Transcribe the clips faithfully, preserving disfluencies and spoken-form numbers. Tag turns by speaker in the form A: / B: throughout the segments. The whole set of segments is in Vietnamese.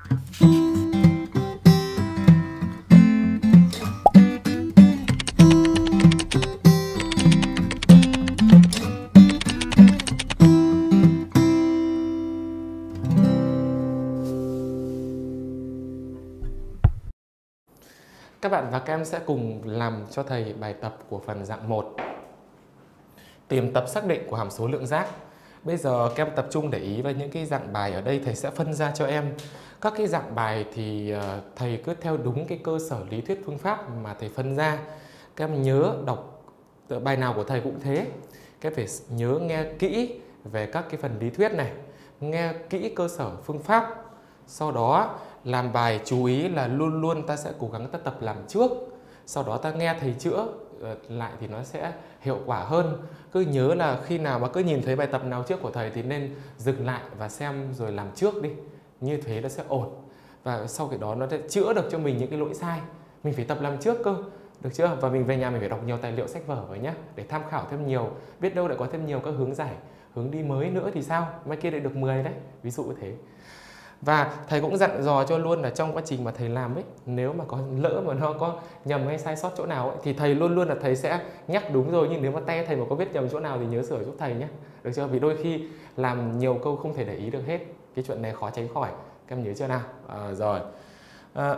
A: Các bạn và các em sẽ cùng làm cho thầy bài tập của phần dạng một. Tìm tập xác định của hàm số lượng giác. Bây giờ các em tập trung để ý vào những cái dạng bài ở đây, thầy sẽ phân ra cho em. Các cái dạng bài thì thầy cứ theo đúng cái cơ sở lý thuyết phương pháp mà thầy phân ra. Các em nhớ đọc bài nào của thầy cũng thế. Các em phải nhớ nghe kỹ về các cái phần lý thuyết này, nghe kỹ cơ sở phương pháp. Sau đó làm bài chú ý là luôn luôn ta sẽ cố gắng ta tập làm trước. Sau đó ta nghe thầy chữa lại thì nó sẽ hiệu quả hơn. Cứ nhớ là khi nào mà cứ nhìn thấy bài tập nào trước của thầy thì nên dừng lại và xem rồi làm trước đi. Như thế nó sẽ ổn. Và sau cái đó nó sẽ chữa được cho mình những cái lỗi sai. Mình phải tập làm trước cơ, được chưa? Và mình về nhà mình phải đọc nhiều tài liệu sách vở với nhé, để tham khảo thêm nhiều. Biết đâu lại có thêm nhiều các hướng giải, hướng đi mới nữa thì sao? Mai kia lại được mười đấy, ví dụ như thế. Và thầy cũng dặn dò cho luôn là trong quá trình mà thầy làm ấy, nếu mà có lỡ mà nó có nhầm hay sai sót chỗ nào ấy, thì thầy luôn luôn là thầy sẽ nhắc đúng rồi. Nhưng nếu mà tay thầy mà có viết nhầm chỗ nào thì nhớ sửa giúp thầy nhé, được chưa? Vì đôi khi làm nhiều câu không thể để ý được hết. Cái chuyện này khó tránh khỏi, các em nhớ chưa nào? À, rồi à,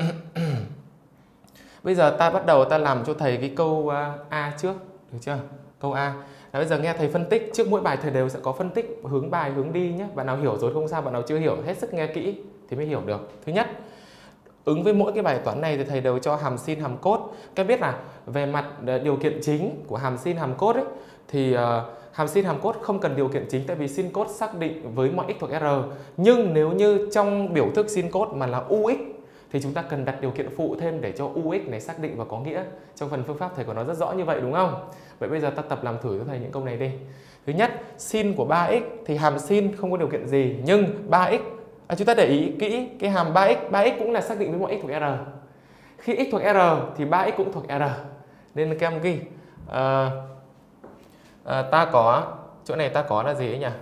A: bây giờ ta bắt đầu ta làm cho thầy cái câu A trước, được chưa? Câu A. Và bây giờ nghe thầy phân tích. Trước mỗi bài thầy đều sẽ có phân tích hướng bài, hướng đi nhé. Bạn nào hiểu rồi không sao, bạn nào chưa hiểu hết sức nghe kỹ thì mới hiểu được. Thứ nhất, ứng với mỗi cái bài toán này thì thầy đều cho hàm sin hàm cos. Các biết là về mặt điều kiện chính của hàm sin hàm cos ấy, thì uh, hàm sin hàm cos không cần điều kiện chính, tại vì sin cos xác định với mọi x thuộc R. Nhưng nếu như trong biểu thức sin cos mà là ux thì chúng ta cần đặt điều kiện phụ thêm để cho ux này xác định và có nghĩa. Trong phần phương pháp thầy có nói rất rõ như vậy đúng không? Vậy bây giờ ta tập làm thử cho thầy những câu này đi. Thứ nhất, sin của ba x thì hàm sin không có điều kiện gì, nhưng ba x à, chúng ta để ý kỹ cái hàm ba x, ba x cũng là xác định với mọi x thuộc R. Khi x thuộc R thì ba x cũng thuộc R. Nên các em ghi à, à, ta có chỗ này ta có là gì ấy nhỉ?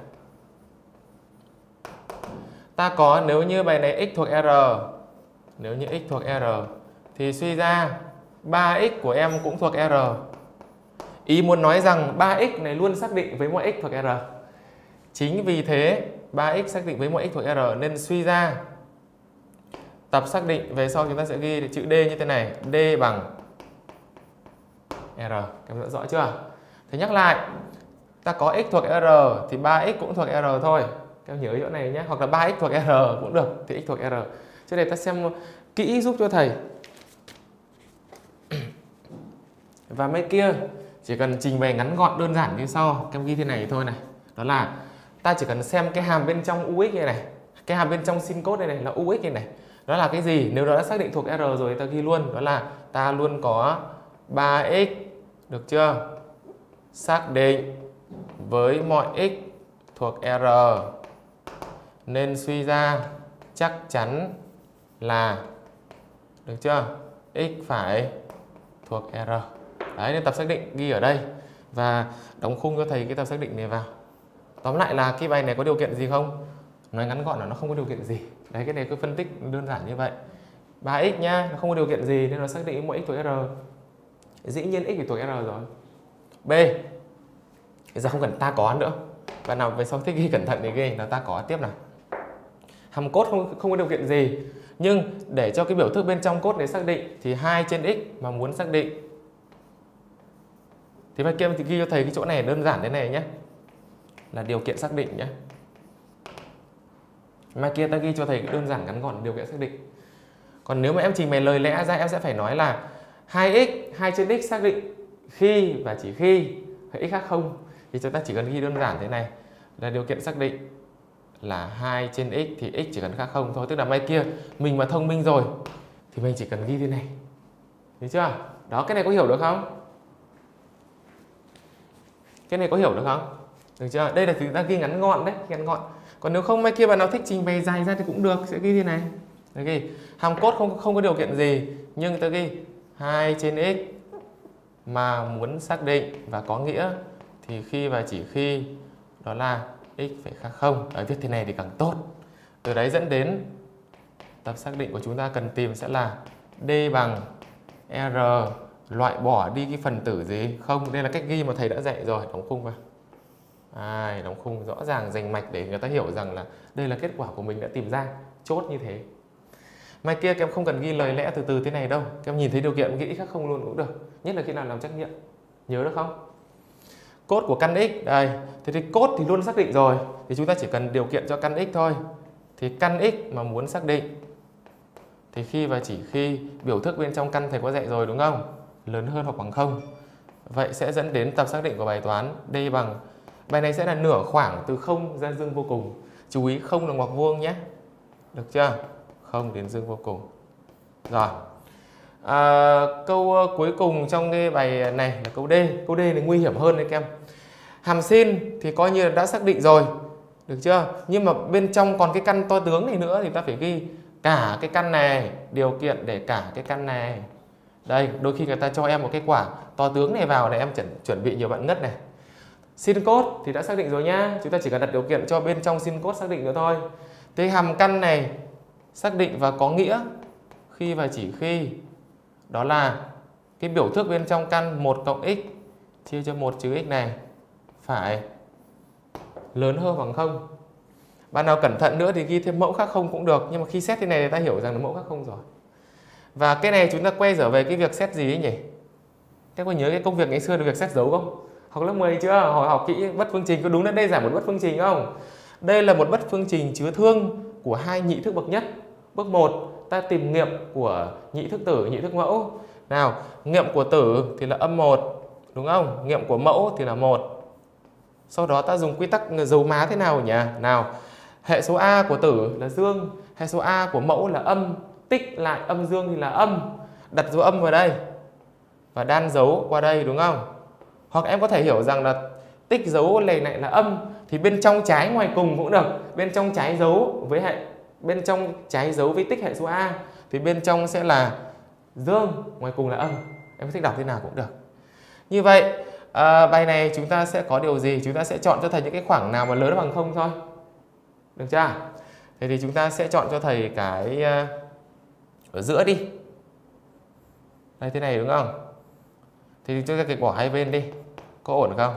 A: Ta có nếu như bài này x thuộc R, nếu như x thuộc R thì suy ra ba x của em cũng thuộc R. Ý muốn nói rằng ba x này luôn xác định với mọi x thuộc R. Chính vì thế ba x xác định với mọi x thuộc R nên suy ra tập xác định về sau chúng ta sẽ ghi chữ D như thế này. D bằng R. Các em đã rõ chưa? Thế nhắc lại, ta có x thuộc R thì ba x cũng thuộc R thôi. Các em nhớ chỗ này nhé. Hoặc là ba x thuộc R cũng được thì x thuộc R. Cho nên ta xem kỹ giúp cho thầy. Và mấy kia chỉ cần trình bày ngắn gọn đơn giản như sau. Các em ghi thế này thôi này. Đó là ta chỉ cần xem cái hàm bên trong ux này này. Cái hàm bên trong sin cos này, này là ux này này. Đó là cái gì? Nếu đó đã xác định thuộc R rồi ta ghi luôn. Đó là ta luôn có ba x, được chưa? Xác định với mọi x thuộc R. Nên suy ra chắc chắn là, được chưa? X phải thuộc R. Đấy, nên tập xác định ghi ở đây. Và đóng khung cho thầy cái tập xác định này vào. Tóm lại là cái bài này có điều kiện gì không? Nói ngắn gọn là nó không có điều kiện gì. Đấy, cái này cứ phân tích đơn giản như vậy. ba x nhá, nó không có điều kiện gì nên nó xác định mỗi x thuộc R. Dĩ nhiên x phải thuộc R rồi. B. Bây giờ không cần ta có nữa. Bạn nào về sau thích ghi cẩn thận thì ghi là ta có tiếp nào. Hàm cos không, không có điều kiện gì. Nhưng để cho cái biểu thức bên trong cos này xác định thì hai trên x mà muốn xác định thì bài kia thì ghi cho thầy cái chỗ này đơn giản thế này nhé, là điều kiện xác định nhé. Mai kia ta ghi cho thầy đơn giản ngắn gọn điều kiện xác định. Còn nếu mà em trình bày lời lẽ ra em sẽ phải nói là hai x, hai trên x xác định khi và chỉ khi x khác không. Thì chúng ta chỉ cần ghi đơn giản thế này là điều kiện xác định là hai trên x thì x chỉ cần khác không thôi. Tức là mai kia mình mà thông minh rồi thì mình chỉ cần ghi thế này. Thấy chưa? Đó, cái này có hiểu được không? Cái này có hiểu được không? Được chưa? Đây là chúng ta ghi ngắn gọn đấy, ngắn gọn. Còn nếu không mai kia bạn nào thích trình bày dài ra thì cũng được, sẽ ghi thế này. Đấy, ghi hàm cos không không có điều kiện gì, nhưng ta ghi hai trên x mà muốn xác định và có nghĩa thì khi và chỉ khi đó là x phải khác không. Đấy, viết thế này thì càng tốt. Từ đấy dẫn đến tập xác định của chúng ta cần tìm sẽ là D bằng R, loại bỏ đi cái phần tử gì? Không, đây là cách ghi mà thầy đã dạy rồi, đóng khung vào. À, đóng khung rõ ràng rành mạch để người ta hiểu rằng là đây là kết quả của mình đã tìm ra, chốt như thế. Mai kia các em không cần ghi lời lẽ từ từ thế này đâu, các em nhìn thấy điều kiện ghi khác không luôn cũng được, nhất là khi nào làm trắc nghiệm. Nhớ được không? Cốt của căn x đây, thế thì cốt thì luôn xác định rồi, thì chúng ta chỉ cần điều kiện cho căn x thôi. Thì căn x mà muốn xác định thì khi và chỉ khi biểu thức bên trong căn thầy có dạy rồi đúng không? Lớn hơn hoặc bằng không. Vậy sẽ dẫn đến tập xác định của bài toán D bằng, bài này sẽ là nửa khoảng từ không ra dương vô cùng. Chú ý không là ngoặc vuông nhé. Được chưa? Không đến dương vô cùng. Rồi. À, câu cuối cùng trong cái bài này là câu D. Câu D này nguy hiểm hơn đấy các em. Hàm sin thì coi như là đã xác định rồi. Được chưa? Nhưng mà bên trong còn cái căn to tướng này nữa thì ta phải ghi cả cái căn này, điều kiện để cả cái căn này. Đây, đôi khi người ta cho em một cái quả to tướng này vào để em chuẩn, chuẩn bị nhiều bạn ngất này. Sin cốt thì đã xác định rồi nhá. Chúng ta chỉ cần đặt điều kiện cho bên trong sin cốt xác định nữa thôi. Thế hàm căn này xác định và có nghĩa khi và chỉ khi đó là cái biểu thức bên trong căn một cộng x chia cho một trừ x này phải lớn hơn bằng không. Bạn nào cẩn thận nữa thì ghi thêm mẫu khác không cũng được, nhưng mà khi xét thế này thì ta hiểu rằng là mẫu khác không rồi. Và cái này chúng ta quay trở về cái việc xét gì ấy nhỉ? Các có nhớ cái công việc ngày xưa là việc xét dấu không? Học lớp mười chưa? Hỏi học kỹ bất phương trình có đúng là đây là một bất phương trình không? Đây là một bất phương trình chứa thương của hai nhị thức bậc nhất. Bước một, ta tìm nghiệm của nhị thức tử, nhị thức mẫu. Nào, nghiệm của tử thì là âm một, đúng không? Nghiệm của mẫu thì là một. Sau đó ta dùng quy tắc dấu má thế nào nhỉ? Nào, hệ số A của tử là dương, hệ số A của mẫu là âm, tích lại âm dương thì là âm. Đặt dấu âm vào đây và đan dấu qua đây, đúng không? Hoặc em có thể hiểu rằng là tích dấu này lại là âm thì bên trong trái ngoài cùng cũng được. Bên trong trái dấu với hệ bên trong trái dấu với tích hệ số A thì bên trong sẽ là dương, ngoài cùng là âm. Em có thích đọc thế nào cũng được. Như vậy à, bài này chúng ta sẽ có điều gì? Chúng ta sẽ chọn cho thầy những cái khoảng nào mà lớn bằng không thôi. Được chưa? Thế thì chúng ta sẽ chọn cho thầy cái ở giữa đi. Đây thế này đúng không? Thì chúng ta kịch bỏ hai bên đi. Có ổn không?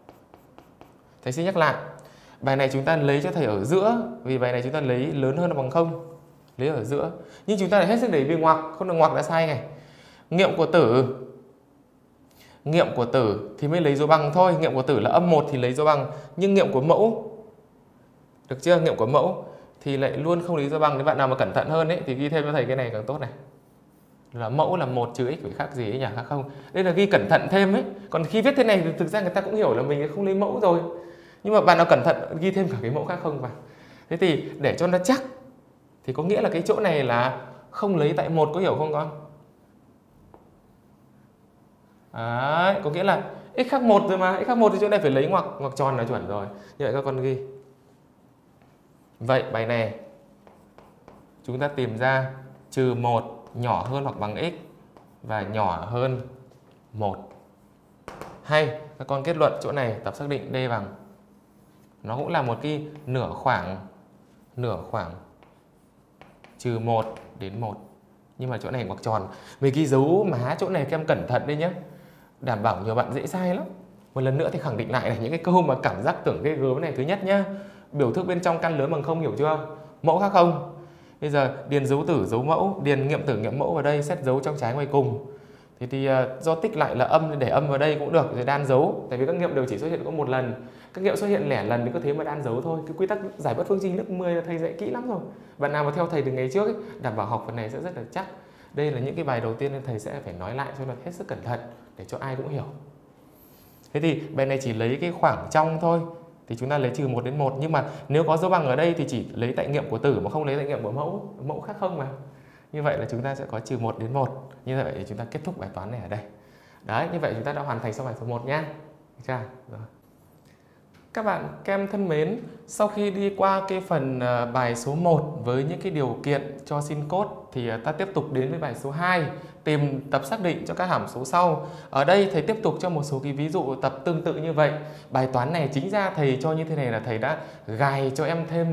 A: Thầy xin nhắc lại. Bài này chúng ta lấy cho thầy ở giữa. Vì bài này chúng ta lấy lớn hơn là bằng không. Lấy ở giữa. Nhưng chúng ta lại hết sức để vì ngoặc. Không được ngoặc đã sai này. Nghiệm của tử. Nghiệm của tử thì mới lấy dấu bằng thôi. Nghiệm của tử là âm một thì lấy dấu bằng. Nhưng nghiệm của mẫu, được chưa? Nghiệm của mẫu thì lại luôn không lấy dấu bằng. Nếu bạn nào mà cẩn thận hơn ấy, thì ghi thêm cho thầy cái này càng tốt này. Là mẫu là một trừ x phải khác gì ấy nhỉ? Khác không? Đây là ghi cẩn thận thêm ấy. Còn khi viết thế này thì thực ra người ta cũng hiểu là mình không lấy mẫu rồi. Nhưng mà bạn nào cẩn thận ghi thêm cả cái mẫu khác không vào. Thế thì để cho nó chắc thì có nghĩa là cái chỗ này là không lấy tại một, có hiểu không con? Đấy, có nghĩa là x khác một rồi mà, x khác một thì chỗ này phải lấy ngoặc ngoặc tròn là chuẩn rồi. Như vậy các con ghi. Vậy bài này chúng ta tìm ra trừ một nhỏ hơn hoặc bằng x và nhỏ hơn một. Hay các con kết luận chỗ này tập xác định D bằng, nó cũng là một cái nửa khoảng nửa khoảng trừ một đến một. Nhưng mà chỗ này ngoặc tròn. Vì ghi dấu má chỗ này các em cẩn thận đấy nhé. Đảm bảo nhiều bạn dễ sai lắm. Một lần nữa thì khẳng định lại này, những cái câu mà cảm giác tưởng ghê gớm này. Thứ nhất nhá, biểu thức bên trong căn lớn bằng không, hiểu chưa? Mẫu khác không. Bây giờ điền dấu tử dấu mẫu, điền nghiệm tử nghiệm mẫu vào đây, xét dấu trong trái ngoài cùng. Thì, thì uh, do tích lại là âm nên để âm vào đây cũng được, rồi đan dấu. Tại vì các nghiệm đều chỉ xuất hiện có một lần. Các nghiệm xuất hiện lẻ lần thì có thế mà đan dấu thôi. Cái quy tắc giải bất phương trình lớp mười là thầy dạy kỹ lắm rồi. Bạn nào mà theo thầy từ ngày trước ấy, đảm bảo học phần này sẽ rất là chắc. Đây là những cái bài đầu tiên nên thầy sẽ phải nói lại cho nó hết sức cẩn thận để cho ai cũng hiểu. Thế thì bài này chỉ lấy cái khoảng trong thôi. Thì chúng ta lấy trừ một đến một. Nhưng mà nếu có dấu bằng ở đây thì chỉ lấy tại nghiệm của tử mà không lấy tại nghiệm của mẫu. Mẫu khác không mà. Như vậy là chúng ta sẽ có trừ một đến một. Như vậy thì chúng ta kết thúc bài toán này ở đây. Đấy, như vậy chúng ta đã hoàn thành xong bài số một nhá. Được rồi. Các bạn các em thân mến, sau khi đi qua cái phần bài số một với những cái điều kiện cho sin cốt thì ta tiếp tục đến với bài số hai, tìm tập xác định cho các hàm số sau. Ở đây thầy tiếp tục cho một số cái ví dụ tập tương tự như vậy. Bài toán này chính ra thầy cho như thế này là thầy đã gài cho em thêm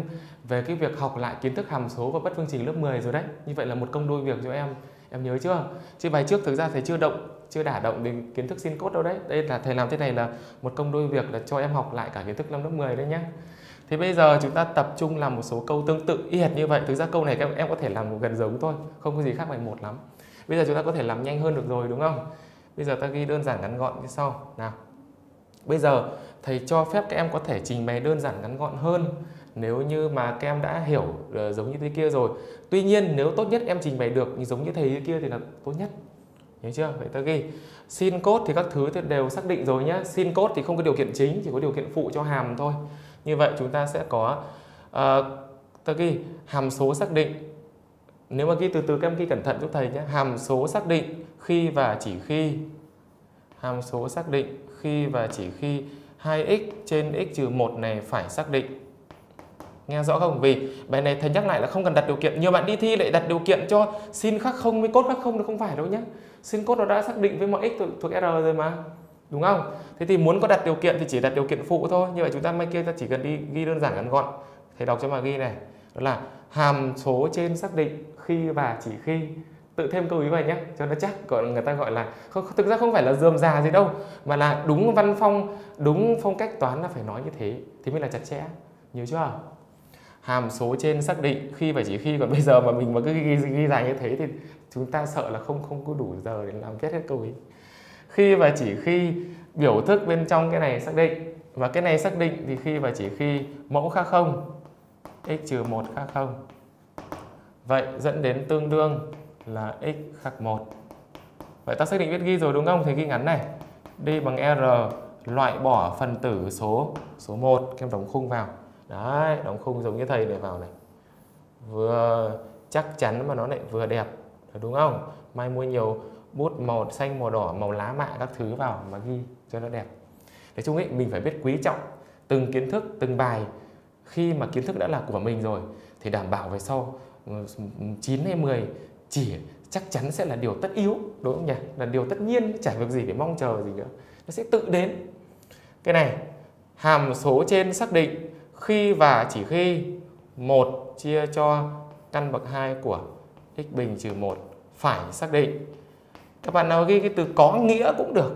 A: về cái việc học lại kiến thức hàm số và bất phương trình lớp mười rồi đấy. Như vậy là một công đôi việc cho em. Em nhớ chưa? Chứ bài trước thực ra thầy chưa động, chưa đả động đến kiến thức sin cos đâu đấy. Đây là thầy làm thế này là một công đôi việc là cho em học lại cả kiến thức năm lớp mười đấy nhé. Thì bây giờ chúng ta tập trung làm một số câu tương tự y hệt như vậy. Thực ra câu này em, em có thể làm gần giống thôi, không có gì khác bài một lắm. Bây giờ chúng ta có thể làm nhanh hơn được rồi đúng không? Bây giờ ta ghi đơn giản ngắn gọn như sau. Nào. Bây giờ thầy cho phép các em có thể trình bày đơn giản ngắn gọn hơn nếu như mà các em đã hiểu uh, giống như thế kia rồi. Tuy nhiên nếu tốt nhất em trình bày được giống như thầy kia thì là tốt nhất. Nhớ chưa? Vậy ta ghi sin cos thì các thứ thì đều xác định rồi nhé. Sin cos thì không có điều kiện chính, chỉ có điều kiện phụ cho hàm thôi. Như vậy chúng ta sẽ có uh, ta ghi hàm số xác định. Nếu mà ghi từ từ các em ghi cẩn thận giúp thầy nhé. Hàm số xác định khi và chỉ khi hàm số xác định khi và chỉ khi hai x trên x trừ một này phải xác định. Nghe rõ không? Vì bài này thầy nhắc lại là không cần đặt điều kiện. Nhiều bạn đi thi lại đặt điều kiện cho sin khác không với cos khác không, nó không phải đâu nhé. Sin cos nó đã xác định với mọi x thuộc, thuộc R rồi mà. Đúng không? Thế thì muốn có đặt điều kiện thì chỉ đặt điều kiện phụ thôi. Như vậy chúng ta mai kia ta chỉ cần đi ghi đơn giản ngắn gọn. Thầy đọc cho mà ghi này. Đó là hàm số trên xác định khi và chỉ khi. Tự thêm câu ý vào nhé cho nó chắc. Gọi người ta gọi là không, thực ra không phải là rườm rà gì đâu, mà là đúng văn phong, đúng phong cách toán là phải nói như thế thì mới là chặt chẽ. Nhớ chưa? Hàm số trên xác định khi và chỉ khi. Còn bây giờ mà mình mà cứ ghi, ghi, ghi dài như thế thì chúng ta sợ là không không có đủ giờ để làm viết hết câu ý. Khi và chỉ khi biểu thức bên trong cái này xác định, và cái này xác định thì khi và chỉ khi mẫu khác không, x trừ một khác không. Vậy dẫn đến tương đương là x khác một. Vậy ta xác định viết ghi rồi đúng không? Thì ghi ngắn này. Đi bằng R loại bỏ phần tử số số một, em đóng khung vào. Đấy, đóng khung giống như thầy này vào này. Vừa chắc chắn mà nó lại vừa đẹp, đúng không? Mai mua nhiều bút màu xanh, màu đỏ, màu lá mạ các thứ vào mà ghi cho nó đẹp. Nói chung ấy, mình phải biết quý trọng từng kiến thức, từng bài. Khi mà kiến thức đã là của mình rồi thì đảm bảo về sau chín hay mười chỉ chắc chắn sẽ là điều tất yếu, đúng không nhỉ? Là điều tất nhiên, chả việc gì phải mong chờ gì nữa. Nó sẽ tự đến. Cái này, hàm số trên xác định khi và chỉ khi một chia cho căn bậc hai của x bình trừ một phải xác định. Các bạn nào ghi cái từ có nghĩa cũng được.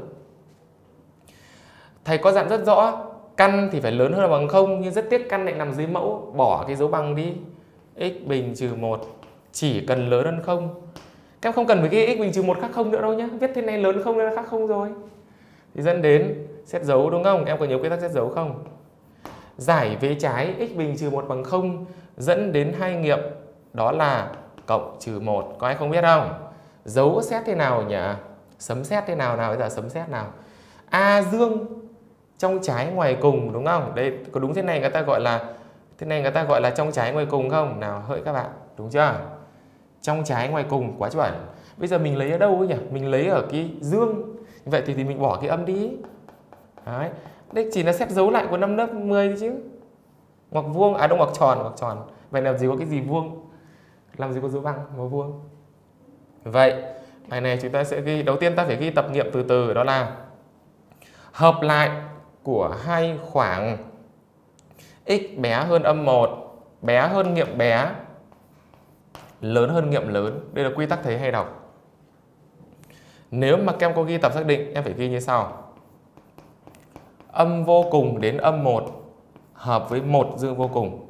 A: Thầy có dặn rất rõ, căn thì phải lớn hơn là bằng không, nhưng rất tiếc căn lại nằm dưới mẫu, bỏ cái dấu bằng đi. X bình trừ một chỉ cần lớn hơn không. Các em không cần phải ghi x bình trừ một khác không nữa đâu nhé. Viết thế này lớn không nên là khác không rồi. Thì dẫn đến xét dấu đúng không? Em có nhớ quy tắc xét dấu không? Giải vế trái x bình trừ một bằng không dẫn đến hai nghiệm, đó là cộng trừ một. Có ai không biết không? Dấu xét thế nào nhỉ? Sấm xét thế nào nào? Bây giờ sấm xét nào? A dương trong trái ngoài cùng đúng không? Đây có đúng thế này người ta gọi là thế này người ta gọi là trong trái ngoài cùng không? Nào hỡi các bạn, đúng chưa? Trong trái ngoài cùng quá chuẩn. Bây giờ mình lấy ở đâu ấy nhỉ? Mình lấy ở cái dương. Vậy thì, thì mình bỏ cái âm đi. Đấy. Đây chỉ là xét dấu lại của năm lớp mười thôi chứ. Ngoặc vuông, à đâu ngoặc tròn, ngoặc tròn. Vậy làm gì có cái gì vuông? Làm gì có dấu bằng màu vuông? Vậy, bài này chúng ta sẽ ghi, đầu tiên ta phải ghi tập nghiệm từ từ, đó là hợp lại của hai khoảng x bé hơn âm một, bé hơn nghiệm bé, lớn hơn nghiệm lớn. Đây là quy tắc thầy hay đọc. Nếu mà các em có ghi tập xác định, em phải ghi như sau. Âm vô cùng đến âm một hợp với một dương vô cùng.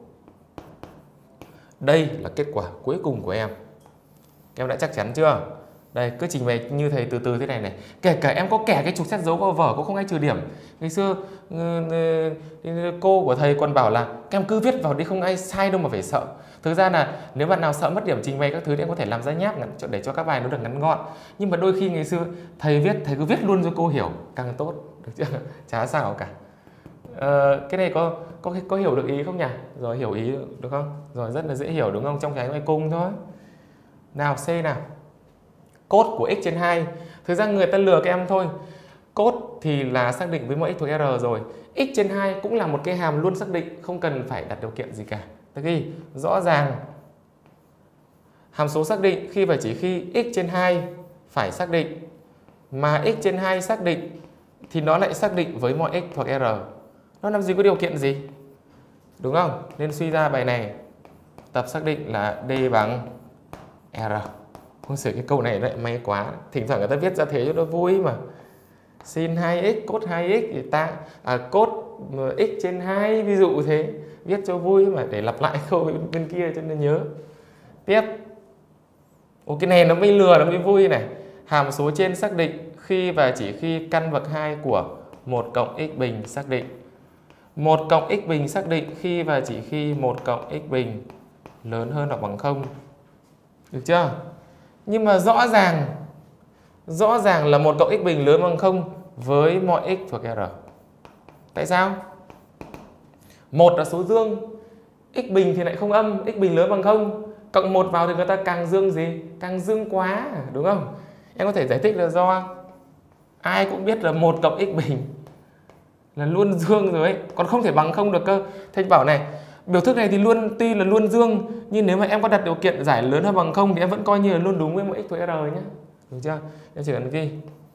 A: Đây là kết quả cuối cùng của em. Các em đã chắc chắn chưa? Đây, cứ trình bày như thầy từ từ thế này này. Kể cả em có kẻ cái trục xét dấu vào vở cũng không ai trừ điểm. Ngày xưa cô của thầy còn bảo là các em cứ viết vào đi, không ai sai đâu mà phải sợ. Thực ra là nếu bạn nào sợ mất điểm trình bày các thứ thì em có thể làm ra nháp để cho các bài nó được ngắn gọn. Nhưng mà đôi khi ngày xưa thầy viết, thầy cứ viết luôn cho cô hiểu càng tốt, được chưa? Chả sao cả. Ờ, cái này có, có có hiểu được ý không nhỉ? Rồi hiểu ý được không? Rồi rất là dễ hiểu đúng không? Trong cái ngoài cung thôi. Nào C nào. Cos của x trên hai. Thực ra người ta lừa các em thôi. Cos thì là xác định với mọi x thuộc R rồi. X trên hai cũng là một cái hàm luôn xác định, không cần phải đặt điều kiện gì cả. Thế ghi rõ ràng hàm số xác định khi và chỉ khi x trên hai phải xác định, mà x trên hai xác định thì nó lại xác định với mọi x thuộc R. Nó làm gì có điều kiện gì, đúng không? Nên suy ra bài này tập xác định là D bằng R. Không xử cái câu này lại may quá. Thỉnh thoảng người ta viết ra thế cho nó vui mà. Sin hai x, cos hai x thì ta à, cos x trên hai, ví dụ thế. Viết cho vui mà để lặp lại câu bên kia cho nó nhớ. Tiếp. Ồ, cái này nó mới lừa, nó mới vui này. Hàm số trên xác định khi và chỉ khi căn bậc hai của một cộng x bình xác định. một cộng x bình xác định khi và chỉ khi một cộng x bình lớn hơn hoặc bằng không. Được chưa? Nhưng mà rõ ràng rõ ràng là một cộng x bình lớn bằng không với mọi x thuộc R. Tại sao? Một là số dương, x bình thì lại không âm, x bình lớn bằng không. Cộng một vào thì người ta càng dương gì? Càng dương quá, đúng không? Em có thể giải thích là do ai cũng biết là một cộng x bình là luôn dương rồi ấy, còn không thể bằng không được cơ. Thế bảo này, biểu thức này thì luôn tuy là luôn dương, nhưng nếu mà em có đặt điều kiện giải lớn hơn bằng không thì em vẫn coi như là luôn đúng với một x thuộc R nhé. Được chưa? Em chỉ cần ghi.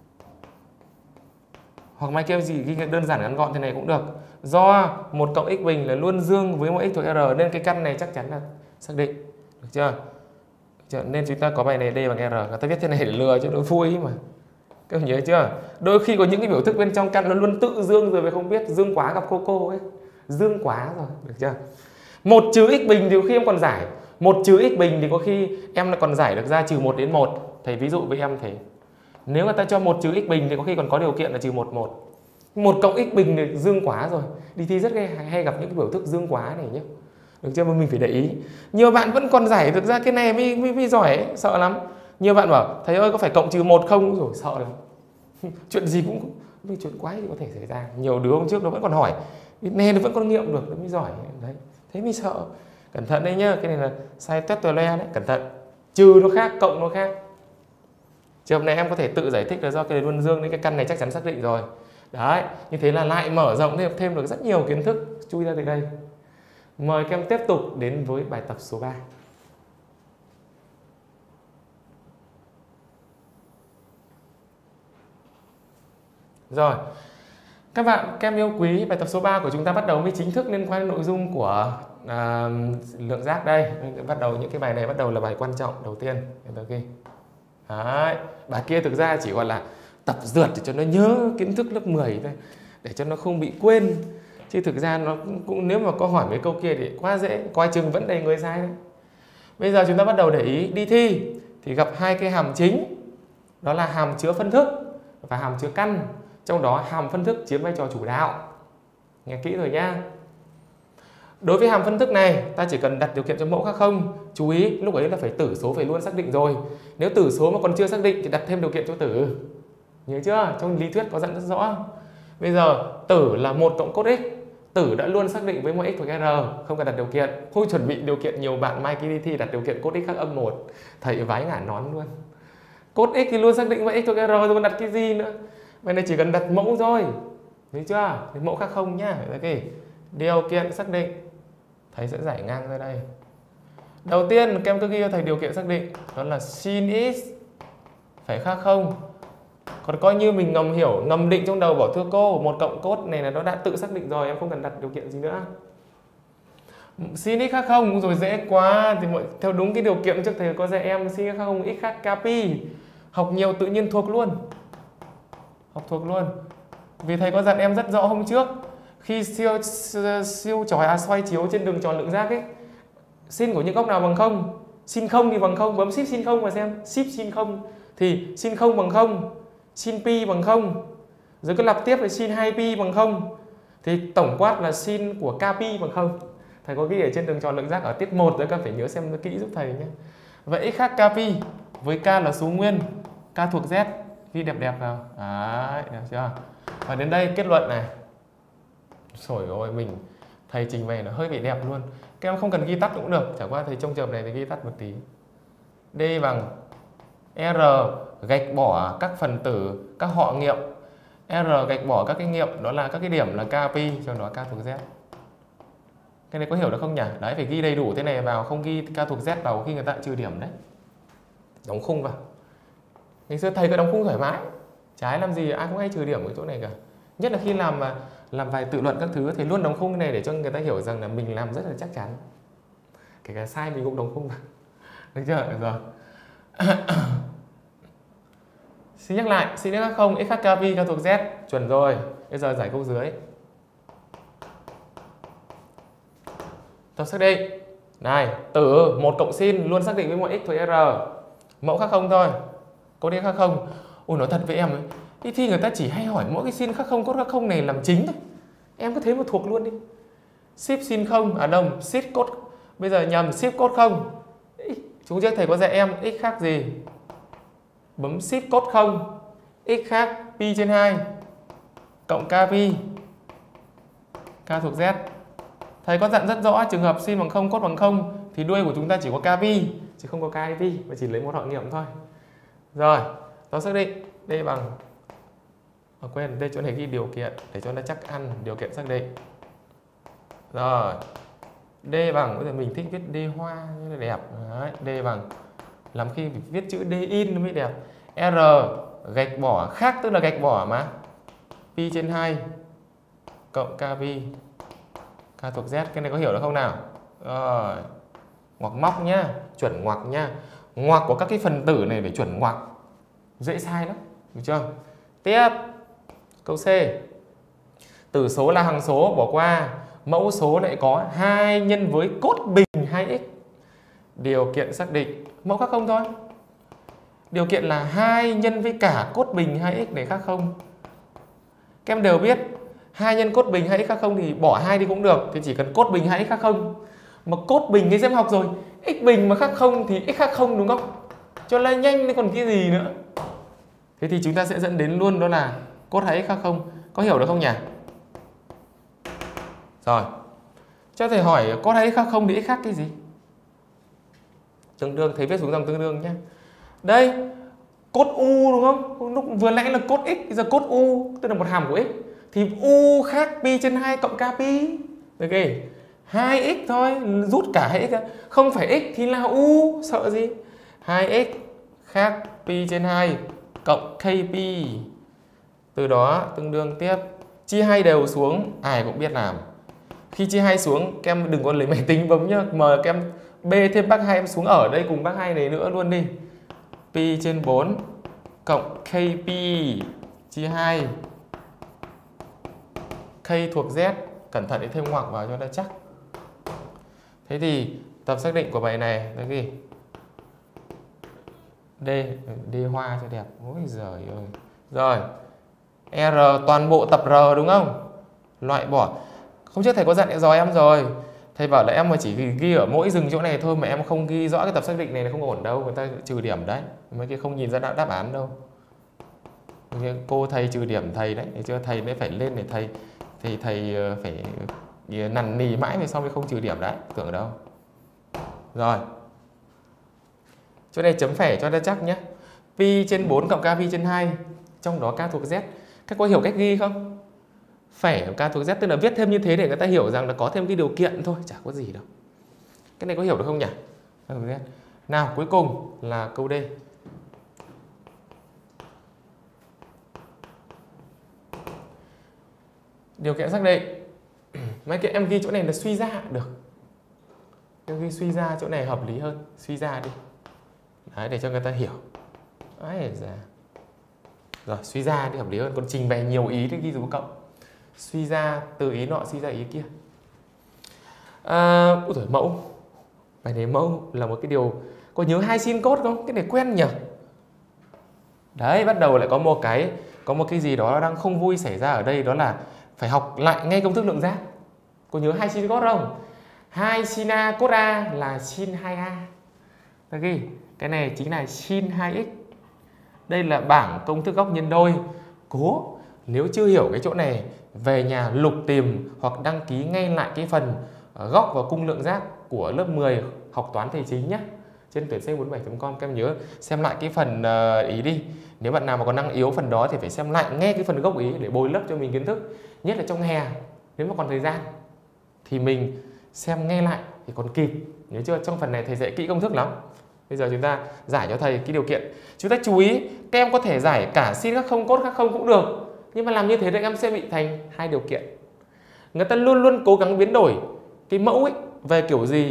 A: Hoặc mai kêu gì ghi đơn giản ngắn gọn thế này cũng được. Do một cộng x bình là luôn dương với một x thuộc R nên cái căn này chắc chắn là xác định. Được chưa? Được chưa? Nên chúng ta có bài này D bằng R. Người ta viết thế này để lừa cho nó vui mà. Các bạn nhớ chưa? Đôi khi có những cái biểu thức bên trong căn nó luôn tự dương rồi mà không biết. Dương quá gặp cô cô ấy. Dương quá rồi. Được chưa? Một trừ x bình thì có khi em còn giải. Một trừ x bình thì có khi em còn giải được ra trừ một đến một. Thầy ví dụ với em thế. Nếu người ta cho một trừ x bình thì có khi còn có điều kiện là trừ một một. Một cộng x bình thì dương quá rồi. Đi thi rất hay, hay gặp những cái biểu thức dương quá này nhé. Được chưa? Mà mình phải để ý. Nhiều bạn vẫn còn giải được ra cái này mới, mới, mới giỏi ấy. Sợ lắm. Nhiều bạn bảo thầy ơi có phải cộng trừ một không? Rồi sợ lắm. Chuyện gì cũng cũng chuyện quái thì có thể xảy ra. Nhiều đứa hôm trước nó vẫn còn hỏi. Này nó vẫn còn nghiệm được, nó mới giỏi. Đấy. Thế mới sợ. Cẩn thận đấy nhá. Cái này là sai tuét tòe loe đấy. Cẩn thận. Trừ nó khác, cộng nó khác. Trường hợp này em có thể tự giải thích là do cái này luôn dương nên cái căn này chắc chắn xác định rồi. Đấy. Như thế là lại mở rộng thêm, thêm được rất nhiều kiến thức chui ra từ đây. Mời các em tiếp tục đến với bài tập số ba. Rồi, các bạn, các em yêu quý, bài tập số ba của chúng ta bắt đầu mới chính thức liên quan đến nội dung của à, lượng giác đây. Bắt đầu những cái bài này bắt đầu là bài quan trọng đầu tiên. Đấy. Bài kia thực ra chỉ gọi là tập dượt để cho nó nhớ kiến thức lớp mười thôi, để cho nó không bị quên. Chứ thực ra nó cũng, cũng nếu mà có hỏi mấy câu kia thì quá dễ, coi chừng vẫn đầy người sai đấy. Bây giờ chúng ta bắt đầu để ý đi thi thì gặp hai cái hàm chính. Đó là hàm chứa phân thức và hàm chứa căn. Trong đó hàm phân thức chiếm vai trò chủ đạo. Nghe kỹ rồi nhá. Đối với hàm phân thức này, ta chỉ cần đặt điều kiện cho mẫu khác không. Chú ý, lúc ấy là phải tử số phải luôn xác định rồi. Nếu tử số mà còn chưa xác định thì đặt thêm điều kiện cho tử. Nhớ chưa? Trong lý thuyết có dặn rất rõ. Bây giờ tử là một cộng cos x. Tử đã luôn xác định với một x thuộc R, không cần đặt điều kiện. Thôi chuẩn bị điều kiện, nhiều bạn mai khi đi thi đặt điều kiện cos x khác âm một. Thầy vái ngả nón luôn. Cos x thì luôn xác định với x thuộc R rồi còn đặt cái gì nữa. Vậy này chỉ cần đặt mẫu thôi. Thấy chưa? Thì mẫu khác không nhá. Okay. Điều kiện xác định. Thầy sẽ giải ngang ra đây. Đầu tiên các em cứ ghi cho thầy điều kiện xác định. Đó là sin x phải khác không. Còn coi như mình ngầm hiểu, ngầm định trong đầu bảo thưa cô, một cộng cos này là nó đã tự xác định rồi, em không cần đặt điều kiện gì nữa. Sin x khác không rồi dễ quá, thì mọi, theo đúng cái điều kiện trước thầy có dạy em sin x khác không, x khác kpi. Học nhiều tự nhiên thuộc luôn. Học thuộc luôn. Vì thầy có dặn em rất rõ hôm trước, khi siêu siêu chói à, xoay chiếu trên đường tròn lượng giác ấy, sin của những góc nào bằng không, sin không thì bằng không, bấm shift sin không mà xem, shift sin không thì sin không bằng không, sin pi bằng không, rồi cứ lặp tiếp là sin hai pi bằng không, thì tổng quát là sin của kpi bằng không. Thầy có ghi ở trên đường tròn lượng giác ở tiết một rồi, các phải nhớ xem kỹ giúp thầy nhé. Vậy x khác kpi với k là số nguyên, k thuộc z, ghi đẹp đẹp vào. Đấy, được chưa? Và đến đây kết luận này. Rồi ôi, mình thầy trình bày nó hơi bị đẹp luôn. Các em không cần ghi tắt cũng được, chẳng qua thầy trong trường này thì ghi tắt một tí. D bằng R gạch bỏ các phần tử, các họ nghiệm. R gạch bỏ các cái nghiệm, đó là các cái điểm là kpi, trong đó k thuộc z. Cái này có hiểu được không nhỉ? Đấy, phải ghi đầy đủ thế này vào, không ghi k thuộc z vào khi người ta trừ điểm đấy. Đóng khung vào. Ngày xưa thầy cứ đóng khung thoải mái, trái làm gì ai cũng hay trừ điểm ở chỗ này cả. Nhất là khi làm làm vài tự luận các thứ thì luôn đóng khung này để cho người ta hiểu rằng là mình làm rất là chắc chắn. Kể cả sai mình cũng đồng không. Được chưa? Được rồi. Xin nhắc lại, sin x khác không, x khác kb cao thuộc z. Chuẩn rồi. Bây giờ giải câu dưới. Tập xác định. Này, tử một cộng sin luôn xác định với mọi x thuộc r. Mẫu khác không thôi. Cốt x khác không. Ôi nói thật với em ấy, đi thi người ta chỉ hay hỏi mỗi cái sin khác không, cốt khác không này làm chính thôi. Em cứ thế mà thuộc luôn đi. Ship sin không, à đâu, ship cốt. Bây giờ nhầm ship cốt không. Chúng trước thầy có dạy em x khác gì? Bấm ship cốt không. X khác pi trên hai cộng kb k thuộc z. Thầy có dặn rất rõ trường hợp sin bằng không, cốt bằng không thì đuôi của chúng ta chỉ có kb chứ không có kib, và chỉ lấy một họ nghiệm thôi. Rồi, nó xác định d bằng, à, quên, đây chỗ này ghi điều kiện để cho nó chắc ăn, điều kiện xác định. Rồi, d bằng, bây giờ mình thích viết d hoa như là đẹp. Đấy, d bằng, làm khi viết chữ d in nó mới đẹp. R gạch bỏ khác tức là gạch bỏ mà. Pi trên hai cộng kb k thuộc z. Cái này có hiểu được không nào? Rồi, ngoặc móc nhá, chuẩn ngoặc nhá. Ngoặc của các cái phần tử này phải chuẩn ngoặc, dễ sai lắm, được chưa? Tiếp câu C. Tử số là hằng số, bỏ qua. Mẫu số lại có hai nhân với cốt bình hai x. Điều kiện xác định mẫu khác không thôi. Điều kiện là hai nhân với cả cốt bình hai x này khác không. Các em đều biết hai nhân cốt bình hai x khác không thì bỏ hai đi cũng được, thì chỉ cần cốt bình hai x khác không. Mà cốt bình cái em học rồi, x bình mà khác không thì x khác không đúng không? Cho là nhanh thì còn cái gì nữa. Thế thì chúng ta sẽ dẫn đến luôn đó là cốt hai x khác không. Có hiểu được không nhỉ? Rồi, cho thầy hỏi cốt hai x khác không thì x khác cái gì? Tương đương, thầy viết xuống dòng tương đương nhé. Đây, cốt u đúng không? Lúc vừa nãy là cốt x, giờ cốt u, tức là một hàm của x. Thì u khác pi trên hai cộng kb. Được kì? hai x thôi, rút cả hai x ra. Không phải x thì là u, sợ gì? hai x khác pi trên hai cộng kp. Từ đó tương đương tiếp. Chia hai đều xuống, ai cũng biết làm. Khi chia hai xuống, các em đừng có lấy máy tính bấm nhá. Mời các em b thêm bác hai em xuống ở đây cùng bác hai này nữa luôn đi. Pi trên bốn cộng kp chia hai. K thuộc z, cẩn thận để thêm ngoặc vào cho nó chắc. Thế thì tập xác định của bài này là gì? D, D hoa cho đẹp. Ôi giời ơi. Rồi, R toàn bộ tập R đúng không? Loại bỏ. Không trước thầy có dặn dò em rồi. Thầy bảo là em mà chỉ ghi, ghi ở mỗi dừng chỗ này thôi mà em không ghi rõ cái tập xác định này là không ổn đâu. Người ta trừ điểm đấy. Mấy cái không nhìn ra đáp án đâu. Cô thầy trừ điểm thầy đấy. Để chưa thầy mới phải lên để thầy thì thầy phải nằn nì mãi về sau mới không trừ điểm đấy. Tưởng ở đâu. Rồi. Chỗ này chấm phẻ cho nó chắc nhé. Pi trên bốn cộng kp trên hai. Trong đó k thuộc z. Các có hiểu cách ghi không? Phẻ k thuộc z tức là viết thêm như thế để người ta hiểu rằng là có thêm cái điều kiện thôi. Chả có gì đâu. Cái này có hiểu được không nhỉ? Nào cuối cùng là câu D. Điều kiện xác định. Mấy cái em ghi chỗ này là suy ra được. Em ghi suy ra chỗ này hợp lý hơn. Suy ra đi. Đấy, để cho người ta hiểu. Đấy, ra. Rồi, suy ra thì hợp lý hơn. Còn trình bày nhiều ý thì ghi dấu cộng. Suy ra từ ý nọ suy ra ý kia. À, ôi trời, mẫu. Bài này mẫu là một cái điều. Có nhớ hai sin cốt không? Cái này quen nhỉ? Đấy, bắt đầu lại có một cái Có một cái gì đó đang không vui xảy ra ở đây. Đó là phải học lại ngay công thức lượng giác. Có nhớ hai sin cốt không? hai sin A cốt A là sin hai A. Đây ghi. Cái này chính là sin hai x. Đây là bảng công thức góc nhân đôi. Cố, nếu chưa hiểu cái chỗ này, về nhà lục tìm hoặc đăng ký ngay lại cái phần góc và cung lượng giác của lớp mười học toán thầy chính nhé. Trên tuyển sinh bốn mươi bảy chấm com các em nhớ xem lại cái phần ý đi. Nếu bạn nào mà còn năng yếu phần đó thì phải xem lại nghe cái phần gốc ý để bồi lấp cho mình kiến thức. Nhất là trong hè, nếu mà còn thời gian thì mình xem nghe lại thì còn kịp. Nhớ chưa? Trong phần này thầy dạy kỹ công thức lắm. Bây giờ chúng ta giải cho thầy cái điều kiện. Chúng ta chú ý, các em có thể giải cả sin khác không, cốt khác không cũng được. Nhưng mà làm như thế thì em sẽ bị thành hai điều kiện. Người ta luôn luôn cố gắng biến đổi cái mẫu ấy về kiểu gì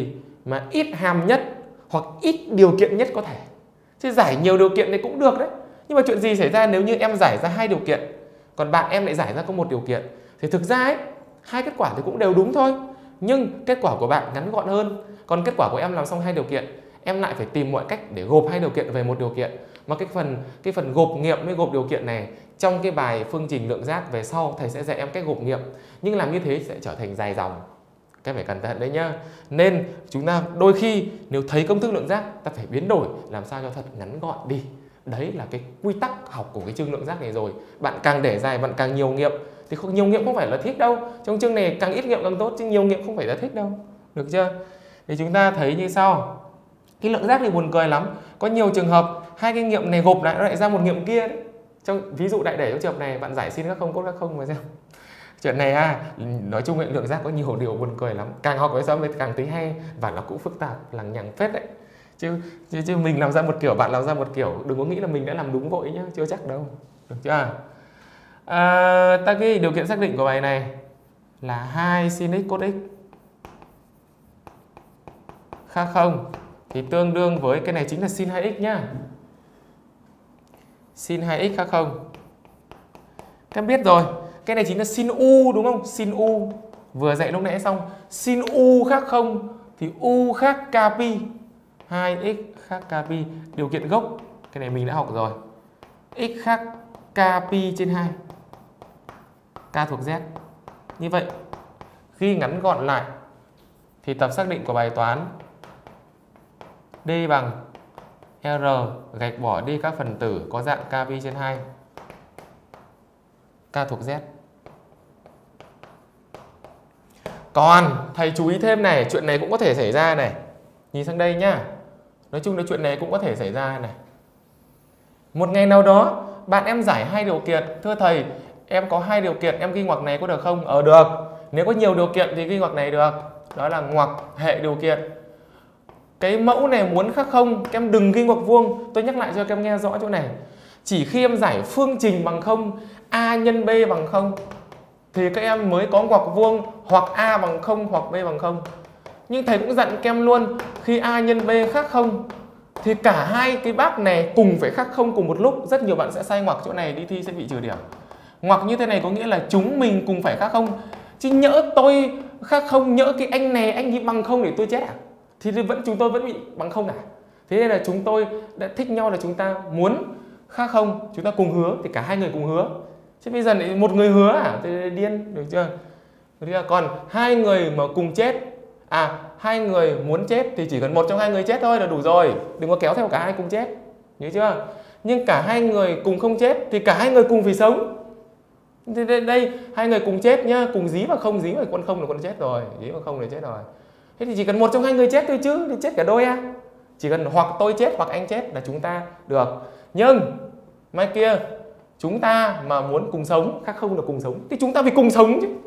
A: mà ít hàm nhất hoặc ít điều kiện nhất có thể. Chứ giải nhiều điều kiện thì cũng được đấy. Nhưng mà chuyện gì xảy ra nếu như em giải ra hai điều kiện, còn bạn em lại giải ra có một điều kiện, thì thực ra ấy, hai kết quả thì cũng đều đúng thôi. Nhưng kết quả của bạn ngắn gọn hơn. Còn kết quả của em làm xong hai điều kiện, em lại phải tìm mọi cách để gộp hai điều kiện về một điều kiện. Mà cái phần cái phần gộp nghiệm với gộp điều kiện này trong cái bài phương trình lượng giác về sau thầy sẽ dạy em cách gộp nghiệm. Nhưng làm như thế sẽ trở thành dài dòng. Các phải cẩn thận đấy nhá. Nên chúng ta đôi khi nếu thấy công thức lượng giác, ta phải biến đổi làm sao cho thật ngắn gọn đi. Đấy là cái quy tắc học của cái chương lượng giác này rồi. Bạn càng để dài, bạn càng nhiều nghiệm. Thì không, nhiều nghiệm không phải là thích đâu. Trong chương này càng ít nghiệm càng tốt, chứ nhiều nghiệm không phải là thích đâu. Được chưa? Thì chúng ta thấy như sau. Cái lượng giác này buồn cười lắm. Có nhiều trường hợp hai cái nghiệm này gộp lại nó lại ra một nghiệm kia đấy. Trong ví dụ đại để trong trường hợp này bạn giải sin các không cốt các không mà xem. Chuyện này à, nói chung lượng giác có nhiều điều buồn cười lắm. Càng học với sao càng thấy hay và nó cũng phức tạp lằng nhằng phết đấy. Chứ, chứ chứ mình làm ra một kiểu, bạn làm ra một kiểu, đừng có nghĩ là mình đã làm đúng vội nhá, chưa chắc đâu. Được chưa? À, ta ghi điều kiện xác định của bài này là hai sin x cos x khác không thì tương đương với cái này chính là sin hai x nhá. Sin hai x khác không. Các em biết rồi, cái này chính là sin u đúng không? Sin u vừa dạy lúc nãy xong. Sin u khác không thì u khác k pi. hai x khác k pi. Điều kiện gốc cái này mình đã học rồi. X khác k pi trên hai. K thuộc Z. Như vậy khi ngắn gọn lại thì tập xác định của bài toán D bằng R gạch bỏ đi các phần tử có dạng k pi trên hai. K thuộc Z. Còn thầy chú ý thêm này, chuyện này cũng có thể xảy ra này. Nhìn sang đây nhá. Nói chung là chuyện này cũng có thể xảy ra này. Một ngày nào đó bạn em giải hai điều kiện. Thưa thầy, em có hai điều kiện, em ghi ngoặc này có được không? Ờ được. Nếu có nhiều điều kiện thì ghi ngoặc này được. Đó là ngoặc hệ điều kiện. Cái mẫu này muốn khác không, các em đừng ghi ngoặc vuông. Tôi nhắc lại cho các em nghe rõ chỗ này. Chỉ khi em giải phương trình bằng không, A nhân B bằng không, thì các em mới có ngoặc vuông hoặc A bằng không hoặc B bằng không. Nhưng thầy cũng dặn các em luôn, khi A nhân B khác không thì cả hai cái bác này cùng phải khác không cùng một lúc. Rất nhiều bạn sẽ sai ngoặc chỗ này, đi thi sẽ bị trừ điểm. Ngoặc như thế này có nghĩa là chúng mình cùng phải khác không. Chứ nhỡ tôi khác không, nhỡ cái anh này anh ấy bằng không để tôi chết à? Thì vẫn chúng tôi vẫn bị bằng không à? Thế nên là chúng tôi đã thích nhau là chúng ta muốn khác không, chúng ta cùng hứa thì cả hai người cùng hứa. Chứ bây giờ lại một người hứa à? Thì điên, được chưa? Được chưa? Còn hai người mà cùng chết, à hai người muốn chết thì chỉ cần một trong hai người chết thôi là đủ rồi. Đừng có kéo theo cả hai cùng chết. Nhớ chưa? Nhưng cả hai người cùng không chết thì cả hai người cùng phải sống. Thế đây, đây hai người cùng chết nhá, cùng dí vào không, dí vào con không là con chết rồi, dí vào không là chết rồi. Thế thì chỉ cần một trong hai người chết thôi chứ, thì chết cả đôi à? Chỉ cần hoặc tôi chết hoặc anh chết là chúng ta được. Nhưng mai kia chúng ta mà muốn cùng sống, khác không là cùng sống, thì chúng ta phải cùng sống chứ.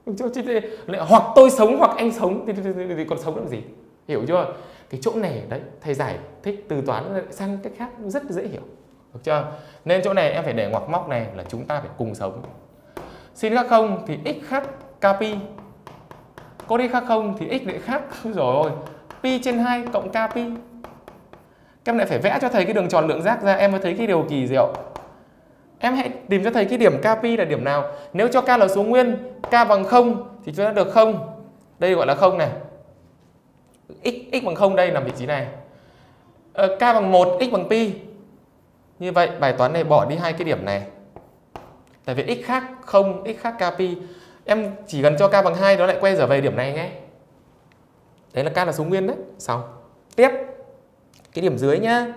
A: Hoặc tôi sống hoặc anh sống thì, thì, thì, thì còn sống làm gì? Hiểu chưa? Cái chỗ này đấy thầy giải thích từ toán sang cách khác rất dễ hiểu. Được chưa? Nên chỗ này em phải để ngoặc móc này là chúng ta phải cùng sống. Sin khác không thì x khác k pi. Cos x khác không thì x lại khác rồi pi trên hai cộng k pi. Các em lại phải vẽ cho thầy cái đường tròn lượng giác ra, em mới thấy cái điều kỳ diệu. Em hãy tìm cho thầy cái điểm k pi là điểm nào. Nếu cho k là số nguyên, k bằng không thì chúng ta được không. Đây gọi là không này. X, x bằng không đây là vị trí này. Ờ, k bằng một, x bằng pi. Như vậy bài toán này bỏ đi hai cái điểm này. Tại vì x khác không, x khác k pi. Em chỉ cần cho k bằng hai nó lại quay trở về điểm này nhé. Đấy là k là số nguyên đấy. Xong. Tiếp. Cái điểm dưới nhá.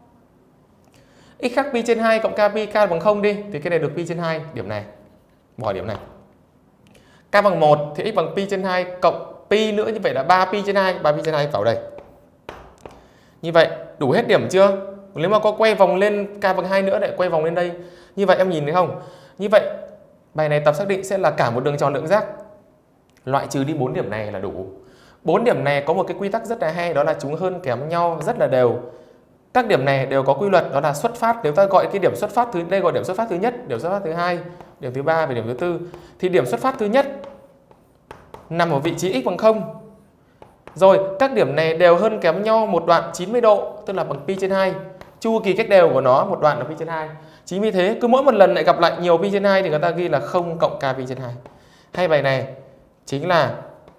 A: X khác pi trên hai cộng k pi, k bằng không đi thì cái này được pi trên hai, điểm này. Bỏ điểm này. K bằng một thì x bằng pi trên hai cộng pi nữa, như vậy là ba pi trên hai, ba pi trên hai vào đây. Như vậy đủ hết điểm chưa? Nếu mà có quay vòng lên k bằng hai nữa lại quay vòng lên đây. Như vậy em nhìn thấy không? Như vậy bài này tập xác định sẽ là cả một đường tròn lượng giác. Loại trừ đi bốn điểm này là đủ. bốn điểm này có một cái quy tắc rất là hay, đó là chúng hơn kém nhau rất là đều. Các điểm này đều có quy luật, đó là xuất phát. Nếu ta gọi cái điểm xuất phát thứ đây gọi điểm xuất phát thứ nhất, điểm xuất phát thứ hai, điểm thứ ba và điểm thứ tư, thì điểm xuất phát thứ nhất nằm ở vị trí x bằng không. Rồi, các điểm này đều hơn kém nhau một đoạn chín mươi độ, tức là bằng pi trên hai. Chu kỳ cách đều của nó một đoạn là pi trên hai. Chính vì thế, cứ mỗi một lần lại gặp lại nhiều pi trên hai thì người ta ghi là không cộng k pi trên hai. Hay bài này chính là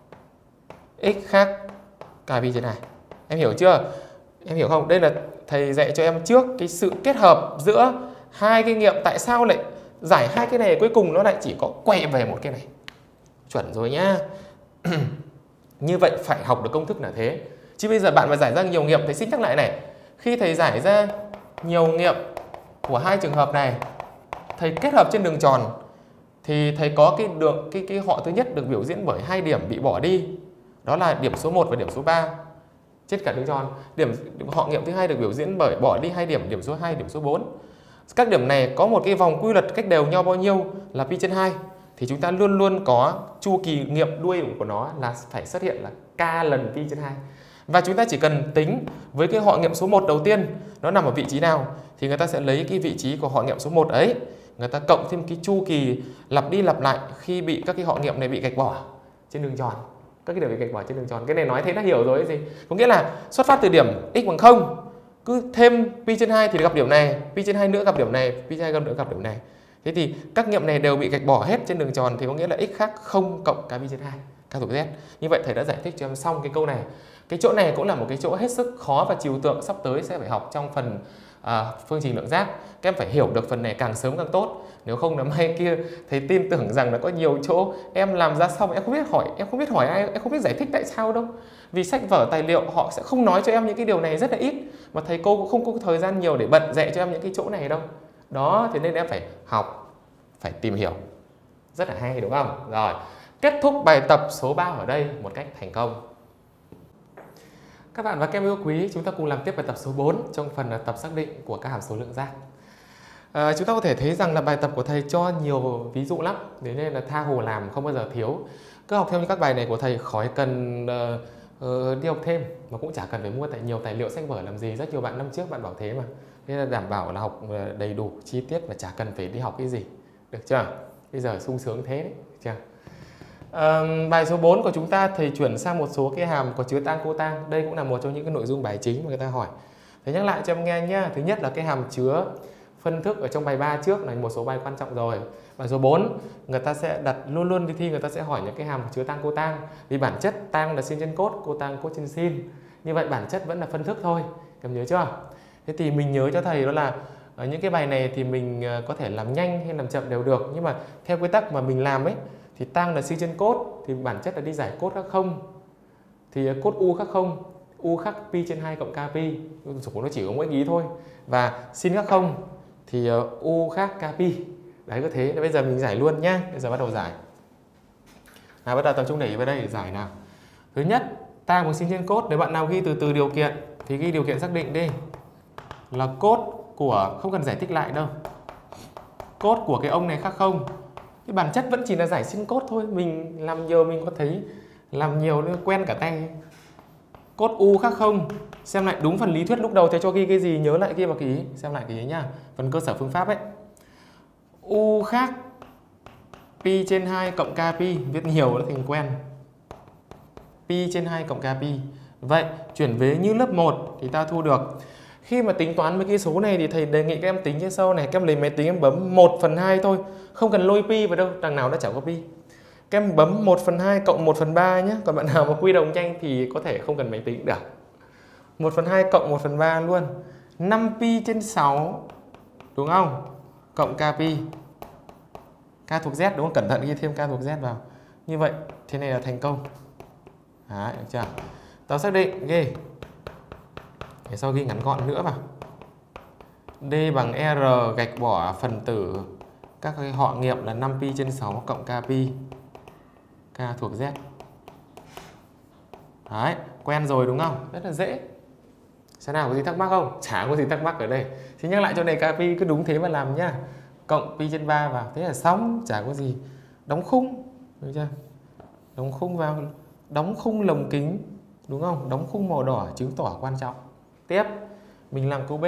A: x khác k pi trên hai. Em hiểu chưa? Em hiểu không? Đây là thầy dạy cho em trước cái sự kết hợp giữa hai cái nghiệm. Tại sao lại giải hai cái này cuối cùng nó lại chỉ có quẹ về một cái này. Chuẩn rồi nhá. Như vậy phải học được công thức là thế. Chứ bây giờ bạn mà giải ra nhiều nghiệm, thầy xin nhắc lại này. Khi thầy giải ra nhiều nghiệm của hai trường hợp này, thầy kết hợp trên đường tròn thì thầy có cái đường cái cái họ thứ nhất được biểu diễn bởi hai điểm bị bỏ đi. Đó là điểm số một và điểm số ba. Trên cả đường tròn, điểm họ nghiệm thứ hai được biểu diễn bởi bỏ đi hai điểm, điểm số hai, điểm số bốn. Các điểm này có một cái vòng quy luật cách đều nhau bao nhiêu là pi trên hai. Thì chúng ta luôn luôn có chu kỳ nghiệm đuôi của nó là phải xuất hiện là k lần pi trên hai. Và chúng ta chỉ cần tính với cái họ nghiệm số một đầu tiên nó nằm ở vị trí nào thì người ta sẽ lấy cái vị trí của họ nghiệm số một ấy, người ta cộng thêm cái chu kỳ lặp đi lặp lại khi bị các cái họ nghiệm này bị gạch bỏ trên đường tròn. Các cái điểm bị gạch bỏ trên đường tròn. Cái này nói thế đã hiểu rồi ấy gì? Có nghĩa là xuất phát từ điểm x bằng không, cứ thêm pi trên hai thì gặp điểm này, pi trên hai nữa gặp điểm này, pi trên hai nữa gặp điểm này. Thế thì các nghiệm này đều bị gạch bỏ hết trên đường tròn thì có nghĩa là x khác không cộng k pi trên hai, k thuộc z. Như vậy thầy đã giải thích cho em xong cái câu này. Cái chỗ này cũng là một cái chỗ hết sức khó và trừu tượng sắp tới sẽ phải học trong phần à, phương trình lượng giác. Các em phải hiểu được phần này càng sớm càng tốt. Nếu không là mai kia thầy tin tưởng rằng là có nhiều chỗ em làm ra xong em không biết hỏi, em không biết hỏi ai, em không biết giải thích tại sao đâu. Vì sách vở tài liệu họ sẽ không nói cho em những cái điều này rất là ít, mà thầy cô cũng không có thời gian nhiều để bận dạy cho em những cái chỗ này đâu. Đó, thế nên em phải học, phải tìm hiểu. Rất là hay đúng không? Rồi, kết thúc bài tập số ba ở đây một cách thành công. Các bạn và các em yêu quý, chúng ta cùng làm tiếp bài tập số bốn trong phần tập xác định của các hàm số lượng giác. À, chúng ta có thể thấy rằng là bài tập của thầy cho nhiều ví dụ lắm, thế nên là tha hồ làm không bao giờ thiếu. Cứ học theo như các bài này của thầy, khỏi cần uh, uh, đi học thêm, mà cũng chả cần phải mua tại nhiều tài liệu sách vở làm gì. Rất nhiều bạn năm trước bạn bảo thế mà. Nên là đảm bảo là học đầy đủ chi tiết và chả cần phải đi học cái gì. Được chưa? Bây giờ sung sướng thế đấy. Được chưa? À, bài số bốn của chúng ta thầy chuyển sang một số cái hàm có chứa tang cô tang. Đây cũng là một trong những cái nội dung bài chính mà người ta hỏi. Thầy nhắc lại cho em nghe nhé. Thứ nhất là cái hàm chứa phân thức ở trong bài ba trước là một số bài quan trọng rồi. Bài số bốn người ta sẽ đặt luôn luôn đi thi, người ta sẽ hỏi những cái hàm chứa tang cô tang. Vì bản chất tang là sin trên cốt, cô tang cốt trên sin. Như vậy bản chất vẫn là phân thức thôi. Em nhớ chưa? Thế thì mình nhớ cho thầy đó là ở những cái bài này thì mình có thể làm nhanh hay làm chậm đều được. Nhưng mà theo quy tắc mà mình làm ấy thì tang là sin trên cốt thì bản chất là đi giải cốt khác không. Thì cốt u khác không, u khác pi trên hai cộng k pi, nó chỉ có mỗi ý thôi. Và sin khác không thì u khác k pi. Đấy có thế. Bây giờ mình giải luôn nhá. Bây giờ bắt đầu giải. Nào bắt đầu tập trung để ý vào đây để giải nào. Thứ nhất, tang bằng sin trên cốt. Nếu bạn nào ghi từ từ điều kiện thì ghi điều kiện xác định đi. Là cốt của, không cần giải thích lại đâu, cốt của cái ông này khác không. Cái bản chất vẫn chỉ là giải sin cốt thôi. Mình làm nhiều mình có thấy làm nhiều nữa quen cả tay. Cốt u khác không. Xem lại đúng phần lý thuyết lúc đầu thầy cho ghi cái gì, nhớ lại ghi vào cái ý. Xem lại cái ý nhá. Phần cơ sở phương pháp ấy. U khác pi trên hai cộng k pi. Viết nhiều nó thành quen. Pi trên hai cộng k pi. Vậy chuyển về như lớp một thì ta thu được. Khi mà tính toán với cái số này thì thầy đề nghị các em tính như sau này. Các em lấy máy tính em bấm một phần hai thôi. Không cần lôi pi vào đâu, đằng nào đã chả có pi. Các em bấm một phần hai cộng một phần ba nhé. Còn bạn nào mà quy đồng nhanh thì có thể không cần máy tính được. một phần hai cộng một phần ba luôn. năm pi trên sáu. Đúng không? Cộng k pi. K thuộc Z đúng không? Cẩn thận ghi thêm k thuộc Z vào. Như vậy, thế này là thành công. Đấy, được chưa? Tao xác định, ghi. Để sau ghi ngắn gọn nữa vào. D bằng R gạch bỏ phần tử các cái họ nghiệm là năm pi trên sáu cộng k pi. K thuộc Z. Đấy, quen rồi đúng không? Rất là dễ. Sao nào có gì thắc mắc không? Chả có gì thắc mắc ở đây. Thì nhắc lại cho này k pi cứ đúng thế mà làm nhá. Cộng pi trên ba vào, thế là xong, chả có gì. Đóng khung, được chưa? Đóng khung vào, đóng khung lồng kính, đúng không? Đóng khung màu đỏ chứng tỏ quan trọng. Tiếp, mình làm câu B.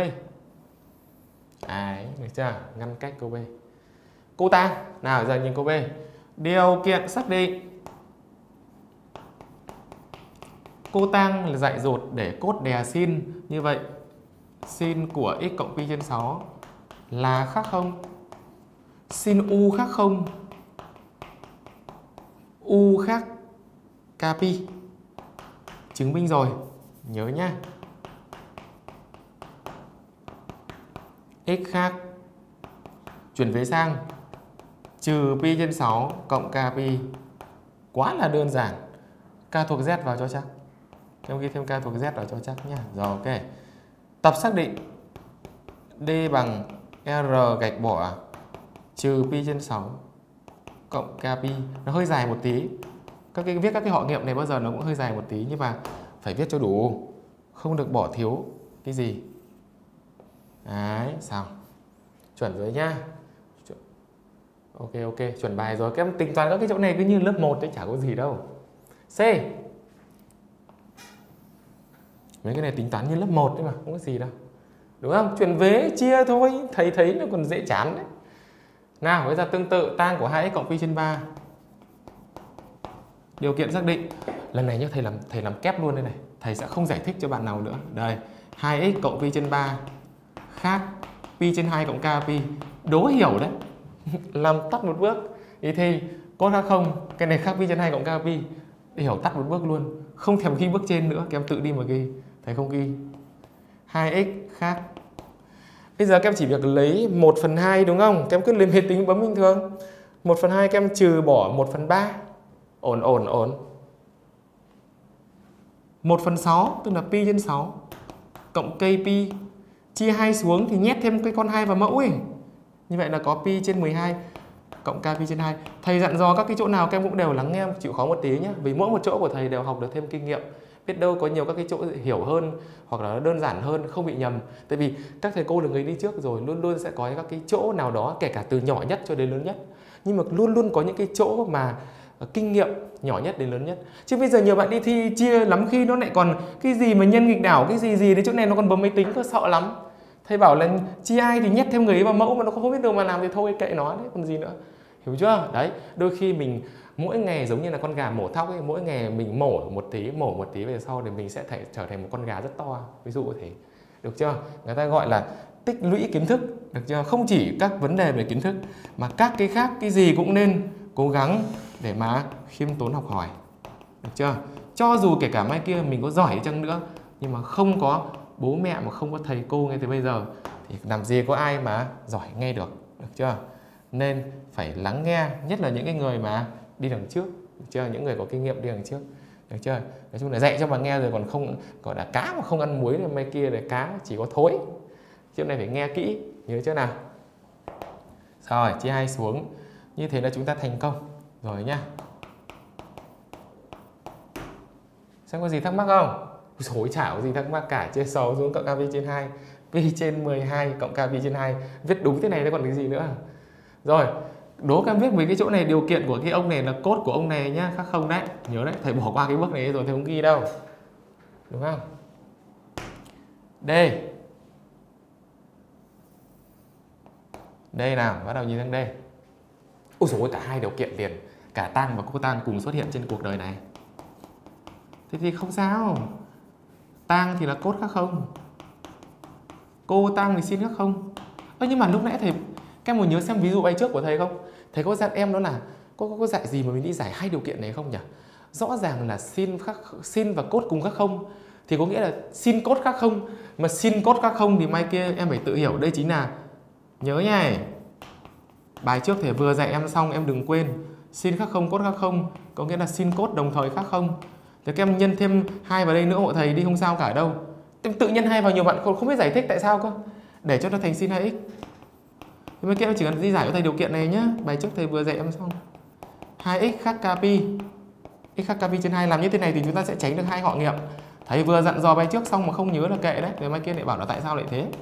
A: Đấy, được chưa? Ngăn cách câu B. Câu tang, nào giờ nhìn câu B. Điều kiện xác định Cô Tang là dạy dột để cốt đè sin. Như vậy sin của x cộng pi trên sáu là khác không? Sin u khác không? U khác k pi. Chứng minh rồi, nhớ nhá. X khác, chuyển vế sang trừ pi trên sáu cộng k pi. Quá là đơn giản. K thuộc Z vào cho chắc. Em ghi thêm k thuộc Z vào cho chắc nhá. Rồi ok. Tập xác định D bằng R gạch bỏ trừ pi trên sáu cộng k pi. Nó hơi dài một tí. Các cái viết các cái họ nghiệm này bao giờ nó cũng hơi dài một tí, nhưng mà phải viết cho đủ, không được bỏ thiếu cái gì. Đấy, xong. Chuẩn rồi nhá. Ok ok, chuẩn bài rồi. Các em tính toán các cái chỗ này cứ như lớp một đấy, chả có gì đâu. C. Mấy cái này tính toán như lớp một đấy mà, không có gì đâu. Đúng không? Chuyển vế chia thôi, thầy thấy nó còn dễ chán đấy. Nào, bây giờ tương tự tang của hai x cộng pi trên ba. Điều kiện xác định. Lần này nhá, thầy làm thầy làm kép luôn đây này. Thầy sẽ không giải thích cho bạn nào nữa. Đây, hai x cộng pi trên ba khác pi trên hai cộng k pi. Đố hiểu đấy. Làm tắt một bước. Ý thì cốt khác không, cái này khác pi trên hai cộng k pi. Hiểu tắt một bước luôn. Không thèm ghi bước trên nữa, các em tự đi mà ghi. Thầy không ghi. hai x khác. Bây giờ các em chỉ việc lấy một phần hai đúng không? Các em cứ lên máy tính bấm bình thường. một phần hai các em trừ bỏ một phần ba. Ổn ổn ổn. một phần sáu tức là pi trên sáu cộng k pi. Chia hai xuống thì nhét thêm cái con hai vào mẫu ấy. Như vậy là có pi trên mười hai cộng k pi trên hai. Thầy dặn dò các cái chỗ nào các em cũng đều lắng nghe, chịu khó một tí nhé. Vì mỗi một chỗ của thầy đều học được thêm kinh nghiệm. Biết đâu có nhiều các cái chỗ hiểu hơn hoặc là đơn giản hơn, không bị nhầm. Tại vì các thầy cô là người đi trước rồi, luôn luôn sẽ có các cái chỗ nào đó, kể cả từ nhỏ nhất cho đến lớn nhất. Nhưng mà luôn luôn có những cái chỗ mà kinh nghiệm nhỏ nhất đến lớn nhất. Chứ bây giờ nhiều bạn đi thi chia lắm khi nó lại còn cái gì mà nhân nghịch đảo, cái gì gì đến chỗ này nó còn bấm máy tính, có sợ lắm. Thầy bảo là chia ai thì nhét thêm người ấy vào mẫu mà nó không biết được mà làm thì thôi kệ nó đấy, còn gì nữa. Hiểu chưa? Đấy, đôi khi mình mỗi ngày giống như là con gà mổ thóc ấy, mỗi ngày mình mổ một tí, mổ một tí về sau thì mình sẽ thể, trở thành một con gà rất to, ví dụ thế. Được chưa? Người ta gọi là tích lũy kiến thức, được chưa? Không chỉ các vấn đề về kiến thức mà các cái khác, cái gì cũng nên cố gắng để mà khiêm tốn học hỏi. Được chưa? Cho dù kể cả mai kia mình có giỏi chăng nữa, nhưng mà không có bố mẹ mà không có thầy cô ngay từ bây giờ thì làm gì có ai mà giỏi nghe được. Được chưa? Nên phải lắng nghe, nhất là những cái người mà đi đằng trước, được chưa? Những người có kinh nghiệm đi đằng trước. Được chưa? Nói chung là dạy cho mà nghe rồi còn không, gọi là cá mà không ăn muối thì mai kia là cá chỉ có thối. Chuyện này phải nghe kỹ, nhớ chưa nào? Rồi, chia hai xuống. Như thế là chúng ta thành công rồi nhá. Xem có gì thắc mắc không? Rồi chả có gì thắc mắc cả. Chia sáu xuống cộng k pi trên hai. Pi trên mười hai cộng k pi trên hai. Viết đúng thế này nó còn cái gì nữa. Rồi, đố các em viết mấy cái chỗ này, điều kiện của cái ông này là cốt của ông này nhá, khác không đấy. Nhớ đấy, thầy bỏ qua cái bước này rồi thầy không ghi đâu. Đúng không? D. Đây nào, bắt đầu nhìn sang đây. Ôi dồi ôi, cả hai điều kiện liền. Cả tang và cô tang cùng xuất hiện trên cuộc đời này. Thế thì không sao. Tang thì là cốt khác không, cô tang thì sin khác không. Ơ nhưng mà lúc nãy thầy, các em có nhớ xem ví dụ bay trước của thầy không? Thầy có dặn em đó là có, có, có dạy gì mà mình đi giải hai điều kiện này không nhỉ? Rõ ràng là sin khác, sin và cốt cùng khác không thì có nghĩa là sin cốt khác không. Mà sin cốt khác không thì mai kia em phải tự hiểu đây chính là, nhớ nhá, bài trước thầy vừa dạy em xong em đừng quên. Sin khác không, cốt khác không có nghĩa là sin cốt đồng thời khác không. Thì các em nhân thêm hai vào đây nữa hộ thầy đi, không sao cả đâu. Tự nhân hai vào nhiều bạn không biết giải thích tại sao cơ, để cho nó thành sin hai x. Thì mấy kia em chỉ cần di giải cho thầy điều kiện này nhá. Bài trước thầy vừa dạy em xong. hai x khác k pi. X khác k pi trên hai, làm như thế này thì chúng ta sẽ tránh được hai họ nghiệm. Thầy vừa dặn dò bài trước xong mà không nhớ là kệ đấy. Rồi mai kia lại bảo là tại sao lại thế.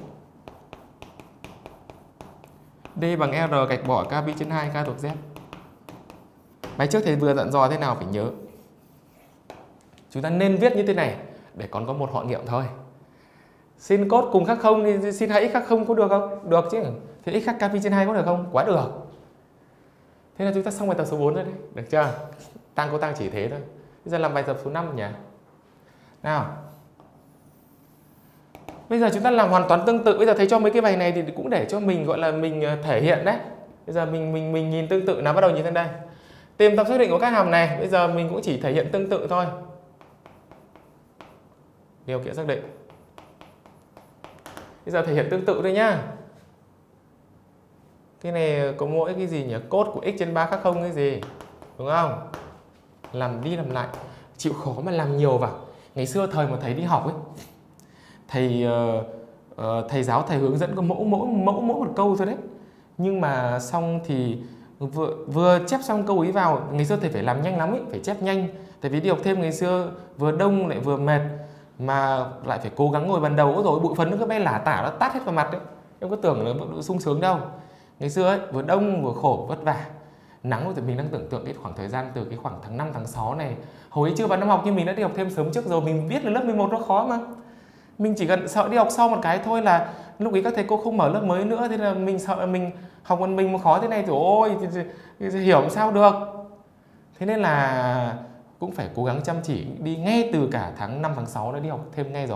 A: D bằng R gạch bỏ k pi trên hai, k thuộc Z. Bài trước thầy vừa dặn dò thế nào phải nhớ. Chúng ta nên viết như thế này để còn có một họ nghiệm thôi. Sin cốt cùng khác không thì sin hai x khác không có được không? Được chứ. Thì x khác k pi trên hai có được không? Quá được. Thế là chúng ta xong bài tập số bốn rồi đấy. Được chưa? Tang cô tang chỉ thế thôi. Bây giờ làm bài tập số năm nhỉ? Nào, bây giờ chúng ta làm hoàn toàn tương tự. Bây giờ thầy cho mấy cái bài này thì cũng để cho mình gọi là mình thể hiện đấy. Bây giờ mình mình mình nhìn tương tự nào, bắt đầu nhìn sang đây. Tìm tập xác định của các hàm này, bây giờ mình cũng chỉ thể hiện tương tự thôi. Điều kiện xác định. Bây giờ thể hiện tương tự thôi nhá. Cái này có mỗi cái gì nhỉ? Cốt của x trên ba khác không cái gì? Đúng không? Làm đi làm lại. Chịu khó mà làm nhiều vào. Ngày xưa thời mà thầy đi học ấy, thầy uh, uh, thầy giáo thầy hướng dẫn có mẫu mẫu mẫu mỗi một câu thôi đấy. Nhưng mà xong thì vừa, vừa chép xong câu ý vào, ngày xưa thầy phải làm nhanh lắm ấy, phải chép nhanh. Tại vì đi học thêm ngày xưa vừa đông lại vừa mệt, mà lại phải cố gắng ngồi bàn đầu rồi bụi phấn nó cứ bay lả tả, nó tát hết vào mặt đấy. Em có tưởng là nó sung sướng đâu. Ngày xưa ấy, vừa đông vừa khổ vất vả. Nắng thì mình đang tưởng tượng cái khoảng thời gian từ cái khoảng tháng năm tháng sáu này, hồi ấy chưa vào năm học nhưng mình đã đi học thêm sớm trước rồi, mình biết là lớp mười một nó khó mà. Mình chỉ cần sợ đi học sau một cái thôi là lúc ấy các thầy cô không mở lớp mới nữa, thế là mình sợ là mình học một mình mà khó thế này thì ôi thì, thì, thì hiểu làm sao được. Thế nên là cũng phải cố gắng chăm chỉ đi ngay từ cả tháng năm tháng sáu đã đi học thêm ngay rồi.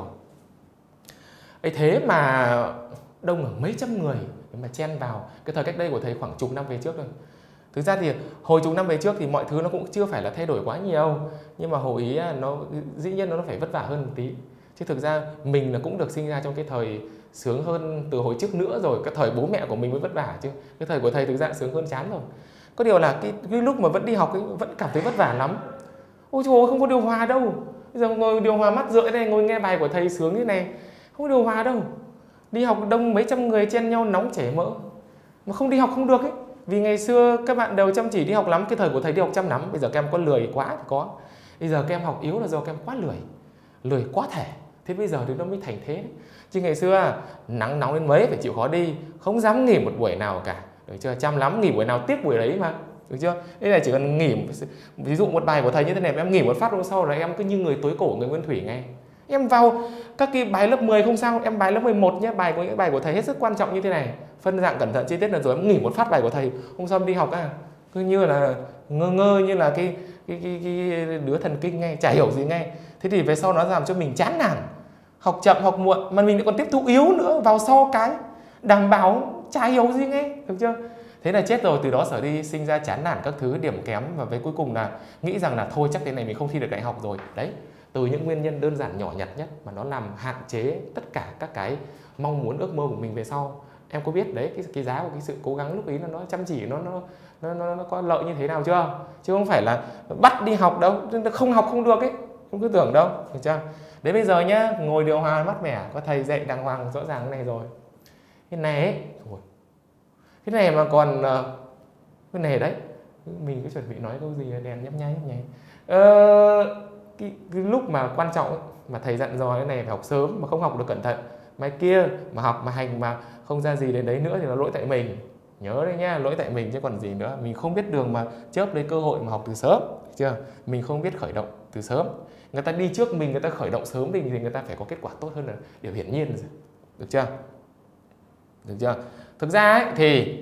A: ấy thế mà đông ở mấy trăm người để mà chen vào. Cái thời cách đây của thầy khoảng chục năm về trước rồi. Thực ra thì hồi chục năm về trước thì mọi thứ nó cũng chưa phải là thay đổi quá nhiều, nhưng mà hồi ý nó dĩ nhiên nó phải vất vả hơn một tí. Chứ thực ra mình là cũng được sinh ra trong cái thời sướng hơn từ hồi trước nữa rồi. Cái thời bố mẹ của mình mới vất vả chứ. Cái thời của thầy thực ra sướng hơn chán rồi. Có điều là cái, cái lúc mà vẫn đi học ấy, vẫn cảm thấy vất vả lắm. Ôi trời ơi, không có điều hòa đâu. Bây giờ ngồi điều hòa mắt rượi này, ngồi nghe bài của thầy sướng như này, không có điều hòa đâu. Đi học đông mấy trăm người chen nhau nóng chảy mỡ, mà không đi học không được ấy. Vì ngày xưa các bạn đều chăm chỉ đi học lắm. Cái thời của thầy đi học chăm lắm. Bây giờ các em có lười quá thì có. Bây giờ các em học yếu là do các em quá lười, lười quá thể. Thế bây giờ thì nó mới thành thế đấy. Chứ ngày xưa nắng nóng đến mấy phải chịu khó đi, không dám nghỉ một buổi nào cả. Được chưa? Chăm lắm, nghỉ buổi nào tiếp buổi đấy mà. Được chưa? Đây là chỉ cần nghỉ, ví dụ một bài của thầy như thế này em nghỉ một phát hôm sau là em cứ như người tối cổ, người nguyên thủy ngay. Em vào các cái bài lớp mười không sao, em bài lớp mười một nhé, bài của những bài của thầy hết sức quan trọng như thế này, phân dạng cẩn thận chi tiết là rồi em nghỉ một phát bài của thầy, hôm sau em đi học à, cứ như là ngơ ngơ như là cái cái, cái, cái đứa thần kinh ngay, chả hiểu gì ngay. Thế thì về sau nó làm cho mình chán nản, học chậm học muộn, mà mình lại còn tiếp thu yếu nữa, vào sau cái đảm bảo chả hiểu gì ngay, được chưa? Thế là chết rồi. Từ đó trở đi sinh ra chán nản các thứ, điểm kém, và với cuối cùng là nghĩ rằng là thôi chắc thế này mình không thi được đại học rồi. Đấy, từ những nguyên nhân đơn giản nhỏ nhặt nhất mà nó làm hạn chế tất cả các cái mong muốn ước mơ của mình về sau. Em có biết đấy, cái, cái giá của cái sự cố gắng lúc ấy là nó chăm chỉ, nó nó nó nó, nó có lợi như thế nào chưa? Chứ không phải là bắt đi học đâu, không học không được ấy, không cứ tưởng đâu, được chưa? Đến bây giờ nhá, ngồi điều hòa mát mẻ, có thầy dạy đàng hoàng rõ ràng cái này rồi. Cái này ấy, thôi. Cái này mà còn cái này đấy, mình cứ chuẩn bị nói câu gì đèn nhấp nháy nhấp nháy. Ờ, cái, cái lúc mà quan trọng ấy, mà thầy dặn dò cái này phải học sớm, mà không học được cẩn thận, mai kia mà học mà hành mà không ra gì đến đấy nữa thì nó lỗi tại mình. Nhớ đấy nhá, lỗi tại mình chứ còn gì nữa. Mình không biết đường mà chớp lấy cơ hội mà học từ sớm, chưa? Mình không biết khởi động từ sớm. Người ta đi trước mình, người ta khởi động sớm thì người ta phải có kết quả tốt hơn là điều hiển nhiên rồi. Được chưa? Được chưa? Thực ra ấy, thì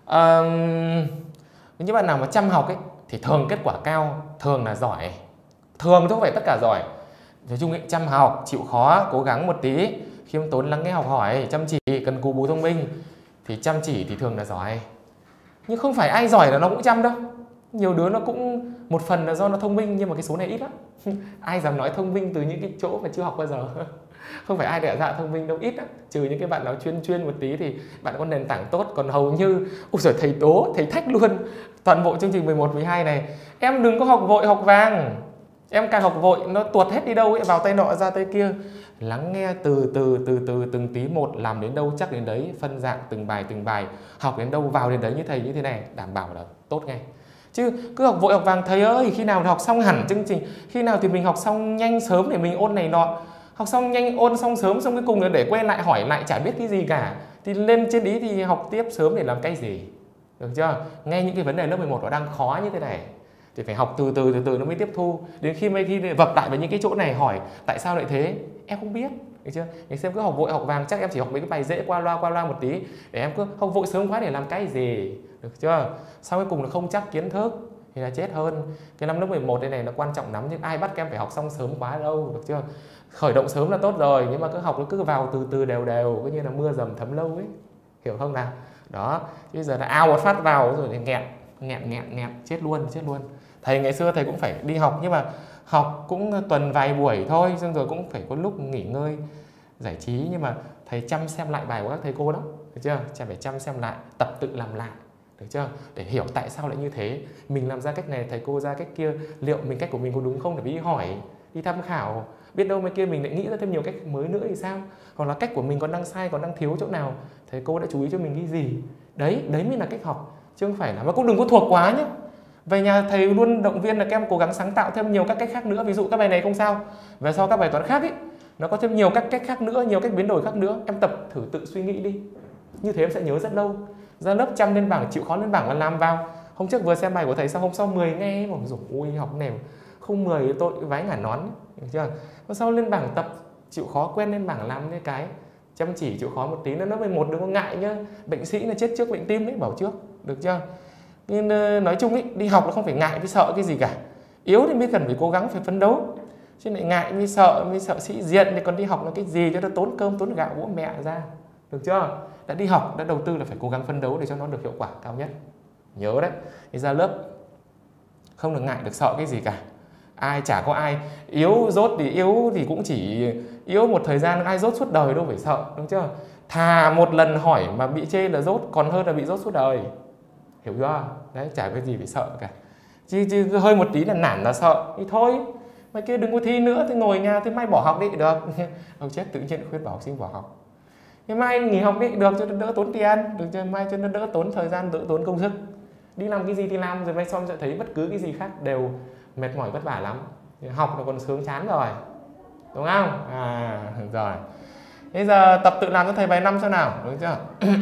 A: um, những bạn nào mà chăm học ấy thì thường kết quả cao, thường là giỏi. Thường chứ không phải tất cả giỏi. Nói chung ấy, chăm học, chịu khó, cố gắng một tí, khiêm tốn lắng nghe học hỏi, chăm chỉ, cần cù bù thông minh, thì chăm chỉ thì thường là giỏi. Nhưng không phải ai giỏi là nó cũng chăm đâu. Nhiều đứa nó cũng một phần là do nó thông minh, nhưng mà cái số này ít lắm. Ai dám nói thông minh từ những cái chỗ mà chưa học bao giờ. Không phải ai đẻ ra thông minh đâu, ít lắm. Trừ những cái bạn nào chuyên chuyên một tí thì bạn có nền tảng tốt. Còn hầu như, ôi giời, thầy tố, thầy thách luôn toàn bộ chương trình mười một, mười hai này. Em đừng có học vội học vàng. Em càng học vội nó tuột hết đi đâu ấy, vào tay nọ ra tay kia. Lắng nghe từ từ từ từ từng tí một, làm đến đâu chắc đến đấy, phân dạng từng bài từng bài, học đến đâu vào đến đấy như thầy như thế này, đảm bảo là tốt ngay. Chứ cứ học vội học vàng, thầy ơi, khi nào học xong hẳn chương trình, khi nào thì mình học xong nhanh sớm để mình ôn này nọ. Học xong nhanh, ôn xong sớm, xong cuối cùng là để quay lại hỏi lại chả biết cái gì cả. Thì lên trên ý thì học tiếp sớm để làm cái gì. Được chưa? Nghe những cái vấn đề lớp mười một nó đang khó như thế này thì phải học từ từ từ từ nó mới tiếp thu. Đến khi mấy khi vập lại vào những cái chỗ này hỏi tại sao lại thế, em không biết. Được chưa? Ngày xem cứ học vội học vàng, chắc em chỉ học mấy cái bài dễ qua loa qua loa một tí, để em cứ học vội sớm quá để làm cái gì. Được chưa? Sau cuối cùng là không chắc kiến thức. thì là chết hơn. Cái năm lớp mười một đây này nó quan trọng lắm, nhưng ai bắt các em phải học xong sớm quá đâu, được chưa? Khởi động sớm là tốt rồi, nhưng mà cứ học nó cứ vào từ từ đều đều, coi như là mưa dầm thấm lâu ấy, hiểu không nào? Đó, bây giờ là ao một phát vào rồi thì nghẹn, nghẹn, nghẹn, nghẹn, chết luôn, chết luôn. Thầy ngày xưa thầy cũng phải đi học, nhưng mà học cũng tuần vài buổi thôi, xong rồi cũng phải có lúc nghỉ ngơi, giải trí, nhưng mà thầy chăm xem lại bài của các thầy cô đó, được chưa? Chăm phải chăm xem lại, tập tự làm lại, được chưa? Để hiểu tại sao lại như thế, mình làm ra cách này, thầy cô ra cách kia, liệu mình cách của mình có đúng không, để đi hỏi, đi tham khảo, biết đâu mấy kia mình lại nghĩ ra thêm nhiều cách mới nữa thì sao? Hoặc là cách của mình còn đang sai, còn đang thiếu chỗ nào, thầy cô đã chú ý cho mình cái gì? Đấy, đấy mới là cách học, chứ không phải là, mà cũng đừng có thuộc quá nhé. Về nhà thầy luôn động viên là các em cố gắng sáng tạo thêm nhiều các cách khác nữa. Ví dụ các bài này không sao, về sau các bài toán khác ấy, nó có thêm nhiều các cách khác nữa, nhiều cách biến đổi khác nữa. Em tập thử tự suy nghĩ đi, như thế em sẽ nhớ rất lâu. Ra lớp chăm lên bảng, chịu khó lên bảng và làm vào. Hôm trước vừa xem bài của thầy xong, hôm sau mười nghe mà rồi ui học này không mười tôi vái ngả nón, được chưa? Hôm sau lên bảng tập, chịu khó quen lên bảng làm cái cái chăm chỉ, chịu khó một tí nữa. Lớp mười một đừng có ngại nhá, bệnh sĩ là chết trước bệnh tim đấy, bảo trước, được chưa? Nhưng nói chung ý, đi học nó không phải ngại với sợ cái gì cả. Yếu thì mới cần phải cố gắng, phải phấn đấu. Chứ lại ngại mới sợ, mới sợ sĩ diện thì còn đi học là cái gì cho nó tốn cơm tốn gạo bố mẹ ra, được chưa? Đã đi học, đã đầu tư là phải cố gắng phấn đấu để cho nó được hiệu quả cao nhất. Nhớ đấy, thì ra lớp không được ngại, được sợ cái gì cả. Ai chả có ai yếu dốt thì yếu thì cũng chỉ yếu một thời gian, ai dốt suốt đời đâu phải sợ, đúng chưa? Thà một lần hỏi mà bị chê là dốt còn hơn là bị dốt suốt đời, hiểu chưa? Đấy, chả cái gì phải sợ cả. Chứ, chứ hơi một tí là nản là sợ thì thôi, mày kia đừng có thi nữa, thì ngồi nhà thì mai bỏ học đi được. Ông chết tự nhiên khuyên bảo học sinh bỏ học. Thì mai nghỉ học đi được cho nó đỡ tốn tiền, được chưa? Mai cho nó đỡ tốn thời gian, đỡ tốn công sức. Đi làm cái gì thì làm, rồi mai xong sẽ thấy bất cứ cái gì khác đều mệt mỏi vất vả lắm. Học là còn sướng chán rồi, đúng không? À, rồi. Bây giờ tập tự làm cho thầy bài năm xem nào, đúng chưa?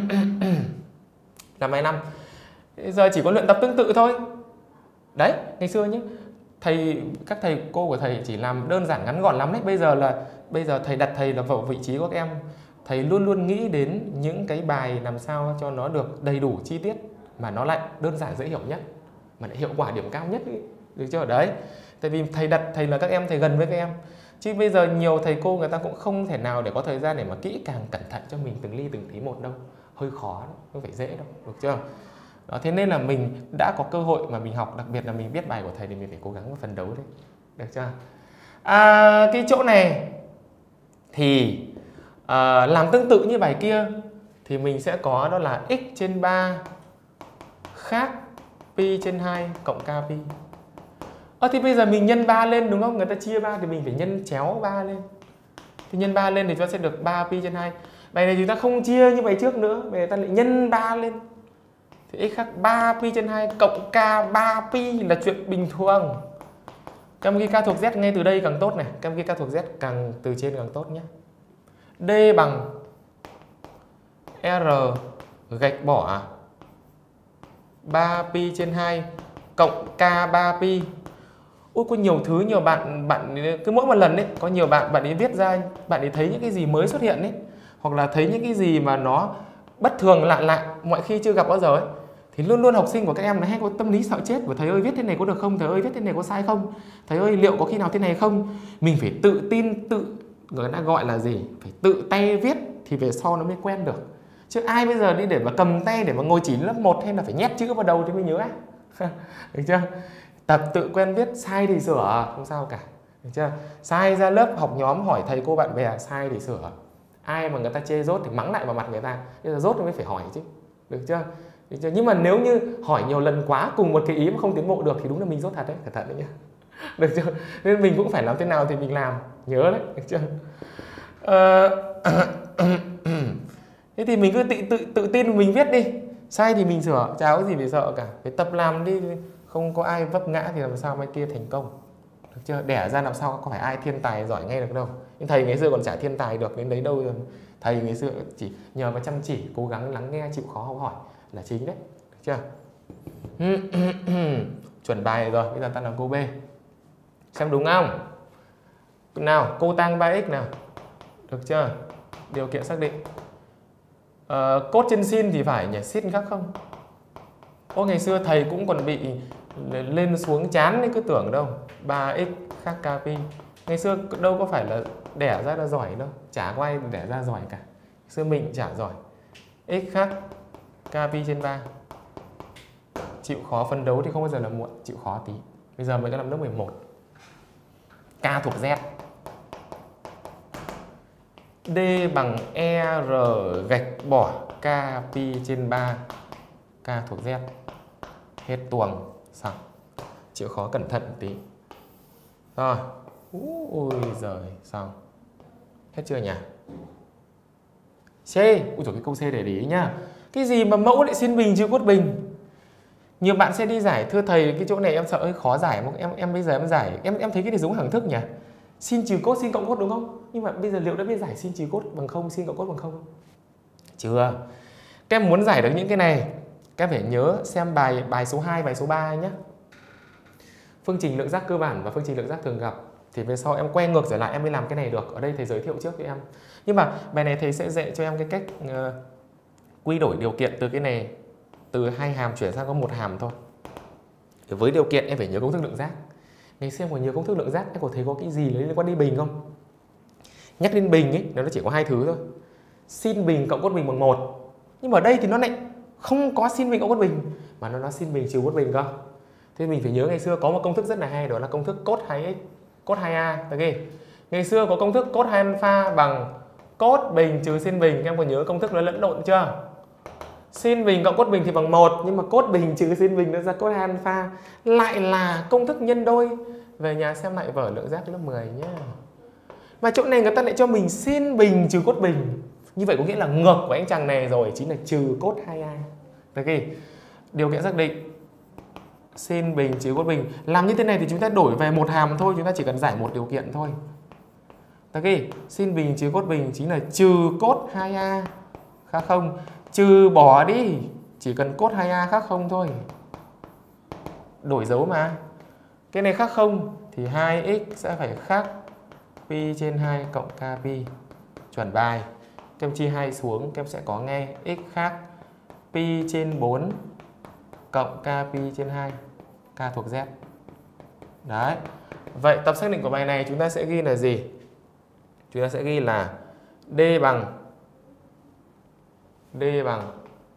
A: Làm bài năm. Bây giờ chỉ có luyện tập tương tự thôi. Đấy, ngày xưa nhé, thầy các thầy cô của thầy chỉ làm đơn giản ngắn gọn lắm đấy. Bây giờ là bây giờ thầy đặt thầy là vào vị trí của các em, thầy luôn luôn nghĩ đến những cái bài làm sao cho nó được đầy đủ chi tiết mà nó lại đơn giản dễ hiểu nhất, mà lại hiệu quả điểm cao nhất ý. Được chưa? Đấy, tại vì thầy đặt thầy là các em, thầy gần với các em, chứ bây giờ nhiều thầy cô người ta cũng không thể nào để có thời gian để mà kỹ càng cẩn thận cho mình từng ly từng tí một đâu, hơi khó, không phải dễ đâu, được chưa? Đó, thế nên là mình đã có cơ hội mà mình học, đặc biệt là mình biết bài của thầy thì mình phải cố gắng và phấn đấu đấy, được chưa? À, cái chỗ này thì à, làm tương tự như bài kia thì mình sẽ có đó là x trên ba khác pi trên hai cộng k pi. Ờ thì bây giờ mình nhân ba lên đúng không? Người ta chia ba thì mình phải nhân chéo ba lên. Thì nhân ba lên thì chúng ta sẽ được ba pi trên hai. Bài này chúng ta không chia như bài trước nữa, bây giờ ta lại nhân ba lên. Thì x khác ba pi trên hai cộng k ba pi là chuyện bình thường. Các em ghi k thuộc z ngay từ đây càng tốt này, các em ghi k thuộc z càng từ trên càng tốt nhé. D bằng R gạch bỏ ba pi trên hai cộng k ba pi. Ôi, có nhiều thứ, nhiều bạn bạn cứ mỗi một lần ấy, có nhiều bạn bạn ấy viết ra, bạn ấy thấy những cái gì mới xuất hiện ấy, hoặc là thấy những cái gì mà nó bất thường lạ lạ mọi khi chưa gặp bao giờ ấy, thì luôn luôn học sinh của các em nó hay có tâm lý sợ chết, của thầy ơi viết thế này có được không, thầy ơi viết thế này có sai không, thầy ơi liệu có khi nào thế này không. Mình phải tự tin, tự người ta gọi là gì, phải tự tay viết thì về sau nó mới quen được. Chứ ai bây giờ đi để mà cầm tay để mà ngồi chỉ lớp một hay là phải nhét chữ vào đầu thì mới nhớ á. Được chưa? Tập tự quen viết, sai thì sửa, không sao cả. Được chưa? Sai ra lớp học nhóm hỏi thầy cô bạn bè, sai thì sửa. Ai mà người ta chê dốt thì mắng lại vào mặt người ta. Bây giờ dốt thì mới phải hỏi chứ. Được chưa? Được chưa? Nhưng mà nếu như hỏi nhiều lần quá cùng một cái ý mà không tiến bộ được thì đúng là mình dốt thật đấy, cẩn thận đấy nhá. Được chưa? Nên mình cũng phải làm thế nào thì mình làm, nhớ đấy, được chưa? Ờ... Thế thì mình cứ tự, tự, tự tin mình viết đi. Sai thì mình sửa, chả có gì phải sợ cả. Phải tập làm đi, không có ai vấp ngã thì làm sao mai kia thành công. Được chưa? Đẻ ra làm sao có phải ai thiên tài giỏi ngay được đâu. Nhưng thầy ngày xưa còn chả thiên tài được đến đấy đâu rồi. Thầy ngày xưa chỉ nhờ vào chăm chỉ, cố gắng lắng nghe, chịu khó học hỏi là chính đấy. Được chưa? Chuẩn bài rồi, bây giờ ta làm câu B. Xem đúng không? Nào, cô tang ba x nào. Được chưa? Điều kiện xác định. Uh, cốt trên sin thì phải nhỉ, sin khác không? Ô, ngày xưa thầy cũng còn bị lên xuống chán đấy, cứ tưởng đâu ba x khác kp. Ngày xưa đâu có phải là đẻ ra là giỏi đâu, chả có ai đẻ ra giỏi cả. Ngày xưa mình cũng chả giỏi. X khác kp trên ba. Chịu khó phấn đấu thì không bao giờ là muộn, chịu khó tí. Bây giờ mới có năm lớp mười một. K thuộc Z. D bằng E R gạch bỏ kp trên ba. K thuộc Z. Hết tuồng. Xong. Chịu khó cẩn thận tí. Rồi. Ui giời, xong. Hết chưa nhỉ? C. Ui dồi, cái câu C để để ý nhá. Cái gì mà mẫu lại sin bình trừ cốt bình? Nhiều bạn sẽ đi giải, thưa thầy cái chỗ này em sợ hơi khó giải, mà em em bây giờ em giải, em em thấy cái này giống hàng thức nhỉ? Sin trừ cốt, sin cộng cốt đúng không? Nhưng mà bây giờ liệu đã biết giải sin trừ cốt bằng không, sin cộng cốt bằng không không? Chưa. Các em muốn giải được những cái này, các em phải nhớ xem bài bài số hai, bài số ba nhé. Phương trình lượng giác cơ bản và phương trình lượng giác thường gặp. Thì về sau em quay ngược trở lại em mới làm cái này được. Ở đây thầy giới thiệu trước cho em. Nhưng mà bài này thầy sẽ dạy cho em cái cách uh, quy đổi điều kiện từ cái này, từ hai hàm chuyển sang có một hàm thôi. Với điều kiện em phải nhớ công thức lượng giác. Ngày xem còn nhớ công thức lượng giác, em có thấy có cái gì liên quan đến bình không? Nhắc đến bình ấy, nó chỉ có hai thứ thôi. Sin bình cộng cốt bình bằng một. Nhưng mà ở đây thì nó lại không có sin bình cộng cốt bình, mà nó nói sin bình trừ cốt bình cơ. Thế mình phải nhớ ngày xưa có một công thức rất là hay, đó là công thức cốt hai x, cốt hai a. Okay. Ngày xưa có công thức cốt hai alpha bằng cốt bình trừ sin bình. Em có nhớ công thức nó lẫn lộn chưa? Sin bình cộng cốt bình thì bằng một, nhưng mà cốt bình trừ sin bình nó ra cốt hai alpha. Lại là công thức nhân đôi. Về nhà xem lại vở lượng giác lớp mười nhé. Mà chỗ này người ta lại cho mình sin bình trừ cốt bình. Như vậy có nghĩa là ngược của anh chàng này rồi, chính là trừ cốt hai a. Okay. Điều kiện xác định sin bình trừ cốt bình. Làm như thế này thì chúng ta đổi về một hàm thôi, chúng ta chỉ cần giải một điều kiện thôi. Okay. Sin bình trừ cốt bình chính là trừ cốt hai a khác không. Trừ bỏ đi, chỉ cần cốt hai a khác không thôi. Đổi dấu mà. Cái này khác không thì hai x sẽ phải khác pi trên hai cộng kp. Chuẩn bài. Các em chia hai xuống, các em sẽ có nghe x khác pi trên bốn cộng kp trên hai. K thuộc Z. Đấy. Vậy tập xác định của bài này chúng ta sẽ ghi là gì? Chúng ta sẽ ghi là D bằng D bằng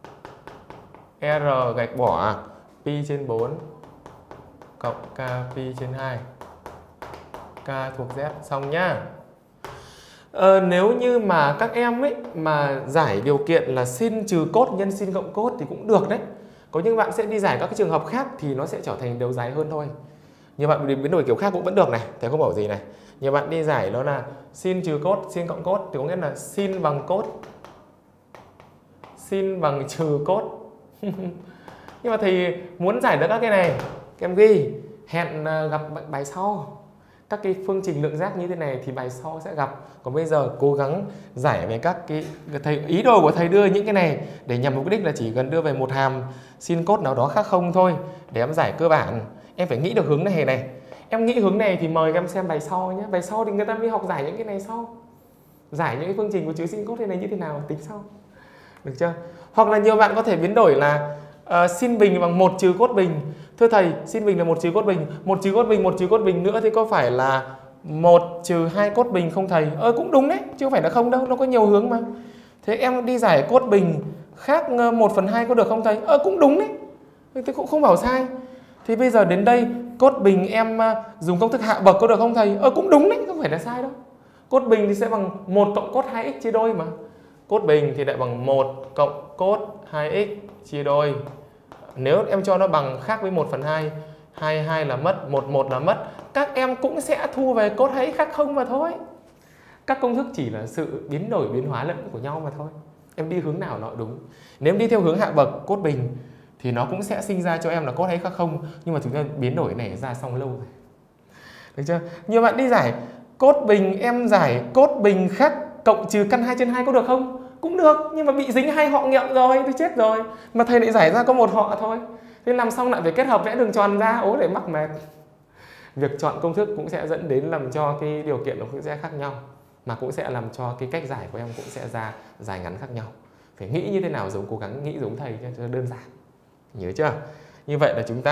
A: R gạch bỏ pi trên bốn cộng kp trên hai. K thuộc Z. Xong nhá. Ờ, nếu như mà các em ấy mà giải điều kiện là sin trừ cốt nhân sin cộng cốt thì cũng được đấy. Có những bạn sẽ đi giải các cái trường hợp khác thì nó sẽ trở thành đều dài hơn thôi. Nhiều bạn biến đổi kiểu khác cũng vẫn được này, thầy không bảo gì này. Nhiều bạn đi giải đó là sin trừ cốt, sin cộng cốt thì có nghĩa là sin bằng cốt, sin bằng trừ cốt. Nhưng mà thầy muốn giải được các cái này, các em ghi hẹn gặp bài sau. Các cái phương trình lượng giác như thế này thì bài sau sẽ gặp. Còn bây giờ cố gắng giải về các cái thầy, ý đồ của thầy đưa những cái này để nhằm mục đích là chỉ cần đưa về một hàm sin cốt nào đó khác không thôi, để em giải cơ bản. Em phải nghĩ được hướng này này. Em nghĩ hướng này thì mời em xem bài sau nhé. Bài sau thì người ta mới học giải những cái này sau. Giải những cái phương trình của chữ sin cốt thế này như thế nào tính sau. Được chưa? Hoặc là nhiều bạn có thể biến đổi là uh, sin bình bằng một trừ cốt bình. Thưa thầy, sin bình là một trừ cốt bình, một trừ cốt bình, một trừ cốt bình nữa thì có phải là một trừ hai cốt bình không thầy? Ơ cũng đúng đấy, chứ không phải là không đâu, nó có nhiều hướng mà. Thế em đi giải cốt bình khác một phần hai có được không thầy? Ơ cũng đúng đấy. Tôi cũng không bảo sai. Thì bây giờ đến đây cốt bình em dùng công thức hạ bậc có được không thầy? Ơ cũng đúng đấy, không phải là sai đâu. Cốt bình thì sẽ bằng một cộng cốt hai x chia đôi mà. Cốt bình thì lại bằng một cộng cốt hai x chia đôi. Nếu em cho nó bằng khác với một phần hai, hai hai là mất, một một là mất. Các em cũng sẽ thu về cốt hai x khác không mà thôi. Các công thức chỉ là sự biến đổi, biến hóa lẫn của nhau mà thôi. Em đi hướng nào nó đúng. Nếu em đi theo hướng hạ bậc cốt bình thì nó cũng sẽ sinh ra cho em là cốt hai x khác không. Nhưng mà chúng ta biến đổi này ra xong lâu rồi. Được chưa? Nhiều bạn đi giải cốt bình, em giải cốt bình khác cộng trừ căn hai trên hai có được không? Cũng được, nhưng mà bị dính hai họ nghiệm rồi, tôi chết rồi. Mà thầy lại giải ra có một họ thôi. Thế làm xong lại phải kết hợp vẽ đường tròn ra, ố để mắc mệt. Việc chọn công thức cũng sẽ dẫn đến làm cho cái điều kiện nó cũng sẽ khác nhau. Mà cũng sẽ làm cho cái cách giải của em cũng sẽ ra dài ngắn khác nhau. Phải nghĩ như thế nào giống, cố gắng nghĩ giống thầy cho đơn giản. Nhớ chưa? Như vậy là chúng ta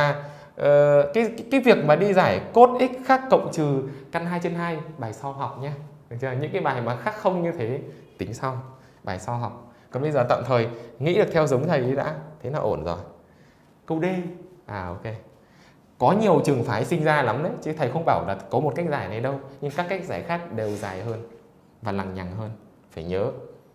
A: ờ, cái, cái cái việc mà đi giải cos x khác cộng trừ căn hai trên hai bài sau học nhé. Được chưa? Những cái bài mà khác không như thế tính sau, bài sau học. Còn bây giờ tạm thời nghĩ được theo giống thầy ấy đã, thế là ổn rồi. Câu D. À ok. Có nhiều trường phái sinh ra lắm đấy, chứ thầy không bảo là có một cách giải này đâu, nhưng các cách giải khác đều dài hơn và lằng nhằng hơn, phải nhớ.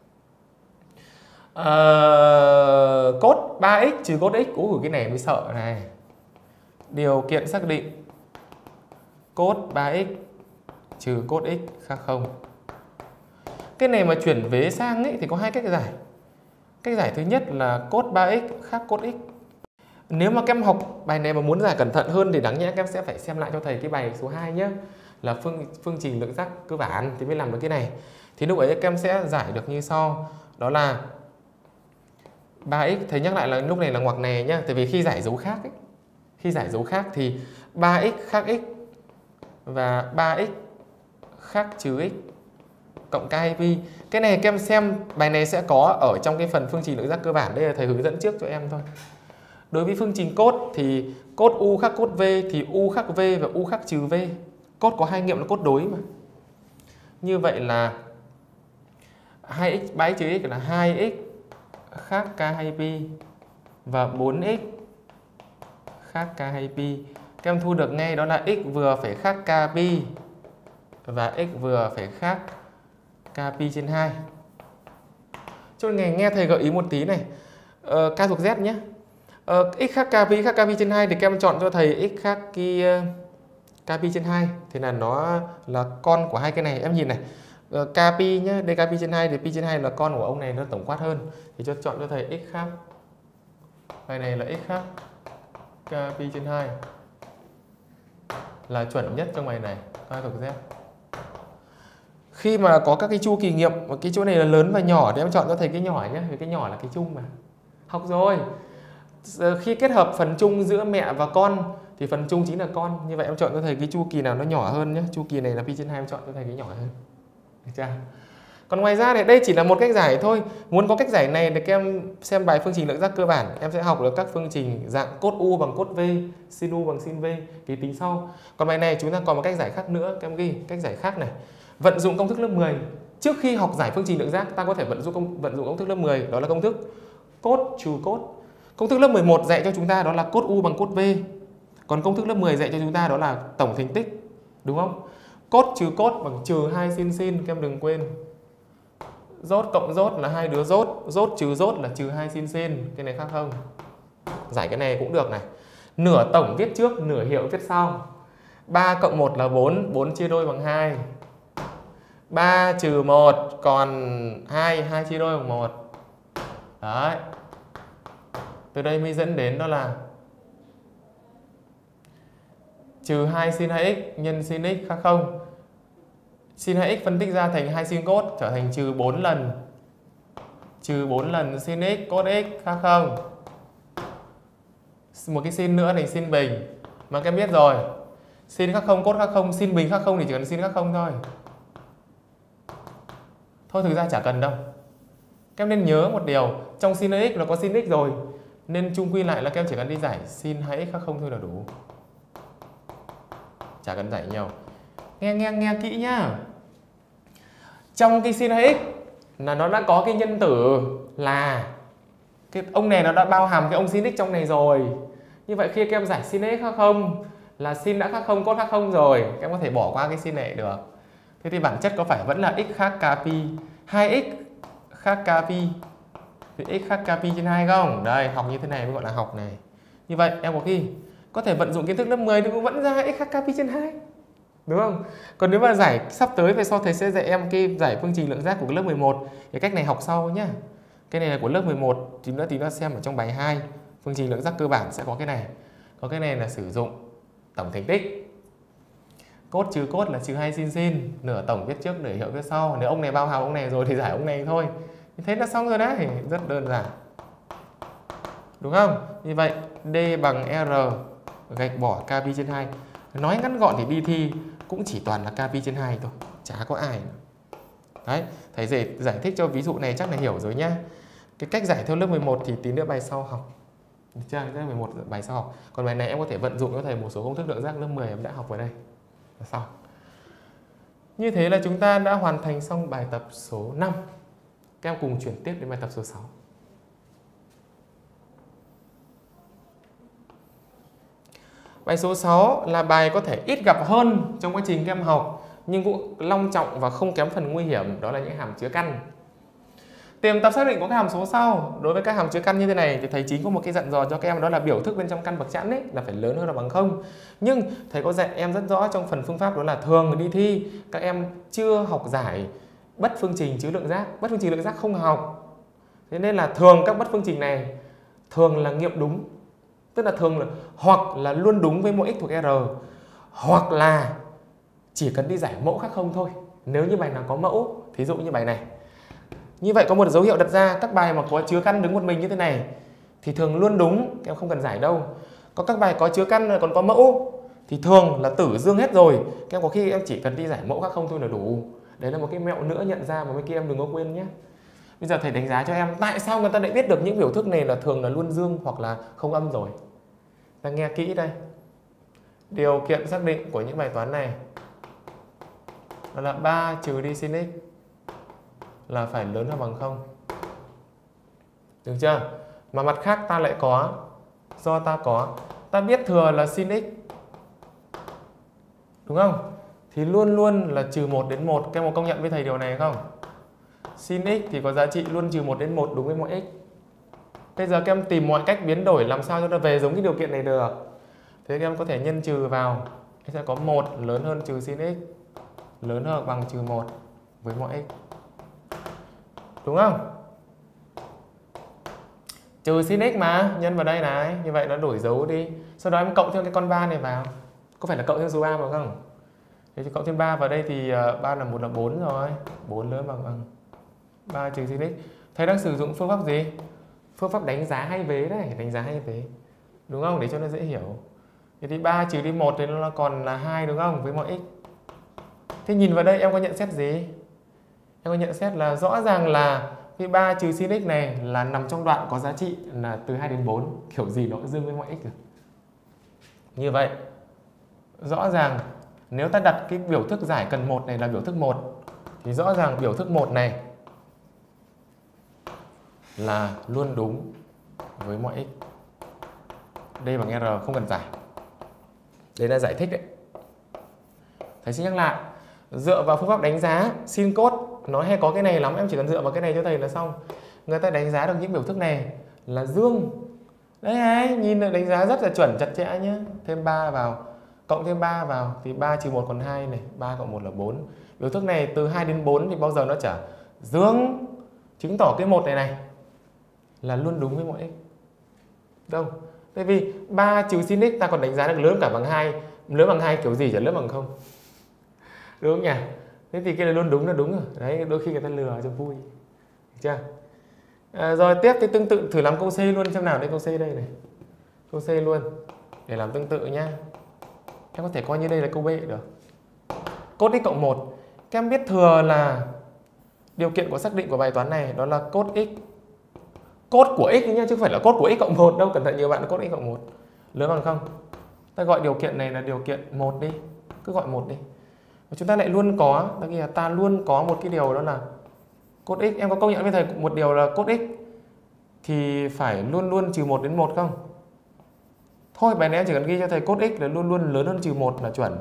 A: Uh, cos ba x trừ cos x, ủa cái này mới sợ này. Điều kiện xác định cos ba x trừ cos x khác không. Cái này mà chuyển vế sang ấy thì có hai cách giải. Cách giải thứ nhất là cos ba x khác cos x. Nếu mà các em học bài này mà muốn giải cẩn thận hơn thì đáng nhẽ các em sẽ phải xem lại cho thầy cái bài số hai nhé, là phương phương trình lượng giác cơ bản thì mới làm được cái này. Thì lúc ấy các em sẽ giải được như sau, đó là ba x, thầy nhắc lại là lúc này là ngoặc này nhá, tại vì khi giải dấu khác ấy, khi giải dấu khác thì ba x khác x và ba x khác trừ x cộng k hai pi. Cái này các em xem bài này sẽ có ở trong cái phần phương trình lượng giác cơ bản, đây là thầy hướng dẫn trước cho em thôi. Đối với phương trình cos thì cos u khác cos v thì u khác v và u khác trừ v. Cos có hai nghiệm là cos đối mà. Như vậy là hai x ba x trừ x là hai x khác k hai pi và bốn x khác k hai pi. Các em thu được ngay đó là x vừa phải khác k pi và x vừa phải khác k pi trên hai. Cho nên nghe thầy gợi ý một tí này. Ờ, k thuộc z nhé. Ờ, x khác k pi khác k pi trên hai thì các em chọn cho thầy x khác cái k pi trên hai, thì là nó là con của hai cái này. Em nhìn này, ờ, k pi nhé, đây k pi trên hai thì pi trên hai là con của ông này, nó tổng quát hơn, thì cho chọn cho thầy x khác, bài này là x khác k pi trên hai là chuẩn nhất trong bài này, k thuộc z. Khi mà có các cái chu kỳ nghiệm, cái chỗ này là lớn và nhỏ thì em chọn cho thầy cái nhỏ nhé, vì cái nhỏ là cái chung mà. Học rồi. Khi kết hợp phần chung giữa mẹ và con thì phần chung chính là con. Như vậy em chọn cho thầy cái chu kỳ nào nó nhỏ hơn nhé. Chu kỳ này là pi trên hai, em chọn cho thầy cái nhỏ hơn. Được chưa? Còn ngoài ra này, đây chỉ là một cách giải thôi. Muốn có cách giải này thì các em xem bài phương trình lượng giác cơ bản, em sẽ học được các phương trình dạng cos u bằng cos v, sin u bằng sin v, thì tính sau. Còn bài này chúng ta còn một cách giải khác nữa, các em ghi cách giải khác này. Vận dụng công thức lớp mười. Trước khi học giải phương trình lượng giác, ta có thể vận dụng công, vận dụng công thức lớp mười, đó là công thức cos trừ cos. Công thức lớp mười một dạy cho chúng ta đó là cos u bằng cos v. Còn công thức lớp mười dạy cho chúng ta đó là tổng thành tích, đúng không? Cos trừ cos bằng trừ hai sin sin, các em đừng quên. Rốt cộng rốt là hai đứa rốt, rốt trừ rốt là trừ hai sin sin, cái này khác không? Giải cái này cũng được này. Nửa tổng viết trước, nửa hiệu viết sau. ba cộng một là bốn, bốn chia đôi bằng hai. ba trừ một còn hai, hai chia đôi bằng một. Đấy. Từ đây mới dẫn đến đó là trừ hai sin hai x nhân sin x khác không. Sin hai x phân tích ra thành hai sin cos trở thành trừ bốn lần. Trừ bốn lần sin x cos x khác không. Một cái sin nữa thành sin bình. Mà các em biết rồi, sin khác không, cos khác không, sin bình khác không thì chỉ cần sin khác không thôi. Thôi thực ra chả cần đâu. Các em nên nhớ một điều, trong sin hai x nó có sin x rồi, nên chung quy lại là các em chỉ cần đi giải sin hai x khác không thôi là đủ. Chả cần giải nhiều. Nghe nghe nghe kỹ nhá. Trong cái sin hai x là nó đã có cái nhân tử là cái ông này nó đã bao hàm cái ông sin x trong này rồi. Như vậy khi các em giải sin x khác không là sin đã khác không, cos khác không rồi, các em có thể bỏ qua cái sin này được. Thế thì bản chất có phải vẫn là x khác k pi, hai x khác k pi thì x khác k pi trên hai không? Đây, học như thế này mới gọi là học này. Như vậy em có khi có thể vận dụng kiến thức lớp mười thì cũng vẫn ra x khác k pi trên hai. Đúng không? Còn nếu mà giải sắp tới về sau thầy sẽ dạy em cái giải phương trình lượng giác của lớp mười một. Cái cách này học sau nhá. Cái này là của lớp mười một, tí nữa tí nữa xem ở trong bài hai. Phương trình lượng giác cơ bản sẽ có cái này. Có cái này là sử dụng tổng thành tích. Cos trừ cos là trừ hai sin sin, nửa tổng viết trước, nửa hiệu viết sau. Nếu ông này bao hàm ông này rồi thì giải ông này thôi. Thế là xong rồi đấy, rất đơn giản. Đúng không? Như vậy D bằng R gạch bỏ k pi trên hai. Nói ngắn gọn thì đi thi cũng chỉ toàn là k pi trên hai thôi, chả có ai nữa. Đấy, thầy giải, giải thích cho ví dụ này chắc là hiểu rồi nhá. Cái cách giải theo lớp mười một thì tí nữa bài sau học. Được chưa? Đây là một bài sau học. Còn bài này em có thể vận dụng cho thầy một số công thức lượng giác lớp mười em đã học ở đây. Là xong. Như thế là chúng ta đã hoàn thành xong bài tập số năm. Các em cùng chuyển tiếp đến bài tập số sáu. Bài số sáu là bài có thể ít gặp hơn trong quá trình các em học, nhưng cũng long trọng và không kém phần nguy hiểm, đó là những hàm chứa căn. Tìm tập xác định của các hàm số sau. Đối với các hàm chứa căn như thế này thì thầy chính có một cái dặn dò cho các em, đó là biểu thức bên trong căn bậc chẵn ấy là phải lớn hơn hoặc bằng không. Nhưng thầy có dạy em rất rõ trong phần phương pháp, đó là thường đi thi các em chưa học giải bất phương trình chứa lượng giác, bất phương trình lượng giác không học. Thế nên là thường các bất phương trình này thường là nghiệm đúng. Tức là thường là hoặc là luôn đúng với mỗi x thuộc R, hoặc là chỉ cần đi giải mẫu khác không thôi. Nếu như bài nào có mẫu, thí dụ như bài này. Như vậy có một dấu hiệu đặt ra, các bài mà có chứa căn đứng một mình như thế này thì thường luôn đúng, em không cần giải đâu. Có các bài có chứa căn còn có mẫu thì thường là tử dương hết rồi, các em có khi em chỉ cần đi giải mẫu khác không thôi là đủ. Đấy là một cái mẹo nữa nhận ra mà mấy kia em đừng có quên nhé. Bây giờ thầy đánh giá cho em tại sao người ta lại biết được những biểu thức này là thường là luôn dương hoặc là không âm rồi. Ta nghe kỹ đây. Điều kiện xác định của những bài toán này đó là ba trừ đi sin x là phải lớn hơn bằng không. Được chưa? Mà mặt khác ta lại có, do ta có, ta biết thừa là sin x, đúng không? Thì luôn luôn là trừ một đến một. Các em có công nhận với thầy điều này không? Sin x thì có giá trị luôn trừ một đến một đúng với mọi x. Bây giờ các em tìm mọi cách biến đổi làm sao cho nó về giống cái điều kiện này được. Thế các em có thể nhân trừ vào, sẽ có một lớn hơn trừ sin x, lớn hơn bằng trừ một với mọi x. Đúng không? Trừ sin x mà, nhân vào đây này, như vậy nó đổi dấu đi. Sau đó em cộng thêm cái con ba này vào. Có phải là cộng thêm số ba vào không? Thế thì cộng thêm ba vào đây thì ba là một là bốn rồi. bốn lớn bằng bằng ba trừ sin x. Thầy đang sử dụng phương pháp gì? Phương pháp đánh giá hay vế đấy, đánh giá hay vế. Đúng không? Để cho nó dễ hiểu. Thế thì ba trừ đi một thì nó còn là hai đúng không? Với mọi x. Thế nhìn vào đây em có nhận xét gì? Em có nhận xét là rõ ràng là cái ba trừ sin x này là nằm trong đoạn có giá trị là từ hai đến bốn, kiểu gì nó dương với mọi x rồi. Như vậy, rõ ràng nếu ta đặt cái biểu thức giải cần một này là biểu thức một thì rõ ràng biểu thức một này là luôn đúng với mọi x. D bằng R không cần giải. Đây là giải thích đấy. Thầy xin nhắc lại, dựa vào phương pháp đánh giá sin cos, nó hay có cái này lắm, em chỉ cần dựa vào cái này cho thầy là xong. Người ta đánh giá được những biểu thức này là dương. Đấy này, nhìn là đánh giá rất là chuẩn chặt chẽ nhé. Thêm ba vào, cộng thêm ba vào thì ba trừ một còn hai này, ba cộng một là bốn. Biểu thức này từ hai đến bốn thì bao giờ nó trở dương, chứng tỏ cái một này này là luôn đúng với mọi x. Đâu? Tại vì ba trừ sin x ta còn đánh giá được lớn cả bằng hai, lớn bằng hai kiểu gì chả lớn bằng không. Đúng không nhỉ? Thế thì cái này luôn đúng là đúng rồi. Đấy, đôi khi người ta lừa cho vui. Được chưa? À, rồi tiếp thì tương tự thử làm câu C luôn xem nào. Đây câu C đây này. Câu C luôn. Để làm tương tự nhá. Em có thể coi như đây là câu B được. Cos x cộng một. Các em biết thừa là điều kiện của xác định của bài toán này đó là cos x. Cos của x nhá, chứ không phải là cos của x cộng một đâu. Cẩn thận nhiều bạn là cos x cộng một. Lớn bằng không? Ta gọi điều kiện này là điều kiện một đi. Cứ gọi một đi. Và chúng ta lại luôn có, ta ghi là ta luôn có một cái điều đó là cos x. Em có công nhận với thầy một điều là cos x thì phải luôn luôn trừ một đến một không? Thôi bài này em chỉ cần ghi cho thầy cos x là luôn luôn lớn hơn trừ một là chuẩn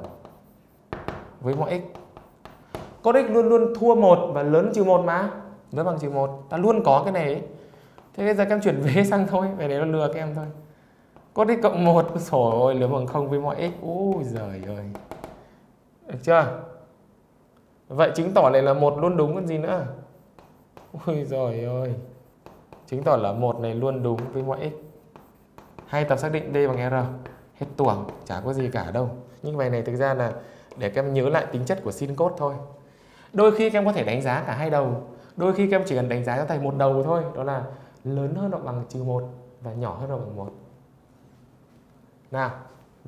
A: với mọi x. Cos x luôn luôn thua một và lớn trừ một mà, lớn bằng trừ một. Ta luôn có cái này ấy. Thế bây giờ các em chuyển vế sang thôi, bài này nó lừa các em thôi. Cos x cộng một, trời ơi, lớn bằng không với mọi x. Ôi giời ơi. Được chưa? Vậy chứng tỏ này là một luôn đúng còn gì nữa. Ôi giời ơi. Chứng tỏ là một này luôn đúng với mọi x. Hai tập xác định D bằng R. Hết tuồng, chả có gì cả đâu. Nhưng bài này thực ra là để các em nhớ lại tính chất của sin cos thôi. Đôi khi các em có thể đánh giá cả hai đầu. Đôi khi các em chỉ cần đánh giá cho thầy một đầu thôi. Đó là lớn hơn hoặc bằng trừ một và nhỏ hơn hoặc bằng một. Nào, B.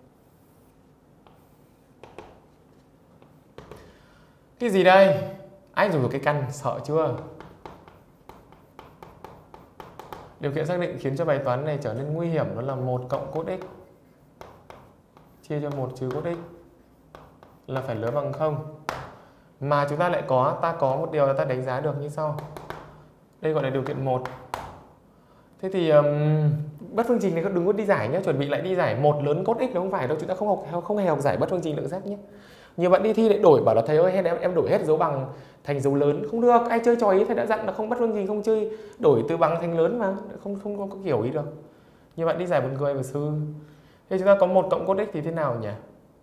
A: Cái gì đây? Anh dùng được cái căn, sợ chưa? Điều kiện xác định khiến cho bài toán này trở nên nguy hiểm, đó là một cộng cos x chia cho một trừ cos x là phải lớn bằng không. Mà chúng ta lại có, ta có một điều là ta đánh giá được như sau. Đây gọi là điều kiện một. Thế thì um, bất phương trình này đừng có đi giải nhé, chuẩn bị lại đi giải một lớn cos x, nó không phải đâu, chúng ta không học không hề học giải bất phương trình lượng giác nhé. Nhiều bạn đi thi lại đổi bảo là thầy ơi hay em em đổi hết dấu bằng thành dấu lớn, không được, ai chơi trò ấy thầy đã dặn là không bất phương trình không chơi đổi từ bằng thành lớn mà, không không, không có kiểu ý được. Nhiều bạn đi giải buồn cười và sư. Thế chúng ta có một cộng cos x thì thế nào nhỉ?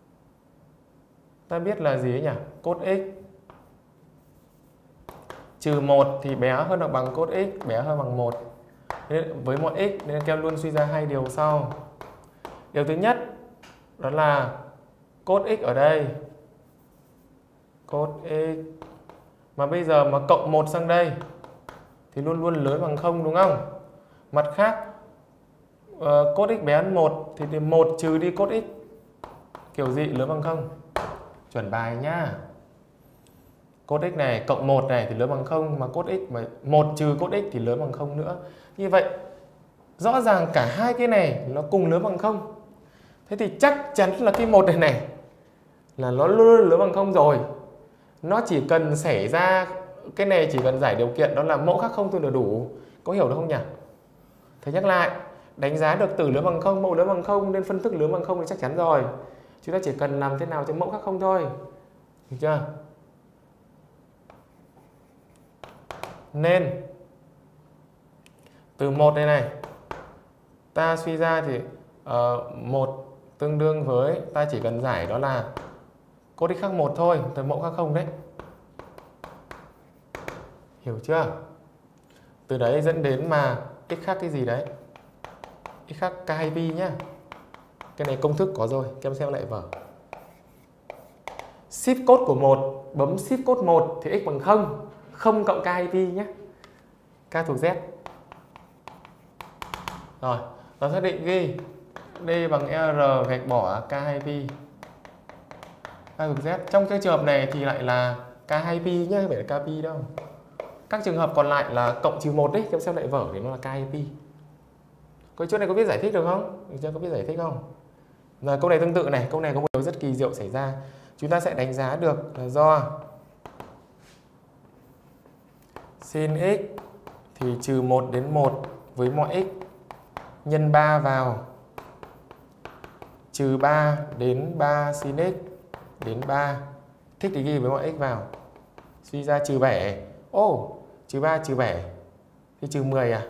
A: Ta biết là gì ấy nhỉ? Cos x trừ một thì bé hơn hoặc bằng cos x, bé hơn bằng một. Nên với mọi x nên các em luôn suy ra hai điều sau. Điều thứ nhất đó là cos x ở đây, cos x mà bây giờ mà cộng một sang đây thì luôn luôn lớn bằng không, đúng không? Mặt khác uh, cos x bé hơn một thì, thì một trừ đi cos x kiểu gì lớn bằng không. Chuẩn bài nhá. Cos x này cộng một này thì lớn bằng không, mà cos x mà một trừ cos x thì lớn bằng không nữa. Như vậy rõ ràng cả hai cái này nó cùng lớn bằng không. Thế thì chắc chắn là cái một này này là nó luôn luôn lớn bằng không rồi. Nó chỉ cần xảy ra cái này, chỉ cần giải điều kiện đó là mẫu khác không thôi là đủ. Có hiểu được không nhỉ? Thầy nhắc lại, đánh giá được tử lớn bằng không, mẫu lớn bằng không nên phân thức lớn bằng không thì chắc chắn rồi. Chúng ta chỉ cần làm thế nào cho mẫu khác không thôi. Được chưa? Nên từ một này này ta suy ra thì uh, một tương đương với, ta chỉ cần giải đó là cos x khác một thôi, từ mẫu khác không đấy. Hiểu chưa? Từ đấy dẫn đến mà x khác cái gì đấy? X khác k hai pi nhá. Cái này công thức có rồi, các em xem lại vở. Shift code của một, bấm shift code một thì x bằng không, không cộng k hai pi nhé. K thuộc z. Rồi, ta xác định ghi D bằng R gạch bỏ k hai pi. K thuộc z. Trong cái trường hợp này thì lại là k hai pi nhé, không phải là k pi đâu. Các trường hợp còn lại là cộng trừ một đấy, các em xem lại vở thì nó là k hai pi. Cái chỗ này có biết giải thích được không? Được chưa? Có biết giải thích không? Rồi câu này tương tự này, câu này có một điều rất kỳ diệu xảy ra. Chúng ta sẽ đánh giá được là do sin x thì trừ một đến một với mọi x nhân ba vào trừ ba đến ba sin x đến ba. Thích thì ghi với mọi x vào. Suy ra trừ bảy. Ô, oh, trừ ba trừ bảy thì trừ mười à?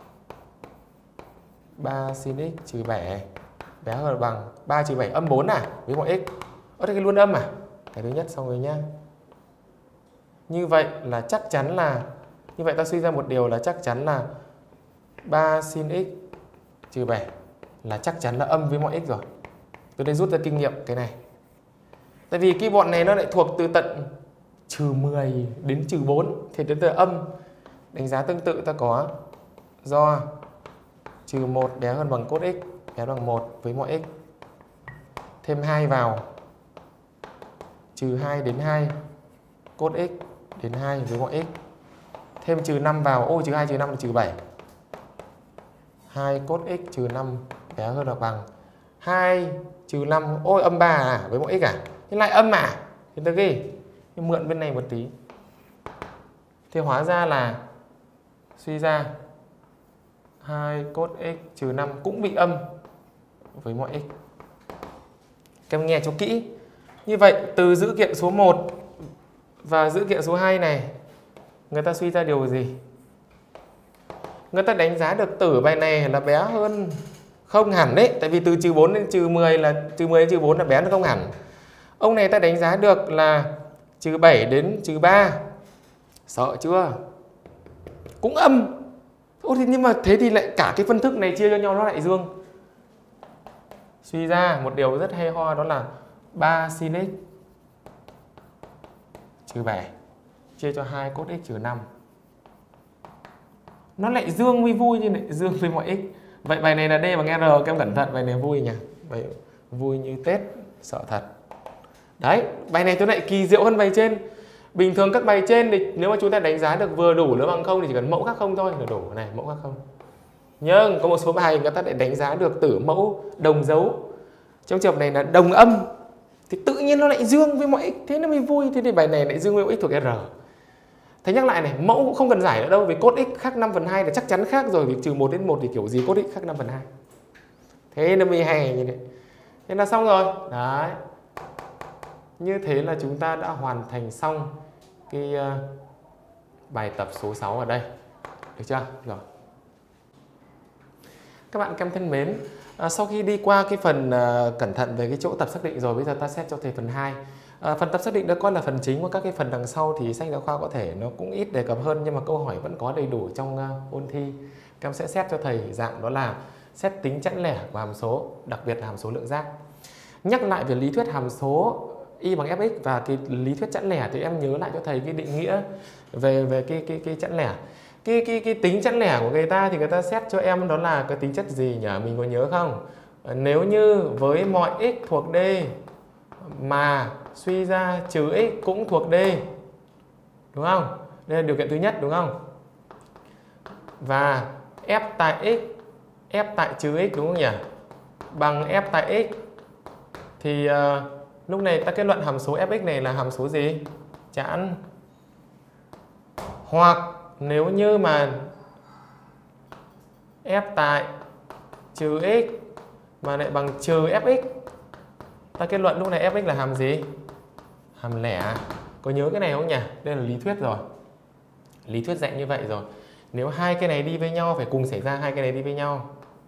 A: ba sin x trừ bảy bé hơn bằng ba trừ bảy âm bốn à? Với mọi x. Ơ thế cái luôn âm à? Cái thứ nhất xong rồi nhá. Như vậy là chắc chắn là, như vậy ta suy ra một điều là chắc chắn là ba sin x trừ bảy là chắc chắn là âm với mọi x rồi. Từ đây rút ra kinh nghiệm cái này. Tại vì cái bọn này nó lại thuộc từ tận trừ mười đến trừ bốn thì đến từ âm. Đánh giá tương tự ta có do trừ một bé hơn bằng cos x bé bằng một với mọi x. Thêm hai vào trừ hai đến hai cos x đến hai với mọi x. Thêm trừ năm vào, ô trừ hai trừ năm là trừ bảy. hai cos x trừ năm bé hơn hoặc bằng hai trừ năm, ôi âm ba à với mọi x à? Thế lại âm à? Thì ta ghi nhưng mượn bên này một tí. Thì hóa ra là suy ra hai cos x trừ năm cũng bị âm với mọi x. Các em nghe cho kỹ. Như vậy từ dữ kiện số một và dữ kiện số hai này người ta suy ra điều gì? Người ta đánh giá được tử bài này là bé hơn không hẳn đấy. Tại vì từ trừ bốn đến trừ mười là trừ mười đến trừ bốn là bé hơn không hẳn. Ông này ta đánh giá được là trừ bảy đến trừ ba. Sợ chưa? Cũng âm. Ô, thì nhưng mà thế thì lại cả cái phân thức này chia cho nhau nó lại dương. Suy ra một điều rất hay ho đó là ba sin x trừ bảy chia cho hai cos x trừ năm. Nó lại dương vui vui như lại dương với mọi x. Vậy bài này là D bằng R, các em cẩn thận, bài này vui nhỉ? Bài vui như Tết, sợ thật. Đấy, bài này tôi lại kỳ diệu hơn bài trên. Bình thường các bài trên thì nếu mà chúng ta đánh giá được vừa đủ lớn bằng không thì chỉ cần mẫu khác không thôi là đủ. Này, mẫu khác không. Nhưng có một số bài người ta lại đánh giá được tử mẫu đồng dấu. Trong trường hợp này là đồng âm thì tự nhiên nó lại dương với mọi x, thế nó mới vui. Thế thì bài này lại dương với mọi x thuộc R. Thế nhắc lại này, mẫu cũng không cần giải nữa đâu, vì cos x khác năm phần hai là chắc chắn khác rồi, vì trừ một đến một thì kiểu gì cos x khác năm phần hai. Thế nó mới hay như thế. Thế là xong rồi. Đấy. Như thế là chúng ta đã hoàn thành xong cái uh, bài tập số sáu ở đây. Được chưa? Rồi. Các bạn kem thân mến, à, sau khi đi qua cái phần uh, cẩn thận về cái chỗ tập xác định rồi, bây giờ ta xét cho thầy phần hai. À, phần tập xác định đó coi là phần chính, của các cái phần đằng sau thì sách giáo khoa có thể nó cũng ít đề cập hơn, nhưng mà câu hỏi vẫn có đầy đủ trong uh, ôn thi. Các em sẽ xét cho thầy dạng đó là xét tính chẵn lẻ của hàm số, đặc biệt là hàm số lượng giác. Nhắc lại về lý thuyết hàm số y bằng fx và cái lý thuyết chẵn lẻ thì em nhớ lại cho thầy cái định nghĩa về về cái cái cái chẵn lẻ. Cái cái cái tính chẵn lẻ của người ta thì người ta xét cho em đó là cái tính chất gì nhỉ? Mình có nhớ không? Nếu như với mọi x thuộc D mà suy ra trừ x cũng thuộc D, đúng không? Đây là điều kiện thứ nhất, đúng không? Và f tại x, f tại trừ x, đúng không nhỉ? Bằng f tại x thì uh, lúc này ta kết luận hàm số fx này là hàm số gì? Chẵn. Hoặc nếu như mà f tại trừ x mà lại bằng trừ fx, ta kết luận lúc này fx là hàm gì? Hàm lẻ. Có nhớ cái này không nhỉ? Đây là lý thuyết rồi. Lý thuyết dạy như vậy rồi. Nếu hai cái này đi với nhau, phải cùng xảy ra hai cái này đi với nhau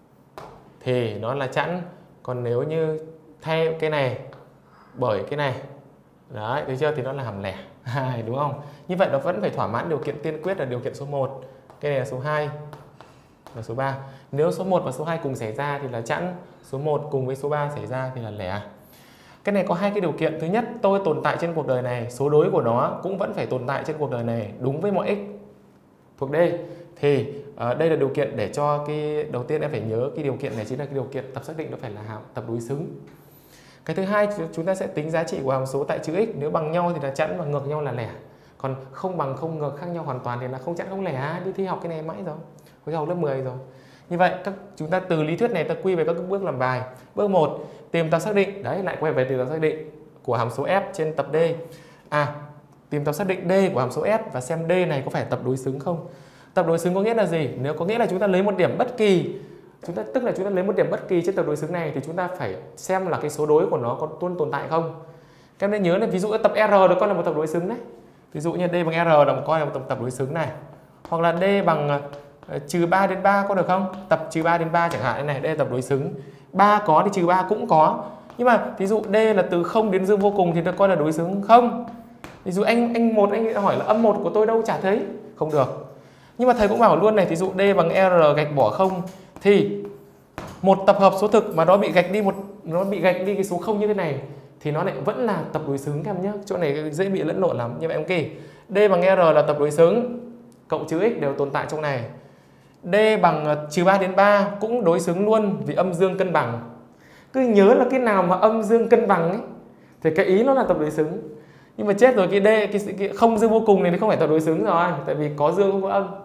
A: thì nó là chẵn. Còn nếu như thay cái này bởi cái này, đấy, được chưa? Thì nó là hàm lẻ. Đúng không? Như vậy nó vẫn phải thỏa mãn điều kiện tiên quyết là điều kiện số một. Cái này là số hai và số ba. Nếu số một và số hai cùng xảy ra thì là chẵn, số một cùng với số ba xảy ra thì là lẻ. Cái này có hai cái điều kiện. Thứ nhất, tôi tồn tại trên cuộc đời này, số đối của nó cũng vẫn phải tồn tại trên cuộc đời này đúng với mọi x thuộc D. Thì uh, đây là điều kiện để cho cái đầu tiên em phải nhớ cái điều kiện này chính là cái điều kiện tập xác định nó phải là hàm tập đối xứng. Cái thứ hai, chúng ta sẽ tính giá trị của hàm số tại chữ x, nếu bằng nhau thì là chẵn và ngược nhau là lẻ. Còn không bằng không ngược khác nhau hoàn toàn thì là không chẵn không lẻ. Đi thi học cái này mãi rồi, hồi học lớp mười rồi. Như vậy các chúng ta từ lý thuyết này ta quy về các bước làm bài. Bước một, tìm tập xác định. Đấy, lại quay về tìm tập xác định của hàm số f trên tập D. À, tìm tập xác định D của hàm số S và xem D này có phải tập đối xứng không. Tập đối xứng có nghĩa là gì? Nếu có nghĩa là chúng ta lấy một điểm bất kỳ, chúng ta tức là chúng ta lấy một điểm bất kỳ trên tập đối xứng này thì chúng ta phải xem là cái số đối của nó có luôn tồn tại không. Các em nên nhớ là ví dụ tập R được coi là một tập đối xứng đấy. Ví dụ như D bằng R đồng coi là một tập, tập đối xứng này. Hoặc là D bằng uh, trừ ba đến ba có được không? Tập trừ ba đến ba chẳng hạn này, đây là tập đối xứng. ba có thì trừ ba cũng có. Nhưng mà ví dụ D là từ không đến dương vô cùng thì được coi là đối xứng không? Ví dụ anh anh một anh hỏi là âm một của tôi đâu, chả thấy, không được. Nhưng mà thầy cũng bảo luôn này, ví dụ D bằng R gạch bỏ không thì một tập hợp số thực mà nó bị gạch đi một nó bị gạch đi cái số không như thế này thì nó lại vẫn là tập đối xứng các em nhé. Chỗ này dễ bị lẫn lộn lắm. Như vậy em kể D bằng R là tập đối xứng, cộng trừ x đều tồn tại trong này. D bằng trừ ba đến ba cũng đối xứng luôn vì âm dương cân bằng. Cứ nhớ là cái nào mà âm dương cân bằng ấy thì cái ý nó là tập đối xứng. Nhưng mà chết rồi, cái D cái, cái không dương vô cùng này thì không phải tập đối xứng rồi, tại vì có dương không có âm.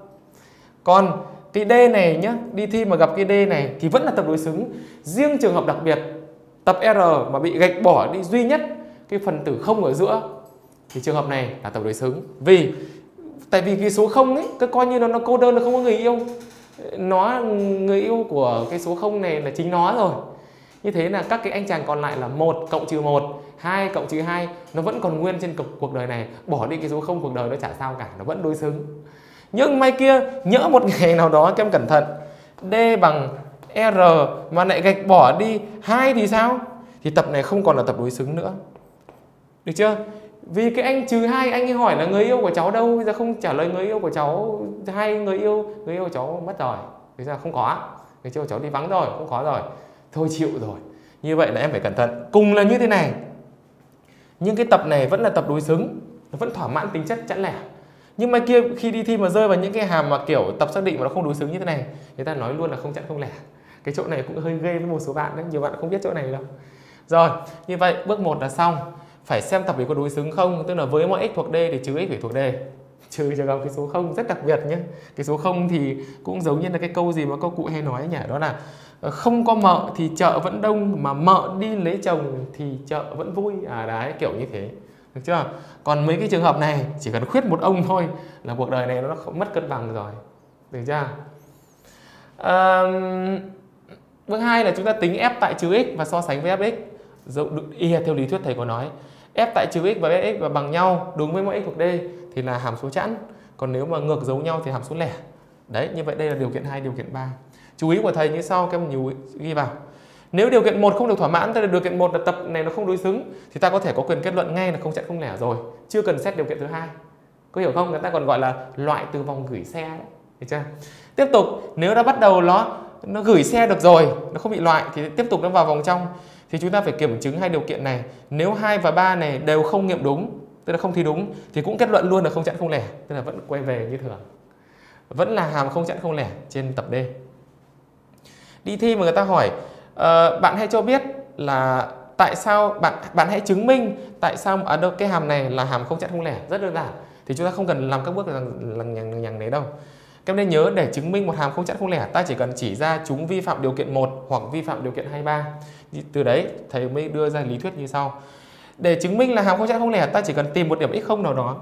A: Còn cái D này nhá, đi thi mà gặp cái D này thì vẫn là tập đối xứng. Riêng trường hợp đặc biệt tập R mà bị gạch bỏ đi duy nhất cái phần tử không ở giữa thì trường hợp này là tập đối xứng. Vì tại vì cái số không ấy, cứ coi như nó nó cô đơn, nó không có người yêu. Nó người yêu của cái số không này là chính nó rồi. Như thế là các cái anh chàng còn lại là một cộng trừ một, hai cộng trừ hai, nó vẫn còn nguyên trên cuộc đời này. Bỏ đi cái số không cuộc đời nó chả sao cả, nó vẫn đối xứng. Nhưng mai kia nhỡ một ngày nào đó các em cẩn thận, D bằng R mà lại gạch bỏ đi hai thì sao? Thì tập này không còn là tập đối xứng nữa. Được chưa? Vì cái anh trừ hai, anh ấy hỏi là người yêu của cháu đâu, bây giờ không trả lời người yêu của cháu, hai người yêu, người yêu của cháu mất rồi, bây giờ không có, người yêu của cháu đi vắng rồi, không có rồi, thôi chịu rồi. Như vậy là em phải cẩn thận. Cùng là như thế này, nhưng cái tập này vẫn là tập đối xứng, nó vẫn thỏa mãn tính chất chẵn lẻ. Nhưng mà kia khi đi thi mà rơi vào những cái hàm mà kiểu tập xác định mà nó không đối xứng như thế này, người ta nói luôn là không chẵn không lẻ. Cái chỗ này cũng hơi ghê với một số bạn đấy, nhiều bạn không biết chỗ này đâu. Rồi, như vậy bước một là xong. Phải xem tập ấy có đối xứng không, tức là với mọi x thuộc D thì trừ x phải thuộc D. trừ trường hợp cái số không rất đặc biệt nhé. Cái số không thì cũng giống như là cái câu gì mà câu cụ hay nói nhỉ, đó là không có mợ thì chợ vẫn đông, mà mợ đi lấy chồng thì chợ vẫn vui. À đấy, kiểu như thế, được chưa? Còn mấy cái trường hợp này chỉ cần khuyết một ông thôi là cuộc đời này nó mất cân bằng rồi, được chưa? À, bước hai là chúng ta tính f tại trừ x và so sánh với fx. Y theo lý thuyết thầy có nói f tại trừ x và fx và bằng nhau đúng với mỗi x thuộc d thì là hàm số chẵn, còn nếu mà ngược dấu nhau thì hàm số lẻ. Đấy, như vậy đây là điều kiện hai, điều kiện ba. Chú ý của thầy như sau, các em nhiều ghi vào. Nếu điều kiện một không được thỏa mãn, tức là điều kiện một là tập này nó không đối xứng, thì ta có thể có quyền kết luận ngay là không chẵn không lẻ rồi, chưa cần xét điều kiện thứ hai. Có hiểu không? Người ta còn gọi là loại từ vòng gửi xe đấy, được chưa? Tiếp tục, nếu đã bắt đầu nó nó gửi xe được rồi, nó không bị loại thì tiếp tục nó vào vòng trong, thì chúng ta phải kiểm chứng hai điều kiện này. Nếu hai và ba này đều không nghiệm đúng, tức là không thi đúng, thì cũng kết luận luôn là không chẵn không lẻ, tức là vẫn quay về như thường, vẫn là hàm không chẵn không lẻ trên tập D. Đi thi mà người ta hỏi uh, bạn hãy cho biết là tại sao bạn bạn hãy chứng minh tại sao ở đâu cái hàm này là hàm không chẵn không lẻ, rất đơn giản, thì chúng ta không cần làm các bước lằng nhằng nhằng đấy đâu. Các em nên nhớ, để chứng minh một hàm không chẵn không lẻ, ta chỉ cần chỉ ra chúng vi phạm điều kiện một hoặc vi phạm điều kiện hai, ba. Từ đấy thầy mới đưa ra lý thuyết như sau. Để chứng minh là hàm không chẵn không lẻ, ta chỉ cần tìm một điểm x không nào đó.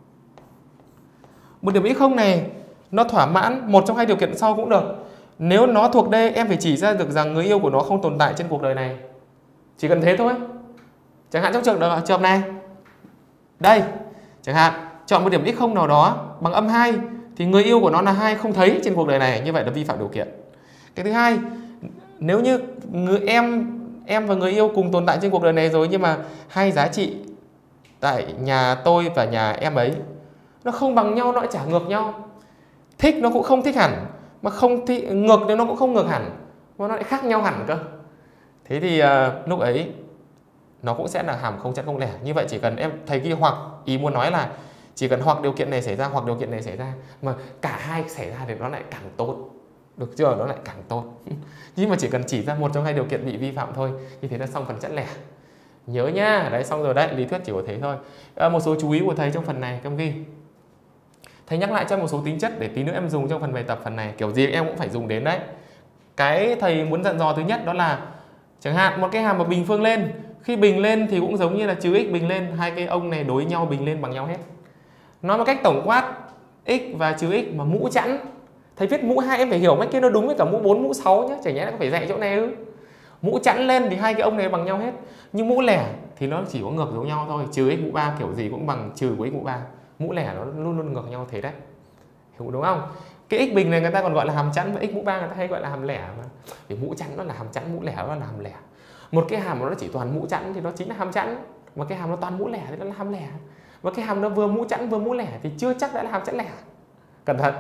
A: Một điểm x không này nó thỏa mãn một trong hai điều kiện sau cũng được. Nếu nó thuộc D, em phải chỉ ra được rằng người yêu của nó không tồn tại trên cuộc đời này. Chỉ cần thế thôi. Chẳng hạn trong trường hợp này, đây, chẳng hạn chọn một điểm x không nào đó bằng âm hai, thì người yêu của nó là hai, không thấy trên cuộc đời này, như vậy là vi phạm điều kiện. Cái thứ hai, nếu như người em em và người yêu cùng tồn tại trên cuộc đời này rồi, nhưng mà hai giá trị tại nhà tôi và nhà em ấy nó không bằng nhau, nó lại trả ngược nhau. Thích nó cũng không thích hẳn, mà không thích ngược thì nó cũng không ngược hẳn, mà nó lại khác nhau hẳn cơ. Thế thì uh, lúc ấy nó cũng sẽ là hàm không chẵn không lẻ. Như vậy chỉ cần em thầy ghi hoặc, ý muốn nói là chỉ cần hoặc điều kiện này xảy ra hoặc điều kiện này xảy ra, mà cả hai xảy ra thì nó lại càng tốt, được chưa? Nó lại càng tốt. Nhưng mà chỉ cần chỉ ra một trong hai điều kiện bị vi phạm thôi, như thế là xong phần chẵn lẻ. Nhớ nhá, đấy, xong rồi đấy, lý thuyết chỉ có thế thôi. À, một số chú ý của thầy trong phần này các em ghi. Thầy nhắc lại cho một số tính chất để tí nữa em dùng trong phần bài tập phần này, kiểu gì em cũng phải dùng đến đấy. Cái thầy muốn dặn dò thứ nhất đó là chẳng hạn một cái hàm mà bình phương lên, khi bình lên thì cũng giống như là trừ x bình lên, hai cái ông này đối nhau bình lên bằng nhau hết. Nói một cách tổng quát, x và trừ x mà mũ chẵn, thầy viết mũ hai em phải hiểu mấy kia nó đúng với cả mũ bốn, mũ sáu nhé, chả nhẽ nó phải dạy chỗ này ư? Mũ chẵn lên thì hai cái ông này bằng nhau hết, nhưng mũ lẻ thì nó chỉ có ngược giống nhau thôi, trừ x mũ ba kiểu gì cũng bằng trừ của x mũ ba. Mũ lẻ nó luôn luôn ngược nhau thế đấy, hiểu đúng không? Cái x bình này người ta còn gọi là hàm chẵn, và x mũ ba người ta hay gọi là hàm lẻ mà. Vì mũ chẵn nó là hàm chẵn, mũ lẻ nó là hàm lẻ. Một cái hàm mà nó chỉ toàn mũ chẵn thì nó chính là hàm chẵn, mà cái hàm nó toàn mũ lẻ thì nó là hàm lẻ. Và cái hàm nó vừa mũ chẵn vừa mũ lẻ thì chưa chắc đã là hàm chẵn lẻ. Cẩn thận.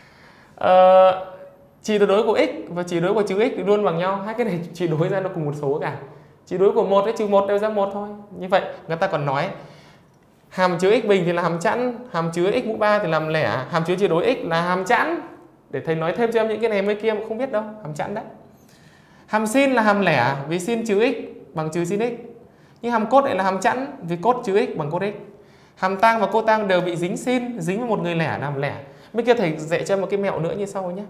A: Ờ, chỉ tuyệt đối của x và chỉ đối của trừ x thì luôn bằng nhau, hai cái này chỉ đối ra nó cùng một số cả. Chỉ đối của một với trừ một đều ra một thôi. Như vậy người ta còn nói hàm chứa x bình thì là hàm chẵn, hàm chứa x mũ ba thì làm lẻ, hàm chứa chỉ đối x là hàm chẵn. Để thầy nói thêm cho em những cái này mấy kia mà không biết đâu, hàm chẵn đấy. Hàm sin là hàm lẻ vì sin trừ x bằng trừ sin x. Nhưng hàm cốt lại là hàm chẵn vì cốt trừ x bằng cốt x. Hàm tang và cô tang đều bị dính sin, dính với một người lẻ làm lẻ. Mấy kia thầy dạy cho em một cái mẹo nữa như sau nhé.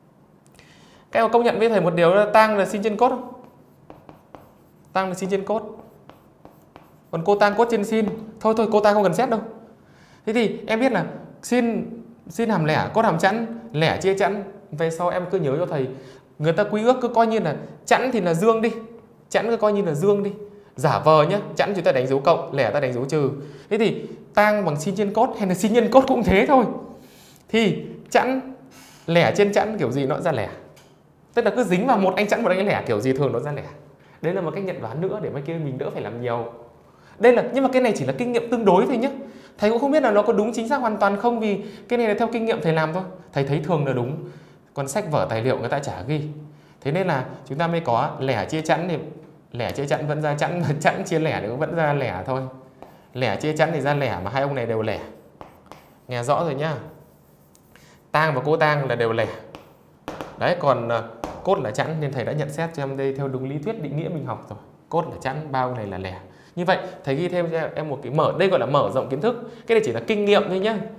A: Các em công nhận với thầy một điều là tang là sin trên cốt không? Tang là sin trên cốt. Còn cô tang cốt trên sin. Thôi thôi cô tang không cần xét đâu. Thế thì em biết là sin sin hàm lẻ, cốt hàm chẵn, lẻ chia chẵn. Về sau em cứ nhớ cho thầy, người ta quy ước cứ coi như là chẵn thì là dương đi, chẵn cứ coi như là dương đi, giả vờ nhé, chẵn chúng ta đánh dấu cộng, lẻ ta đánh dấu trừ. Thế thì tang bằng sin trên cốt hay là sin nhân cốt cũng thế thôi. Thì chẵn lẻ trên chẵn kiểu gì nó ra lẻ, tức là cứ dính vào một anh chẵn một anh lẻ kiểu gì thường nó ra lẻ. Đấy là một cách nhận đoán nữa để mai kia mình đỡ phải làm nhiều. Đây là, nhưng mà cái này chỉ là kinh nghiệm tương đối thôi nhé. Thầy cũng không biết là nó có đúng chính xác hoàn toàn không, vì cái này là theo kinh nghiệm thầy làm thôi. Thầy thấy thường là đúng, còn sách vở tài liệu người ta chả ghi. Thế nên là chúng ta mới có lẻ chia chẵn thì lẻ chia chẵn vẫn ra chẵn, chẵn chia lẻ thì cũng vẫn ra lẻ thôi. Lẻ chia chẵn thì ra lẻ, mà hai ông này đều lẻ. Nghe rõ rồi nhá. Tang và cô tang là đều lẻ. Đấy, còn cốt là chẵn nên thầy đã nhận xét cho em đây theo đúng lý thuyết định nghĩa mình học rồi. Cốt là chẵn, ba ông này là lẻ. Như vậy thầy ghi thêm cho em một cái mở, đây gọi là mở rộng kiến thức. Cái này chỉ là kinh nghiệm thôi nhá.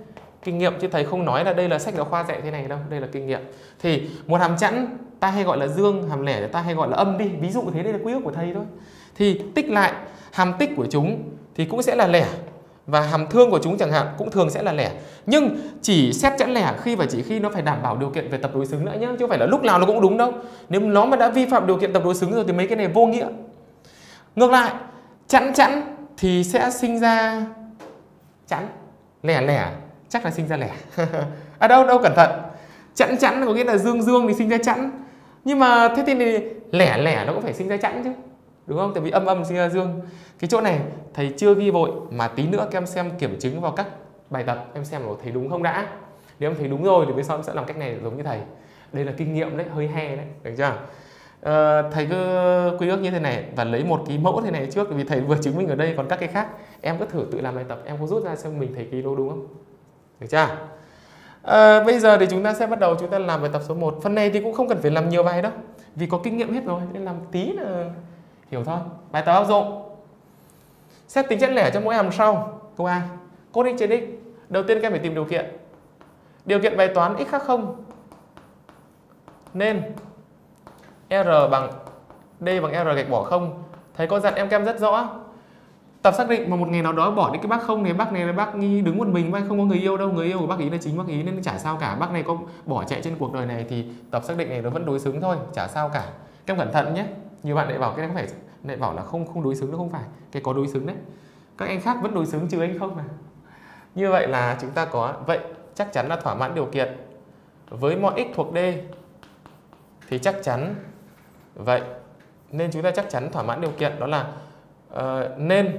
A: kinh nghiệm chứ thầy không nói là đây là sách giáo khoa dạy thế này đâu, đây là kinh nghiệm. Thì một hàm chẵn ta hay gọi là dương, hàm lẻ ta hay gọi là âm đi, ví dụ thế, đây là quy ước của thầy thôi. Thì tích lại hàm tích của chúng thì cũng sẽ là lẻ, và hàm thương của chúng chẳng hạn cũng thường sẽ là lẻ. Nhưng chỉ xét chẵn lẻ khi và chỉ khi nó phải đảm bảo điều kiện về tập đối xứng nữa nhé, chứ không phải là lúc nào nó cũng đúng đâu. Nếu nó mà đã vi phạm điều kiện tập đối xứng rồi thì mấy cái này vô nghĩa. Ngược lại, chẵn chẵn thì sẽ sinh ra chẵn, lẻ lẻ chắc là sinh ra lẻ. À đâu đâu, cẩn thận. Chẵn chẵn có nghĩa là dương dương thì sinh ra chẵn. Nhưng mà thế thì lẻ lẻ nó cũng phải sinh ra chẵn chứ, đúng không? Tại vì âm âm sinh ra dương. Cái chỗ này thầy chưa ghi vội, mà tí nữa các em xem kiểm chứng vào các bài tập, em xem là thầy đúng không đã. Nếu em thấy đúng rồi thì về sau em sẽ làm cách này giống như thầy. Đây là kinh nghiệm đấy, hơi he đấy, được chưa? À, thầy cứ quy ước như thế này và lấy một cái mẫu thế này trước, vì thầy vừa chứng minh ở đây, còn các cái khác em cứ thử tự làm bài tập, em có rút ra xem mình thấy cái lô đúng không, được chưa? À, bây giờ thì chúng ta sẽ bắt đầu chúng ta làm bài tập số một. Phần này thì cũng không cần phải làm nhiều bài đâu, vì có kinh nghiệm hết rồi nên làm tí là hiểu thôi. Bài tập áp dụng. Xét tính chẵn lẻ cho mỗi hàm sau. Câu A, cos x trên x. Đầu tiên các em phải tìm điều kiện. Điều kiện bài toán x khác không nên R bằng D bằng R gạch bỏ không. Thầy có dặn em các em rất rõ. Tập xác định mà một ngày nào đó bỏ đi cái bác không này, bác này là bác Nghi đứng một mình, bác không có người yêu đâu, người yêu của bác ý là chính bác ý nên chả sao cả. Bác này có bỏ chạy trên cuộc đời này thì tập xác định này nó vẫn đối xứng thôi, chả sao cả. Các em cẩn thận nhé. Nhiều bạn lại bảo cái này có phải lại bảo là không không đối xứng, nó không phải, cái có đối xứng đấy. Các anh khác vẫn đối xứng trừ anh không mà. Như vậy là chúng ta có vậy chắc chắn là thỏa mãn điều kiện với mọi x thuộc D thì chắc chắn vậy, nên chúng ta chắc chắn thỏa mãn điều kiện đó là uh, nên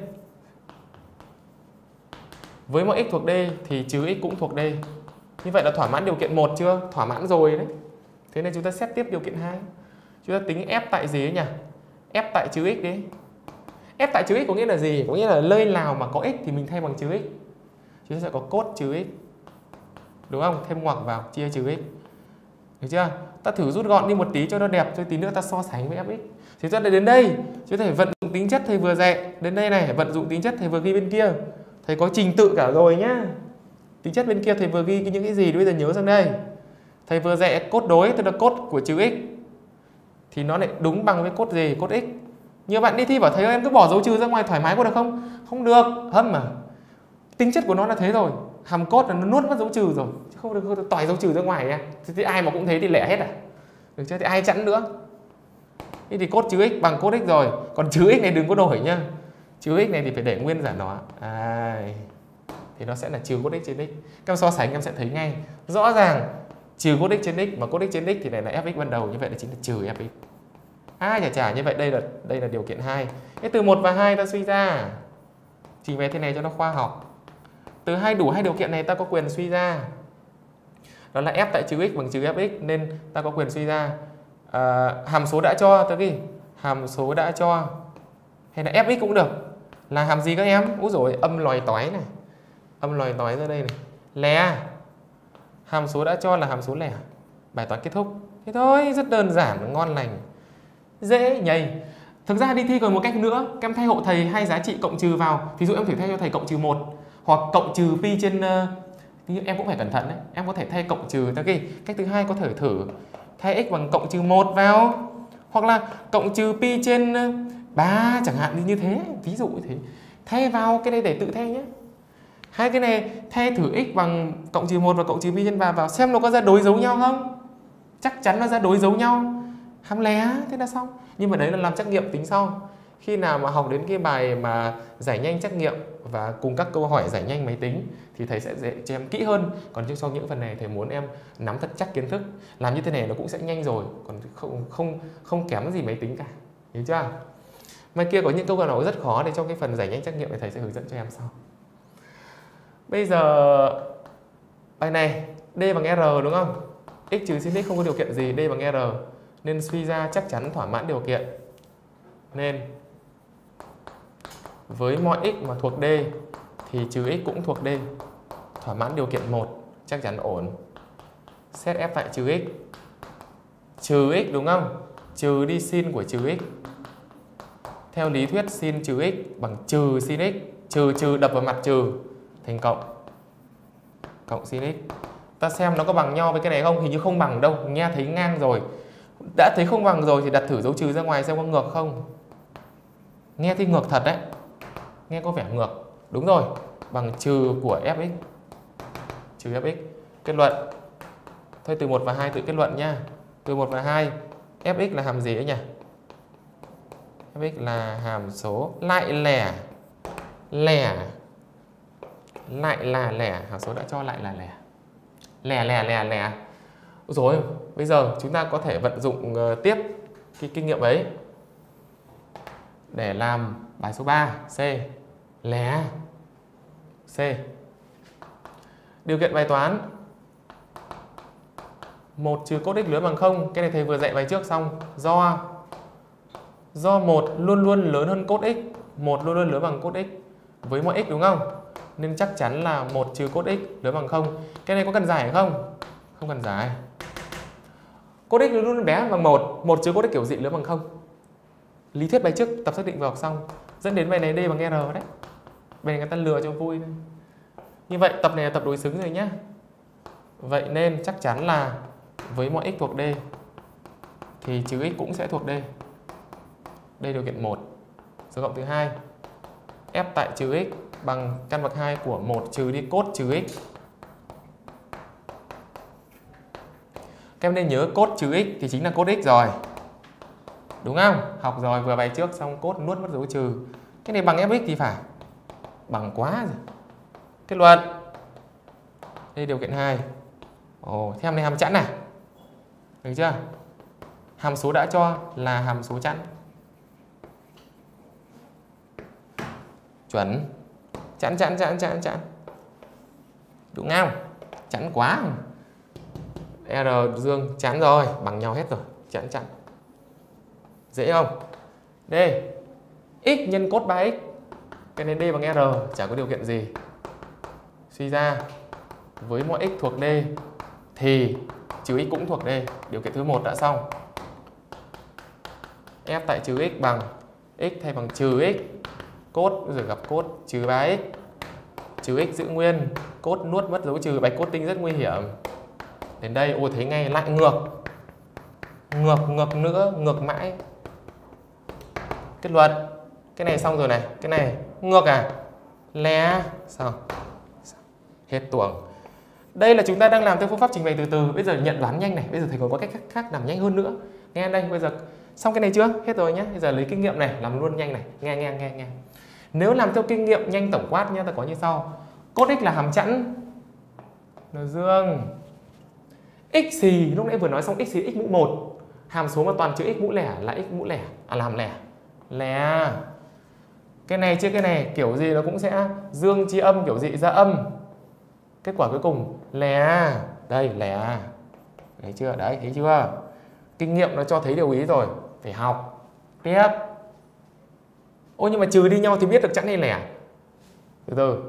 A: với mọi x thuộc D thì trừ x cũng thuộc D. Như vậy là thỏa mãn điều kiện một chưa? Thỏa mãn rồi đấy. Thế nên chúng ta xét tiếp điều kiện hai. Chúng ta tính f tại gì ấy nhỉ? F tại trừ x đi. F tại trừ x có nghĩa là gì? Có nghĩa là nơi nào mà có x thì mình thay bằng trừ x. Chúng ta sẽ có cos trừ x. Đúng không? Thêm ngoặc vào chia trừ x. Được chưa? Ta thử rút gọn đi một tí cho nó đẹp, cho tí nữa ta so sánh với fx. Chúng ta đến đây, chúng ta phải vận dụng tính chất thầy vừa dạy. Đến đây này, vận dụng tính chất thầy vừa ghi bên kia. Thầy có trình tự cả rồi nhá. Tính chất bên kia thầy vừa ghi những cái gì, bây giờ nhớ sang đây. Thầy vừa dạy cos đối, tức là cos của trừ x thì nó lại đúng bằng với cos gì? Cos x. Nhiều bạn đi thi bảo thầy ơi em cứ bỏ dấu trừ ra ngoài thoải mái có được không? Không được, hâm mà. Tính chất của nó là thế rồi. Hàm cos là nó nuốt mất dấu trừ rồi, chứ không được không tỏi dấu trừ ra ngoài nha. Thì, thì ai mà cũng thế thì lẻ hết à? Được chưa? Thì ai chẵn nữa? Thế thì cos trừ x bằng cos x rồi, còn trừ x này đừng có đổi nhá. Trừ x này thì phải để nguyên giả nó. À, thì nó sẽ là trừ cos x trên x. Các em so sánh em sẽ thấy ngay rõ ràng trừ cos x trên x, mà cos x trên x thì này là fx ban đầu, như vậy là chính là trừ fx. À chả chả, như vậy đây là đây là điều kiện hai. Thế từ một và hai ta suy ra. Trình bày thế này cho nó khoa học. Từ hai đủ hai điều kiện này ta có quyền suy ra. Đó là f tại trừ x bằng trừ fx, nên ta có quyền suy ra à, hàm số đã cho, ta ghi hàm số đã cho hay là fx cũng được. Là hàm gì các em? Úi rồi âm lòi tói này. Âm lòi tói ra đây này. Lẻ. Hàm số đã cho là hàm số lẻ. Bài toán kết thúc. Thế thôi, rất đơn giản, ngon lành. Dễ nhầy. Thực ra đi thi còn một cách nữa, các em thay hộ thầy hai giá trị cộng trừ vào. Ví dụ em thử thay cho thầy cộng trừ một hoặc cộng trừ pi trên uh, em cũng phải cẩn thận đấy. Em có thể thay cộng trừ ta ghi. Cách thứ hai có thể thử thay x bằng cộng trừ một vào, hoặc là cộng trừ pi trên ba chẳng hạn như thế, ví dụ như thế. Thay vào cái này để tự thay nhé. Hai cái này thay thử x bằng cộng trừ một và cộng trừ pi trên ba vào xem nó có ra đối dấu nhau không? Chắc chắn nó ra đối dấu nhau. Hàm lẻ, thế là xong. Nhưng mà đấy là làm trắc nghiệm tính sau. Khi nào mà học đến cái bài mà giải nhanh trắc nghiệm và cùng các câu hỏi giải nhanh máy tính thì thầy sẽ dạy cho em kỹ hơn. Còn trong những phần này thầy muốn em nắm thật chắc kiến thức. Làm như thế này nó cũng sẽ nhanh rồi, còn không không không kém gì máy tính cả. Hiểu chưa? Mai kia có những câu nào rất khó thì trong cái phần giải nhanh trắc nghiệm thì thầy sẽ hướng dẫn cho em sau. Bây giờ bài này D bằng R đúng không? X trừ sin x không có điều kiện gì, D bằng R, nên suy ra chắc chắn thỏa mãn điều kiện. Nên với mọi x mà thuộc D thì trừ x cũng thuộc D. Thỏa mãn điều kiện một, chắc chắn ổn. Xét f tại trừ x. Trừ x đúng không? Trừ đi sin của trừ x. Theo lý thuyết sin trừ x bằng trừ sin x. Trừ trừ đập vào mặt trừ thành cộng. cộng sin x. Ta xem nó có bằng nhau với cái này không? Hình như không bằng đâu, nghe thấy ngang rồi. Đã thấy không bằng rồi thì đặt thử dấu trừ ra ngoài xem có ngược không. Nghe thấy ngược thật đấy. Nghe có vẻ ngược. Đúng rồi, bằng trừ của fx. Trừ fx. Kết luận. Thôi từ một và hai tự kết luận nha. Từ một và hai, fx là hàm gì ấy nhỉ? Fx là hàm số lại lẻ. Lẻ. Lại là lẻ, hàm số đã cho lại là lẻ. Lẻ lẻ lẻ lẻ. Rồi, bây giờ chúng ta có thể vận dụng uh, tiếp cái kinh nghiệm ấy để làm bài số ba, C. Lẻ. C. Điều kiện bài toán. một trừ cos x lớn bằng không. Cái này thầy vừa dạy bài trước xong. Do do một luôn luôn lớn hơn cos x, một luôn luôn lớn bằng cos x với mọi x đúng không? Nên chắc chắn là một trừ cos x lớn bằng không. Cái này có cần giải không? Không cần giải. Cos x luôn luôn bé bằng một, một trừ cos x kiểu dị lớn bằng không. Lý thuyết bài trước tập xác định vừa học xong dẫn đến bài này D bằng R đấy. Bài này người ta lừa cho vui thôi. Như vậy tập này là tập đối xứng rồi nhé. Vậy nên chắc chắn là với mọi x thuộc D thì trừ x cũng sẽ thuộc D. Đây điều kiện một. Số cộng thứ hai. F tại trừ x bằng căn bậc hai của một trừ đi cos trừ x. Các em nên nhớ cos trừ x thì chính là cos x rồi. Đúng không? Học rồi, vừa bài trước xong cos nuốt mất dấu trừ. Cái này bằng fx thì phải. Bằng quá rồi. Kết luận. Đây điều kiện hai. Ồ, thế hàm này hàm chẵn à? Được chưa? Hàm số đã cho là hàm số chẵn. Chuẩn. Chẵn chẵn chẵn chẵn chẵn. Đúng không? Chẵn quá. R dương chẵn rồi, bằng nhau hết rồi, chẵn chẵn. Dễ không? D. X nhân cos ba x. Cái này D bằng R, chả có điều kiện gì. Suy ra với mọi x thuộc D thì trừ x cũng thuộc D. Điều kiện thứ một đã xong. F tại trừ x bằng x thay bằng trừ x. Cos rồi gặp cos trừ ba x. Trừ x giữ nguyên, cos nuốt mất dấu trừ, bạch cos tinh rất nguy hiểm. Đến đây ôi thấy ngay lại ngược. Ngược ngược nữa, ngược mãi. Kết luận. Cái này xong rồi này, cái này ngược à? Lẻ. Sao? Hết tuồng. Đây là chúng ta đang làm theo phương pháp trình bày từ từ. Bây giờ nhận đoán nhanh này, bây giờ thầy còn có cách khác, khác làm nhanh hơn nữa. Nghe đây, bây giờ xong cái này chưa? Hết rồi nhé. Bây giờ lấy kinh nghiệm này, làm luôn nhanh này. Nghe nghe nghe nghe. Nếu làm theo kinh nghiệm nhanh tổng quát nhá, ta có như sau. Cos x là hàm chẵn. N dương. X xì, lúc nãy vừa nói xong x xì x mũ một. Hàm số mà toàn chữ x mũ lẻ là x mũ lẻ. À làm lẻ. Lẻ. Cái này chứ cái này kiểu gì nó cũng sẽ dương chia âm kiểu dị ra âm. Kết quả cuối cùng lẻ. Đây lẻ. Thấy chưa? Đấy, thấy chưa? Kinh nghiệm nó cho thấy điều ý rồi. Phải học. Tiếp. Ôi nhưng mà trừ đi nhau thì biết được chẵn hay lẻ. Từ từ.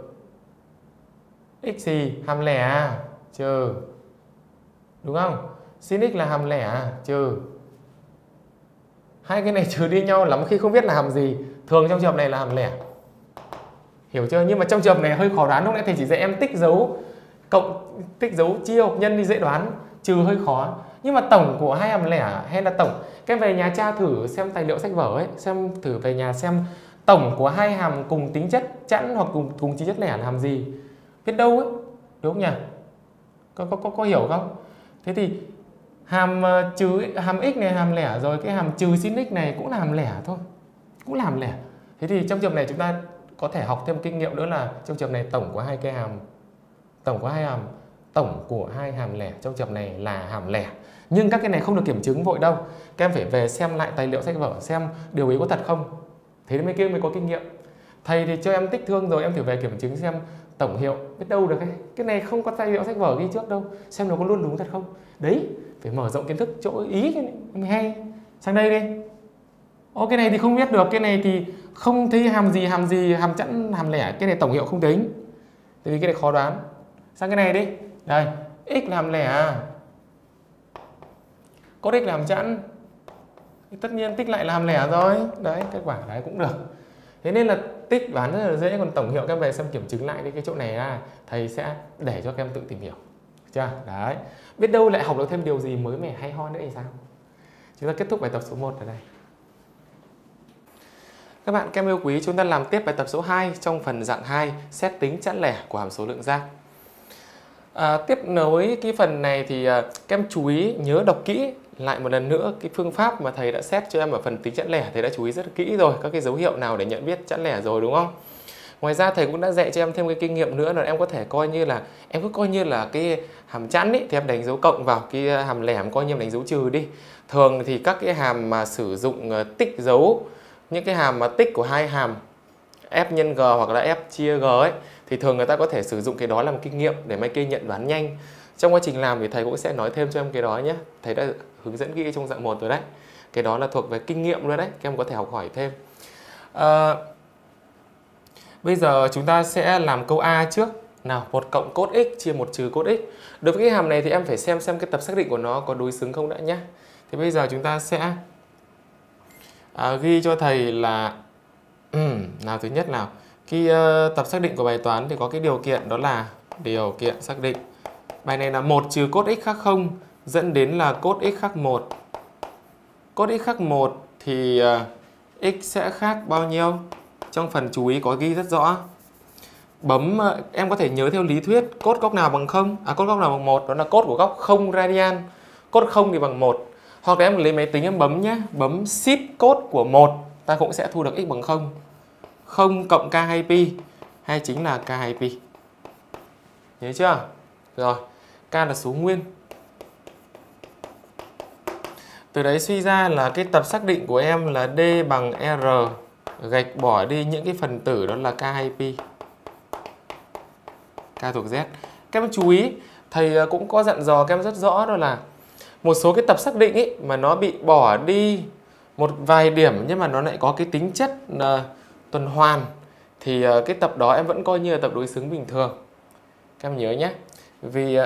A: X xì hàm lẻ trừ. Đúng không? Sin x là hàm lẻ trừ. Hai cái này trừ đi nhau lắm khi không biết là hàm gì. Thường trong trường hợp này là hàm lẻ. Hiểu chưa? Nhưng mà trong trường hợp này hơi khó đoán. Lúc nãy thầy chỉ dạy em tích dấu cộng, tích dấu chia hoặc nhân đi dễ đoán. Trừ hơi khó. Nhưng mà tổng của hai hàm lẻ hay là tổng, các em về nhà tra thử xem tài liệu sách vở ấy, xem thử về nhà xem tổng của hai hàm cùng tính chất chẵn hoặc cùng cùng tính chất lẻ là hàm gì. Biết đâu ấy, đúng không nhỉ? Có có có, có hiểu không? Thế thì hàm uh, trừ hàm x này hàm lẻ rồi, cái hàm trừ sin x này cũng là hàm lẻ thôi. Cũng là hàm lẻ. Thế thì trong trường này chúng ta có thể học thêm kinh nghiệm nữa là trong trường này tổng của hai cái hàm tổng của hai hàm tổng của hai hàm lẻ trong trường này là hàm lẻ. Nhưng các cái này không được kiểm chứng vội đâu. Các em phải về xem lại tài liệu sách vở xem điều ấy có thật không. Thế mới kia mới có kinh nghiệm. Thầy thì cho em tích thương rồi, em thử về kiểm chứng xem tổng hiệu, biết đâu được cái cái này không có tài liệu sách vở ghi trước đâu, xem nó có luôn đúng thật không. Đấy, phải mở rộng kiến thức chỗ ý cái này mới hay. Sang đây đi. Ô cái này thì không biết được, cái này thì không thấy hàm gì hàm gì hàm chẵn hàm lẻ, cái này tổng hiệu không tính. Tại vì cái này khó đoán. Sang cái này đi. Đây, x là hàm lẻ. Cos x là hàm chẵn. Tất nhiên tích lại là hàm lẻ rồi. Đấy, kết quả đấy cũng được. Thế nên là tích bán rất là dễ, còn tổng hiệu các em về xem kiểm chứng lại đi cái chỗ này là thầy sẽ để cho các em tự tìm hiểu. Được chưa? Đấy. Biết đâu lại học được thêm điều gì mới mẻ hay ho nữa thì sao? Chúng ta kết thúc bài tập số một ở đây. Các bạn các em yêu quý, chúng ta làm tiếp bài tập số hai trong phần dạng hai, xét tính chẵn lẻ của hàm số lượng giác. À, tiếp nối cái phần này thì à, các em chú ý nhớ đọc kỹ lại một lần nữa cái phương pháp mà thầy đã xét cho em ở phần tính chẵn lẻ. Thầy đã chú ý rất kỹ rồi, các cái dấu hiệu nào để nhận biết chẵn lẻ rồi đúng không? Ngoài ra thầy cũng đã dạy cho em thêm cái kinh nghiệm nữa là em có thể coi như là em cứ coi như là cái hàm chẵn ấy thì em đánh dấu cộng vào, cái hàm lẻ em coi như em đánh dấu trừ đi. Thường thì các cái hàm mà sử dụng tích dấu, những cái hàm mà tích của hai hàm f nhân g hoặc là f chia g ấy, thì thường người ta có thể sử dụng cái đó làm kinh nghiệm để mấy kia nhận đoán nhanh. Trong quá trình làm thì thầy cũng sẽ nói thêm cho em cái đó nhé. Thầy đã hướng dẫn kỹ trong dạng một rồi đấy. Cái đó là thuộc về kinh nghiệm luôn đấy, các em có thể học hỏi thêm. À, bây giờ chúng ta sẽ làm câu A trước. Nào, một cộng cos x chia một trừ cos x. Đối với cái hàm này thì em phải xem xem cái tập xác định của nó có đối xứng không đã nhé. Thì bây giờ chúng ta sẽ à, ghi cho thầy là ừ, nào thứ nhất nào. Khi uh, tập xác định của bài toán thì có cái điều kiện đó là điều kiện xác định. Bài này là một trừ cos x khác không dẫn đến là cos x khác một. Cos x khác một thì uh, x sẽ khác bao nhiêu? Trong phần chú ý có ghi rất rõ. Bấm uh, em có thể nhớ theo lý thuyết cos góc nào bằng không? À cos góc nào bằng một, đó là cos của góc không radian. Cos không thì bằng một. Hoặc là em lấy máy tính em bấm nhé, bấm shift cos của một, ta cũng sẽ thu được x bằng không. không cộng k hai pi hay chính là k hai pi. Nhớ chưa? Rồi, k là số nguyên. Từ đấy suy ra là cái tập xác định của em là D bằng R, gạch bỏ đi những cái phần tử đó là k hai pi. K thuộc Z. Các em chú ý, thầy cũng có dặn dò các em rất rõ đó là một số cái tập xác định ấy mà nó bị bỏ đi một vài điểm nhưng mà nó lại có cái tính chất uh, tuần hoàn thì uh, cái tập đó em vẫn coi như là tập đối xứng bình thường. Các em nhớ nhé. Vì uh,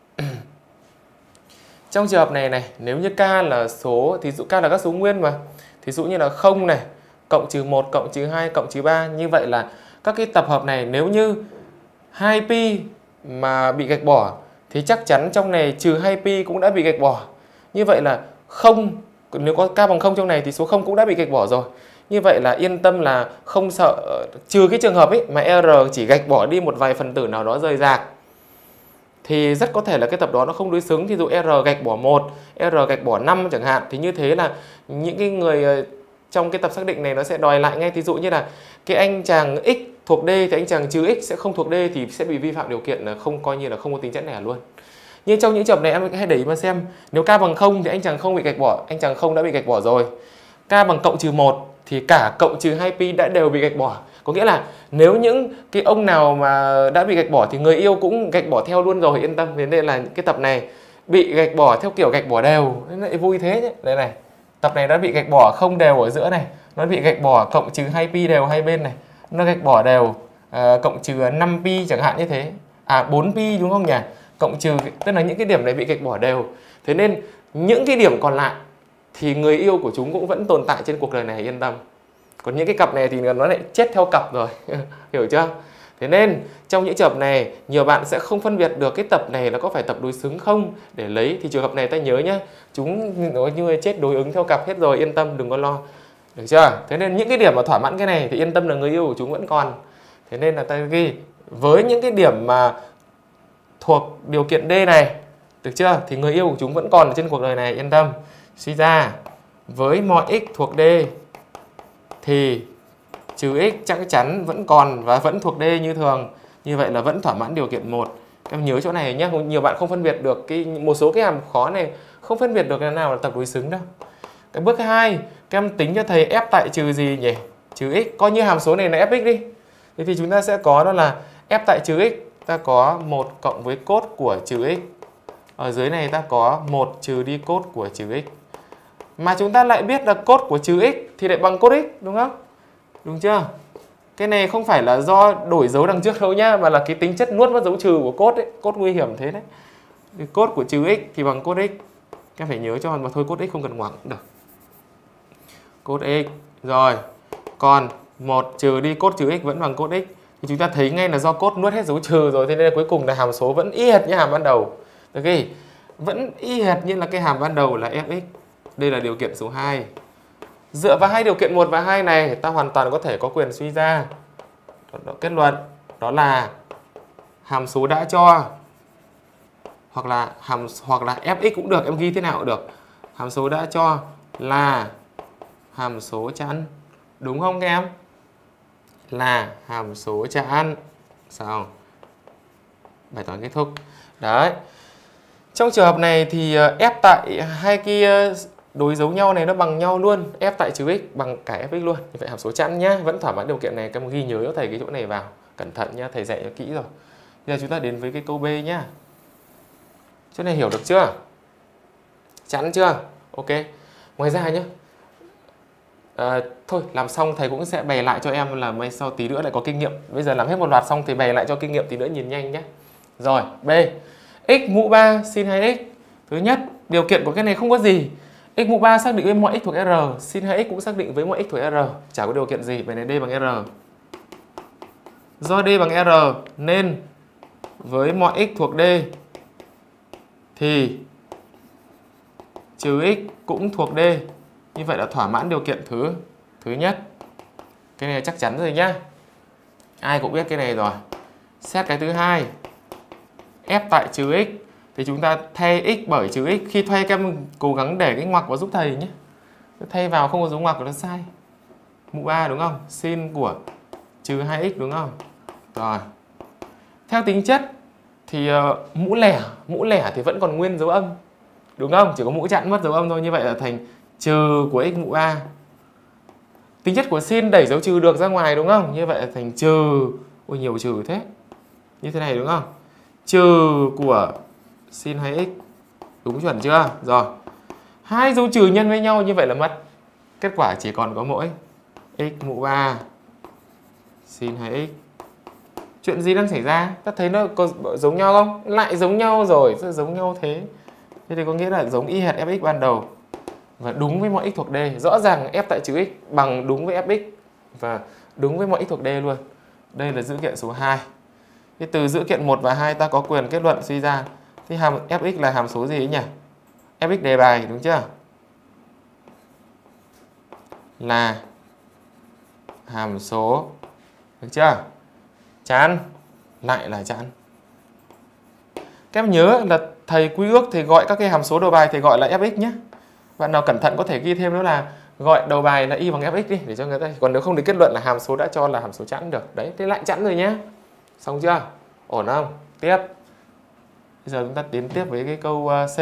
A: trong trường hợp này này, nếu như k là số thì dụ k là các số nguyên mà. Thí dụ như là không này, cộng trừ một, cộng trừ hai, cộng trừ ba, như vậy là các cái tập hợp này nếu như hai pi mà bị gạch bỏ thì chắc chắn trong này trừ hai pi cũng đã bị gạch bỏ. Như vậy là không, nếu có k bằng không trong này thì số không cũng đã bị gạch bỏ rồi. Như vậy là yên tâm là không sợ, trừ cái trường hợp ấy mà R chỉ gạch bỏ đi một vài phần tử nào đó rời rạc thì rất có thể là cái tập đó nó không đối xứng. Thí dụ R gạch bỏ một, R gạch bỏ năm chẳng hạn, thì như thế là những cái người trong cái tập xác định này nó sẽ đòi lại ngay. Thí dụ như là cái anh chàng x thuộc D thì anh chàng trừ x sẽ không thuộc D thì sẽ bị vi phạm điều kiện là không, coi như là không có tính chẵn lẻ luôn. Nhưng trong những trường hợp này em hãy để ý mà xem, nếu k bằng không thì anh chàng không bị gạch bỏ, anh chàng không đã bị gạch bỏ rồi. K bằng cộng trừ một thì cả cộng trừ hai pi đã đều bị gạch bỏ. Có nghĩa là nếu những cái ông nào mà đã bị gạch bỏ thì người yêu cũng gạch bỏ theo luôn rồi, yên tâm. Thế nên là cái tập này bị gạch bỏ theo kiểu gạch bỏ đều, nên lại vui thế nhé. Đây này, tập này đã bị gạch bỏ không đều ở giữa này, nó bị gạch bỏ cộng trừ hai pi đều hai bên này, nó gạch bỏ đều à, cộng trừ năm pi chẳng hạn như thế. À bốn pi đúng không nhỉ? Cộng trừ, tức là những cái điểm này bị gạch bỏ đều. Thế nên những cái điểm còn lại thì người yêu của chúng cũng vẫn tồn tại trên cuộc đời này, yên tâm. Còn những cái cặp này thì nó lại chết theo cặp rồi. Hiểu chưa? Thế nên trong những trường hợp này nhiều bạn sẽ không phân biệt được cái tập này là có phải tập đối xứng không để lấy. Thì trường hợp này ta nhớ nhá, chúng nó như chết đối ứng theo cặp hết rồi, yên tâm đừng có lo. Được chưa? Thế nên những cái điểm mà thỏa mãn cái này thì yên tâm là người yêu của chúng vẫn còn. Thế nên là ta ghi với những cái điểm mà thuộc điều kiện D này, được chưa? Thì người yêu của chúng vẫn còn ở trên cuộc đời này, yên tâm. Suy ra với mọi x thuộc D thì trừ x chắc chắn vẫn còn và vẫn thuộc D như thường. Như vậy là vẫn thỏa mãn điều kiện một. Các em nhớ chỗ này nhé. Nhiều bạn không phân biệt được cái một số cái hàm khó này, không phân biệt được cái nào là tập đối xứng đâu. Cái bước hai, các em tính cho thầy f tại trừ gì nhỉ? Trừ x, coi như hàm số này là fx đi. Thế thì chúng ta sẽ có đó là f tại trừ x, ta có một cộng với cos của trừ x. Ở dưới này ta có một trừ đi cos của trừ x. Mà chúng ta lại biết là cos của trừ x thì lại bằng cos x, đúng không? Đúng chưa? Cái này không phải là do đổi dấu đằng trước đâu nhá, mà là cái tính chất nuốt mất dấu trừ của cos ấy, cos nguy hiểm thế đấy. Cos của trừ x thì bằng cos x. Các phải nhớ cho, mà thôi cos x không cần ngoặc cũng được. Cos x. Rồi, còn một trừ đi cốt trừ x vẫn bằng cốt x. Thì chúng ta thấy ngay là do cốt nuốt hết dấu trừ rồi, thế nên là cuối cùng là hàm số vẫn y hệt như hàm ban đầu. Được không? Vẫn y hệt như là cái hàm ban đầu là fx. Đây là điều kiện số hai. Dựa vào hai điều kiện một và hai này, ta hoàn toàn có thể có quyền suy ra kết luận đó là hàm số đã cho, hoặc là hàm hoặc là fx cũng được, em ghi thế nào cũng được. Hàm số đã cho là hàm số chẵn. Đúng không các em? Là hàm số chẵn. Sao? Bài toán kết thúc. Đấy. Trong trường hợp này thì f tại hai cái đối dấu nhau này nó bằng nhau luôn, f tại trừ x bằng cả fx luôn. Như vậy hàm số chẵn nhá, vẫn thỏa mãn điều kiện này, các em ghi nhớ cho thầy cái chỗ này vào, cẩn thận nhá, thầy dạy cho kỹ rồi. Bây giờ chúng ta đến với cái câu B nhá. Chỗ này hiểu được chưa? Chẵn chưa? Ok. Ngoài ra nhá, à, thôi làm xong thầy cũng sẽ bày lại cho em là mai sau tí nữa lại có kinh nghiệm. Bây giờ làm hết một loạt xong thì bày lại cho kinh nghiệm tí nữa nhìn nhanh nhé. Rồi, B. X mũ ba sin hai x. Thứ nhất, điều kiện của cái này không có gì. X mũ ba xác định với mọi x thuộc R, sin hai x cũng xác định với mọi x thuộc R. Chả có điều kiện gì, bài này D bằng R. Do D bằng R nên với mọi x thuộc D thì trừ x cũng thuộc D. Như vậy là thỏa mãn điều kiện thứ thứ nhất. Cái này chắc chắn rồi nhá. Ai cũng biết cái này rồi. Xét cái thứ hai. F tại trừ x thì chúng ta thay x bởi trừ x. Khi thay các em cố gắng để cái ngoặc vào giúp thầy nhé. Thay vào không có dấu ngoặc là nó sai. Mũ ba đúng không? Sin của trừ hai x đúng không? Rồi. Theo tính chất thì uh, mũ lẻ, mũ lẻ thì vẫn còn nguyên dấu âm. Đúng không? Chỉ có mũ chặn mất dấu âm thôi. Như vậy là thành trừ của x mũ ba. Tính chất của sin đẩy dấu trừ được ra ngoài đúng không? Như vậy là thành trừ. Ôi nhiều trừ thế. Như thế này đúng không? Trừ của sin hai x. Đúng chuẩn chưa? Rồi. Hai dấu trừ nhân với nhau như vậy là mất. Kết quả chỉ còn có mỗi x mũ ba sin hai x. Chuyện gì đang xảy ra? Ta thấy nó có giống nhau không? Lại giống nhau rồi, rất giống nhau thế. Thế thì có nghĩa là giống y hệt fx ban đầu. Và đúng với mọi x thuộc D. Rõ ràng f tại trừ x bằng đúng với fx. Và đúng với mọi x thuộc D luôn. Đây là dữ kiện số hai. Thế từ dữ kiện một và hai ta có quyền kết luận suy ra. Thì hàm fx là hàm số gì ấy nhỉ? Fx đề bài đúng chưa? Là hàm số, được chưa? Chẵn, lại là chẵn. Các em nhớ là thầy quy ước thì gọi các cái hàm số đầu bài thì gọi là fx nhé. Bạn nào cẩn thận có thể ghi thêm đó là gọi đầu bài là y bằng fx đi để cho người ta, còn nếu không thì kết luận là hàm số đã cho là hàm số chẵn được. Đấy, thế lại chẵn rồi nhé. Xong chưa? Ổn không? Tiếp. Bây giờ chúng ta đến tiếp với cái câu C.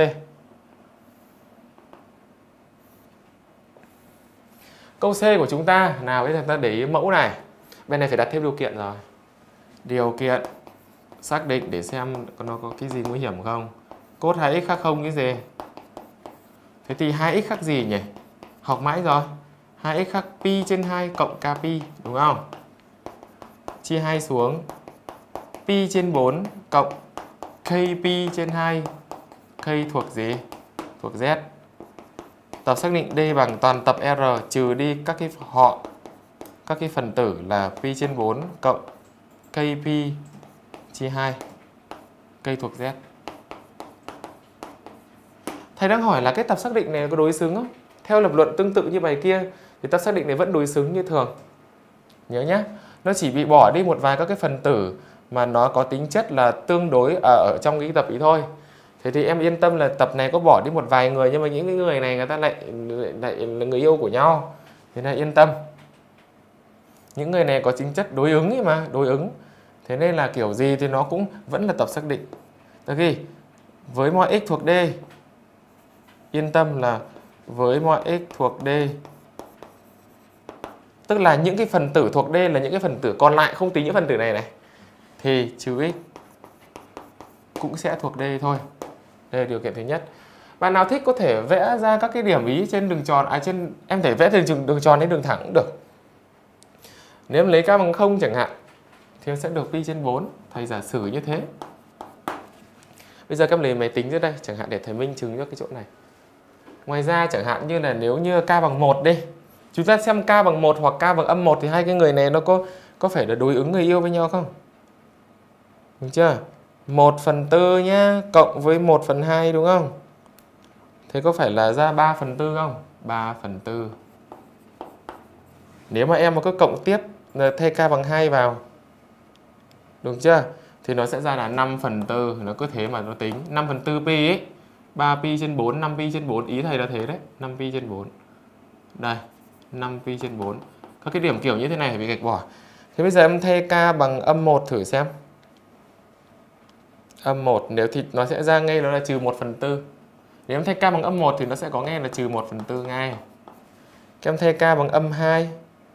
A: Câu C của chúng ta, nào bây giờ ta để ý mẫu này. Bên này phải đặt thêm điều kiện rồi. Điều kiện xác định để xem nó có cái gì nguy hiểm không. Cốt hai x khác không cái gì. Thế thì hai x khác gì nhỉ? Học mãi rồi. hai x khác pi trên hai cộng kp, đúng không? Chia hai xuống. Pi trên bốn cộng kp trên hai. K thuộc gì? Thuộc Z. Tập xác định D bằng toàn tập R trừ đi các cái họ, các cái phần tử là pi trên bốn cộng kp chia hai. K thuộc Z. Thầy đang hỏi là cái tập xác định này có đối xứng không? Theo lập luận tương tự như bài kia thì tập xác định này vẫn đối xứng như thường. Nhớ nhé, nó chỉ bị bỏ đi một vài các cái phần tử mà nó có tính chất là tương đối ở trong cái tập ý thôi. Thế thì em yên tâm là tập này có bỏ đi một vài người nhưng mà những cái người này người ta lại, lại, lại là người yêu của nhau. Thế nên yên tâm. Những người này có tính chất đối ứng mà, đối ứng. Thế nên là kiểu gì thì nó cũng vẫn là tập xác định. Được ghi với mọi x thuộc D. Yên tâm là với mọi x thuộc D. Tức là những cái phần tử thuộc D là những cái phần tử còn lại, không tính những phần tử này này. Thì trừ x cũng sẽ thuộc D thôi. Đây là điều kiện thứ nhất. Bạn nào thích có thể vẽ ra các cái điểm ý trên đường tròn, à trên em thể vẽ từ đường, đường tròn đến đường thẳng cũng được. Nếu em lấy k bằng không chẳng hạn thì sẽ được pi trên bốn. Thầy giả sử như thế. Bây giờ các em lấy máy tính ra đây chẳng hạn để thầy minh chứng cho cái chỗ này. Ngoài ra chẳng hạn như là nếu như k bằng một đi Chúng ta xem k bằng một hoặc k bằng âm một thì hai cái người này nó có có phải là đối ứng người yêu với nhau không? Được chưa? một phần tư nhá, cộng với một phần hai đúng không? Thế có phải là ra ba phần tư không? ba phần tư. Nếu mà em mà cứ cộng tiếp thay k bằng hai vào, đúng chưa? Thì nó sẽ ra là năm phần tư, nó cứ thế mà nó tính. năm phần tư pi ấy, ba pi trên bốn, năm pi trên bốn, ý thầy là thế đấy, năm pi trên bốn. Đây, năm pi trên bốn. Các cái điểm kiểu như thế này phải bị gạch bỏ. Thế bây giờ em thay k bằng âm một thử xem. Âm một, nếu thì nó sẽ ra ngay đó là trừ một phần tư. Nếu em thay k bằng âm một thì nó sẽ có ngay là trừ một phần tư ngay. Các em thay k bằng âm hai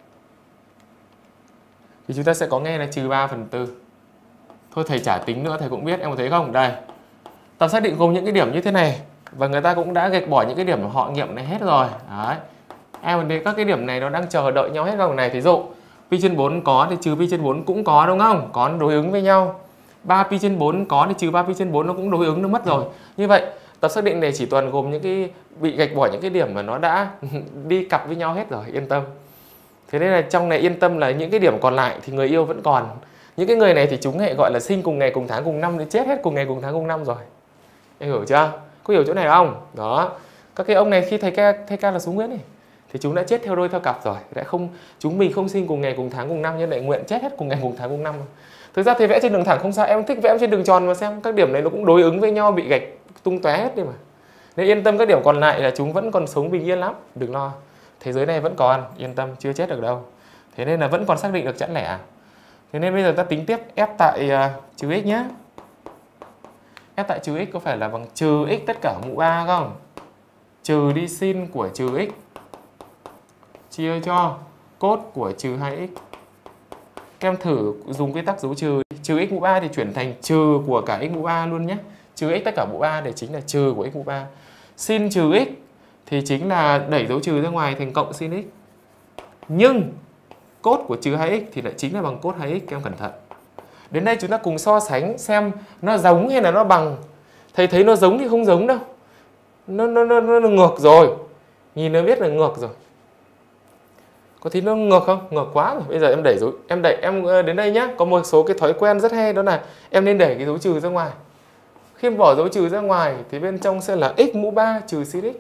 A: thì chúng ta sẽ có ngay là trừ ba phần tư. Thôi thầy chả tính nữa, thầy cũng biết, em có thấy không? Đây, tập xác định gồm những cái điểm như thế này. Và người ta cũng đã gạch bỏ những cái điểm mà họ nghiệm này hết rồi. Đấy. Em thấy các cái điểm này nó đang chờ đợi nhau hết vòng này. Thí dụ, pi trên bốn có thì trừ pi trên bốn cũng có đúng không? Có đối ứng với nhau. ba pi trên bốn có thì trừ ba pi trên bốn nó cũng đối ứng, nó mất rồi. Như vậy, tập xác định này chỉ toàn gồm những cái bị gạch bỏ những cái điểm mà nó đã đi cặp với nhau hết rồi, yên tâm. Thế nên là trong này yên tâm là những cái điểm còn lại thì người yêu vẫn còn. Những cái người này thì chúng hệ gọi là sinh cùng ngày cùng tháng cùng năm, đến chết hết cùng ngày cùng tháng cùng năm rồi. Em hiểu chưa? Có hiểu chỗ này không? Đó. Các cái ông này khi thầy ca, thầy ca là số nguyên này thì chúng đã chết theo đôi theo cặp rồi. Đã không, chúng mình không sinh cùng ngày cùng tháng cùng năm nhưng lại nguyện chết hết cùng ngày cùng tháng cùng năm. Thực ra thầy vẽ trên đường thẳng không sao, em thích vẽ trên đường tròn mà xem các điểm này nó cũng đối ứng với nhau, bị gạch tung tóe hết đi mà. Nên yên tâm, các điểm còn lại là chúng vẫn còn sống bình yên lắm, đừng lo. Thế giới này vẫn còn, yên tâm, chưa chết được đâu. Thế nên là vẫn còn xác định được chẵn lẻ. Thế nên bây giờ ta tính tiếp f tại uh, trừ x nhé. F tại trừ x có phải là bằng trừ x tất cả mũ ba không? Trừ đi sin của trừ x chia cho cos của trừ hai x. Các em thử dùng quy tắc dấu trừ. Trừ x mũ ba thì chuyển thành trừ của cả x mũ ba luôn nhé. Trừ x tất cả mũ ba để chính là trừ của x mũ ba. Sin trừ x thì chính là đẩy dấu trừ ra ngoài thành cộng sin x. Nhưng cos của trừ hai x thì lại chính là bằng cos hai x, các em cẩn thận. Đến đây chúng ta cùng so sánh xem nó giống hay là nó bằng. Thầy thấy nó giống thì không giống đâu. Nó, nó, nó, nó ngược rồi. Nhìn nó biết là ngược rồi. Có thấy nó ngược không? Ngược quá rồi. Bây giờ em đẩy dấu, em đẩy em đến đây nhá. Có một số cái thói quen rất hay, đó là em nên đẩy cái dấu trừ ra ngoài. Khi bỏ dấu trừ ra ngoài thì bên trong sẽ là x mũ ba trừ sin x.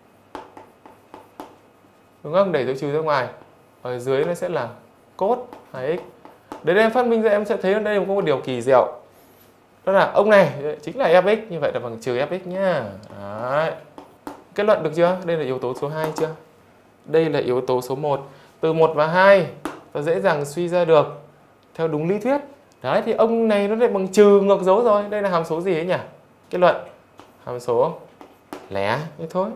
A: Đúng không? Đẩy dấu trừ ra ngoài. Ở dưới nó sẽ là cos hai x. Đến đây em phát minh ra em sẽ thấy ở đây có một điều kỳ diệu. Đó là ông này chính là fx, như vậy là bằng trừ fx nhá. Đấy. Kết luận được chưa? Đây là yếu tố số hai chưa? Đây là yếu tố số một. Từ một và hai ta dễ dàng suy ra được theo đúng lý thuyết. Đấy, thì ông này nó lại bằng trừ ngược dấu rồi. Đây là hàm số gì ấy nhỉ? Kết luận hàm số lẻ như thôi.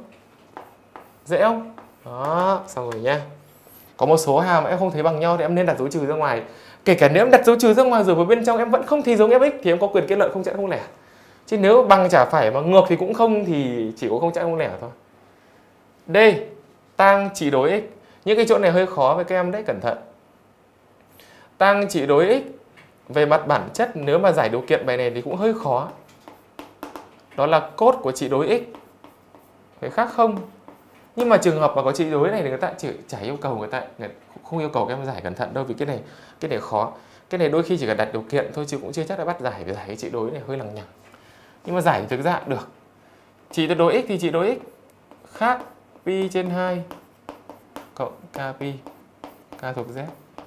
A: Dễ không? Đó, xong rồi nhá. Có một số hàm em không thấy bằng nhau thì em nên đặt dấu trừ ra ngoài. Kể cả nếu em đặt dấu trừ ra ngoài rồi vào bên trong em vẫn không thấy giống fx thì em có quyền kết luận không chẵn không lẻ. Chứ nếu bằng chả phải mà ngược thì cũng không thì chỉ có không chẵn không lẻ thôi. D. Tang trị đối x. Những cái chỗ này hơi khó với các em đấy, cẩn thận. Tang trị đối x về mặt bản chất nếu mà giải điều kiện bài này thì cũng hơi khó. Đó là cos của trị đối x phải khác không. Nhưng mà trường hợp mà có trị đối này thì người ta chỉ chả yêu cầu người ta không yêu cầu các em giải cẩn thận đâu, vì cái này cái này khó. Cái này đôi khi chỉ cần đặt điều kiện thôi chứ cũng chưa chắc đã bắt giải, vì giải cái trị đối này hơi lằng nhằng. Nhưng mà giải thì thực ra được. Trị đối x thì trị đối x khác pi trên hai cộng k pi k thuộc z.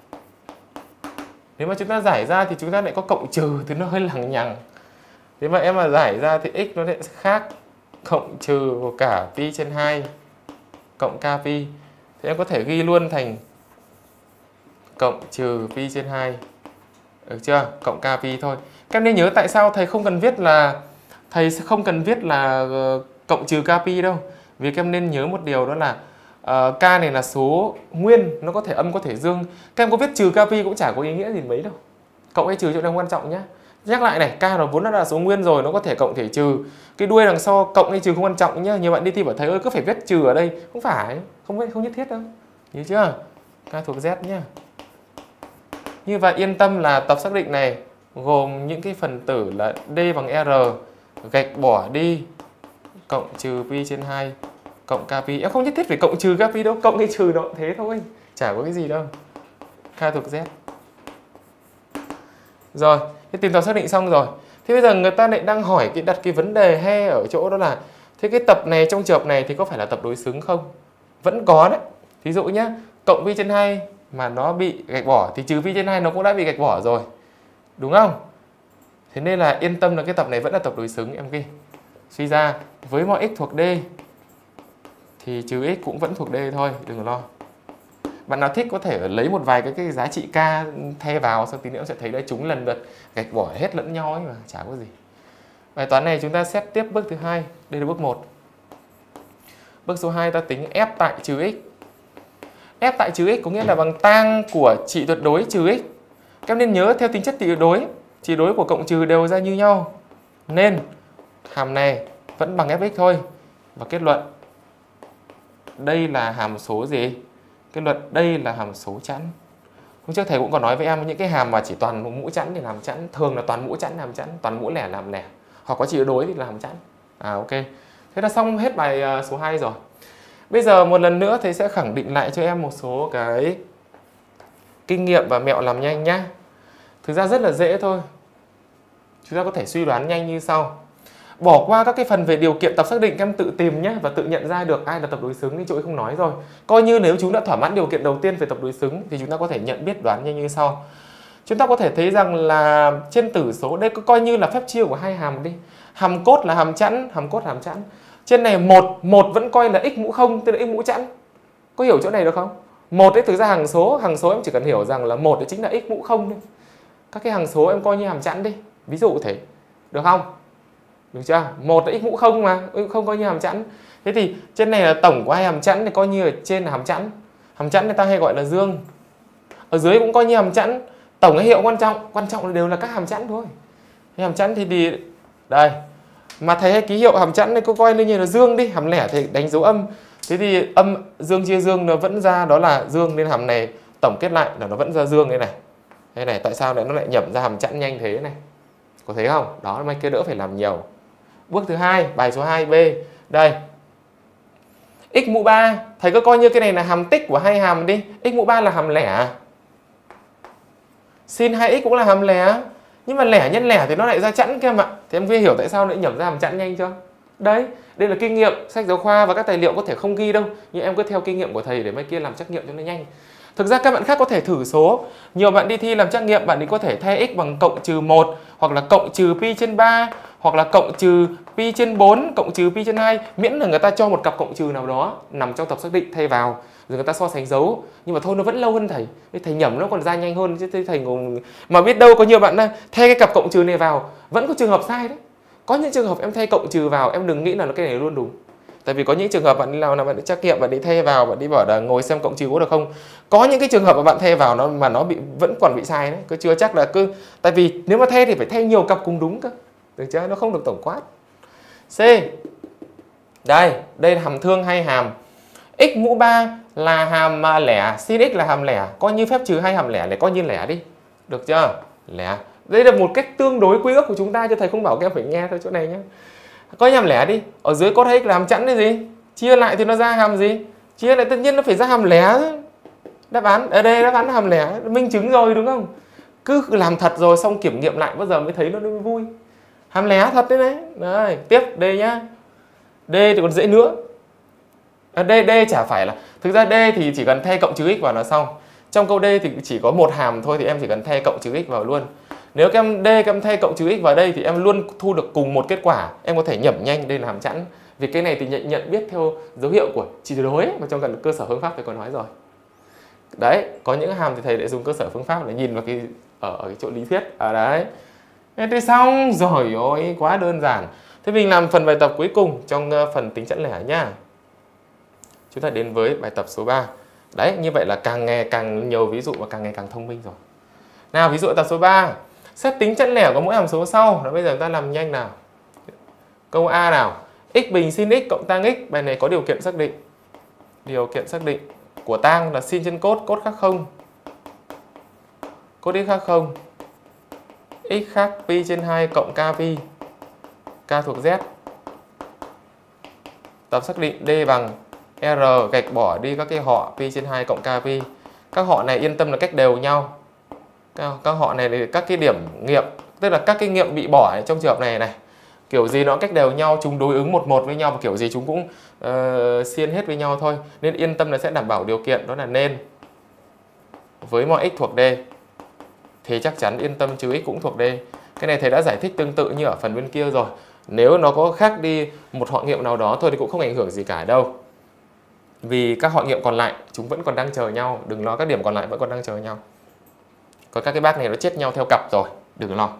A: Nếu mà chúng ta giải ra thì chúng ta lại có cộng trừ thì nó hơi lằng nhằng. Nếu mà em mà giải ra thì x nó lại khác cộng trừ của cả pi trên hai cộng k pi. Thì em có thể ghi luôn thành cộng trừ pi trên hai. Được chưa? Cộng k pi thôi. Các em nên nhớ tại sao thầy không cần viết là thầy sẽ không cần viết là cộng trừ k pi đâu. Vì các em nên nhớ một điều, đó là uh, k này là số nguyên, nó có thể âm có thể dương. Các em có viết trừ k pi cũng chả có ý nghĩa gì mấy đâu. Cộng hay trừ chỗ này không quan trọng nhé. Nhắc lại này, k nó vốn nó là số nguyên rồi, nó có thể cộng thể trừ. Cái đuôi đằng sau cộng hay trừ không quan trọng nhá. Nhiều bạn đi thi bảo thầy ơi cứ phải viết trừ ở đây. Không phải, không không nhất thiết đâu. Hiểu chưa? K thuộc z nhá. Như vậy yên tâm là tập xác định này gồm những cái phần tử là d bằng r, gạch bỏ đi cộng trừ pi trên hai cộng kpi. Em không nhất thiết phải cộng trừ kpi đâu, cộng hay trừ nó thế thôi, chả có cái gì đâu. K thuộc Z. Rồi, thế tìm tập xác định xong rồi. Thế bây giờ người ta lại đang hỏi cái đặt cái vấn đề he ở chỗ đó là thế cái tập này trong trường hợp này thì có phải là tập đối xứng không? Vẫn có đấy. Ví dụ nhá, cộng pi trên hai mà nó bị gạch bỏ thì trừ pi trên hai nó cũng đã bị gạch bỏ rồi. Đúng không? Thế nên là yên tâm là cái tập này vẫn là tập đối xứng em ghi. Suy ra với mọi x thuộc D thì trừ x cũng vẫn thuộc D thôi, đừng lo. Bạn nào thích có thể lấy một vài cái, cái giá trị k thay vào, sau tí nữa sẽ thấy đấy chúng lần lượt gạch bỏ hết lẫn nhau ấy mà, chả có gì. Bài toán này chúng ta xét tiếp bước thứ hai, đây là bước một. Bước số hai ta tính f tại trừ x. F tại trừ x có nghĩa là bằng tang của trị tuyệt đối trừ x. Các em nên nhớ theo tính chất trị tuyệt đối, trị tuyệt đối của cộng trừ đều ra như nhau. Nên hàm này vẫn bằng fx thôi. Và kết luận đây là hàm số gì? Kết luận đây là hàm số chẵn. Hôm trước thầy cũng còn nói với em những cái hàm mà chỉ toàn mũ chẵn thì làm chẵn, thường là toàn mũ chẵn làm chẵn, toàn mũ lẻ làm lẻ, hoặc có trị tuyệt đối thì làm chẵn. À ok. Thế là xong hết bài số hai rồi. Bây giờ một lần nữa thầy sẽ khẳng định lại cho em một số cái kinh nghiệm và mẹo làm nhanh nhá. Thực ra rất là dễ thôi. Chúng ta có thể suy đoán nhanh như sau. Bỏ qua các cái phần về điều kiện tập xác định, các em tự tìm nhé và tự nhận ra được ai là tập đối xứng thì chỗ ấy không nói rồi. Coi như nếu chúng đã thỏa mãn điều kiện đầu tiên về tập đối xứng thì chúng ta có thể nhận biết đoán nhanh như sau. Chúng ta có thể thấy rằng là trên tử số đây coi như là phép chia của hai hàm đi. Hàm cốt là hàm chẵn, hàm cốt là hàm chẵn. Trên này một, một vẫn coi là x mũ không, tức là x mũ chẵn. Có hiểu chỗ này được không? Một ấy thực ra hàng số, hàng số em chỉ cần hiểu rằng là một đấy chính là x mũ không thôi. Các cái hàng số em coi như hàm chẵn đi. Ví dụ thế. Được không? Được chưa? Một là x mũ không mà, x không coi như hàm chẵn. Thế thì trên này là tổng của hai hàm chẵn thì coi như ở trên là hàm chẵn. Hàm chẵn người ta hay gọi là dương. Ở dưới cũng coi như hàm chẵn. Tổng cái hiệu quan trọng, quan trọng là đều là các hàm chẵn thôi. Hàm chẵn thì đi đây. Mà thầy hay ký hiệu hàm chẵn này cô coi như là dương đi, hàm lẻ thì đánh dấu âm. Thế thì âm dương chia dương nó vẫn ra đó là dương, nên hàm này tổng kết lại là nó vẫn ra dương đây này. Đây này, tại sao lại nó lại nhẩm ra hàm chẵn nhanh thế này? Có thấy không? Đó, mấy kia đỡ phải làm nhiều. Bước thứ hai, bài số hai B. Đây. X mũ ba, thầy cứ coi như cái này là hàm tích của hai hàm đi. X mũ ba là hàm lẻ. Sin hai x cũng là hàm lẻ. Nhưng mà lẻ nhân lẻ thì nó lại ra chẵn các em ạ. Thì em hiểu tại sao lại nhẩm ra hàm chẵn nhanh chưa? Đấy, đây là kinh nghiệm sách giáo khoa và các tài liệu có thể không ghi đâu, nhưng em cứ theo kinh nghiệm của thầy để mấy kia làm trắc nghiệm cho nó nhanh. Thực ra các bạn khác có thể thử số. Nhiều bạn đi thi làm trắc nghiệm, bạn ấy có thể thay x bằng cộng trừ một, hoặc là cộng trừ pi trên ba, hoặc là cộng trừ pi trên bốn, cộng trừ pi trên hai, miễn là người ta cho một cặp cộng trừ nào đó nằm trong tập xác định thay vào, rồi người ta so sánh dấu. Nhưng mà thôi nó vẫn lâu hơn thầy. Thầy nhẩm nó còn ra nhanh hơn chứ thầy ngồi... Mà biết đâu có nhiều bạn thay cái cặp cộng trừ này vào vẫn có trường hợp sai đấy. Có những trường hợp em thay cộng trừ vào em đừng nghĩ là cái này luôn đúng. Tại vì có những trường hợp bạn đi làm là bạn đi trắc nghiệm, bạn đi thay vào, bạn đi bảo là ngồi xem cộng trừ có được không. Có những cái trường hợp mà bạn thay vào nó mà nó bị vẫn còn bị sai đấy, cứ chưa chắc là cứ. Tại vì nếu mà thay thì phải thay nhiều cặp cùng đúng cơ, được chưa? Nó không được tổng quát. C. Đây, đây là hàm thương hay hàm. X mũ ba là hàm lẻ, sin x là hàm lẻ, coi như phép trừ hai hàm lẻ để coi như lẻ đi. Được chưa? Lẻ. Đây là một cách tương đối quy ước của chúng ta, cho thầy không bảo các em phải nghe theo chỗ này nhé. Coi như hàm lẻ đi. Ở dưới cos x là hàm chẵn cái gì? Chia lại thì nó ra hàm gì? Chia lại tất nhiên nó phải ra hàm lẻ. Đáp án ở đây đáp án là hàm lẻ, minh chứng rồi đúng không? Cứ làm thật rồi xong kiểm nghiệm lại bao giờ mới thấy nó mới vui. Hàm lẻ thật đấy đấy. Đấy, tiếp D nhá. D thì còn dễ nữa. À, D D chả phải là, thực ra D thì chỉ cần thay cộng trừ x vào là xong. Trong câu D thì chỉ có một hàm thôi thì em chỉ cần thay cộng trừ x vào luôn. Nếu các em D các em thay cộng trừ x vào đây thì em luôn thu được cùng một kết quả. Em có thể nhẩm nhanh đây là hàm chẵn. Vì cái này thì nhận, nhận biết theo dấu hiệu của trị tuyệt đối mà trong gần cơ sở phương pháp thầy còn nói rồi. Đấy, có những hàm thì thầy lại dùng cơ sở phương pháp để nhìn vào cái ở, ở cái chỗ lý thuyết. À đấy. Thế xong rồi, ôi quá đơn giản. Thế mình làm phần bài tập cuối cùng trong phần tính chẵn lẻ nhá. Chúng ta đến với bài tập số ba. Đấy, như vậy là càng ngày càng nhiều ví dụ và càng ngày càng thông minh rồi. Nào, ví dụ tập số ba. Xét tính chẵn lẻ của mỗi hàm số sau. Đó, bây giờ chúng ta làm nhanh nào. Câu A nào. X bình sin x cộng tang x. Bài này có điều kiện xác định. Điều kiện xác định của tang là sin trên cos, cos khác không. Cos x khác không. X khác pi trên hai cộng k pi. K thuộc Z. tập xác định D bằng R gạch bỏ đi các cái họ pi trên hai cộng k pi. Các họ này yên tâm là cách đều nhau. Các họ này là các cái điểm nghiệm, tức là các cái nghiệm bị bỏ trong trường hợp này này. Kiểu gì nó cách đều nhau, chúng đối ứng một một với nhau và kiểu gì chúng cũng uh, xiên hết với nhau thôi. Nên yên tâm là sẽ đảm bảo điều kiện, đó là nên với mọi x thuộc D thì chắc chắn yên tâm trừ x cũng thuộc D. Cái này thầy đã giải thích tương tự như ở phần bên kia rồi. Nếu nó có khác đi một họ nghiệm nào đó thôi thì cũng không ảnh hưởng gì cả đâu. Vì các họ nghiệm còn lại chúng vẫn còn đang chờ nhau, đừng lo, các điểm còn lại vẫn còn đang chờ nhau. Còn các cái bác này nó chết nhau theo cặp rồi, đừng lo.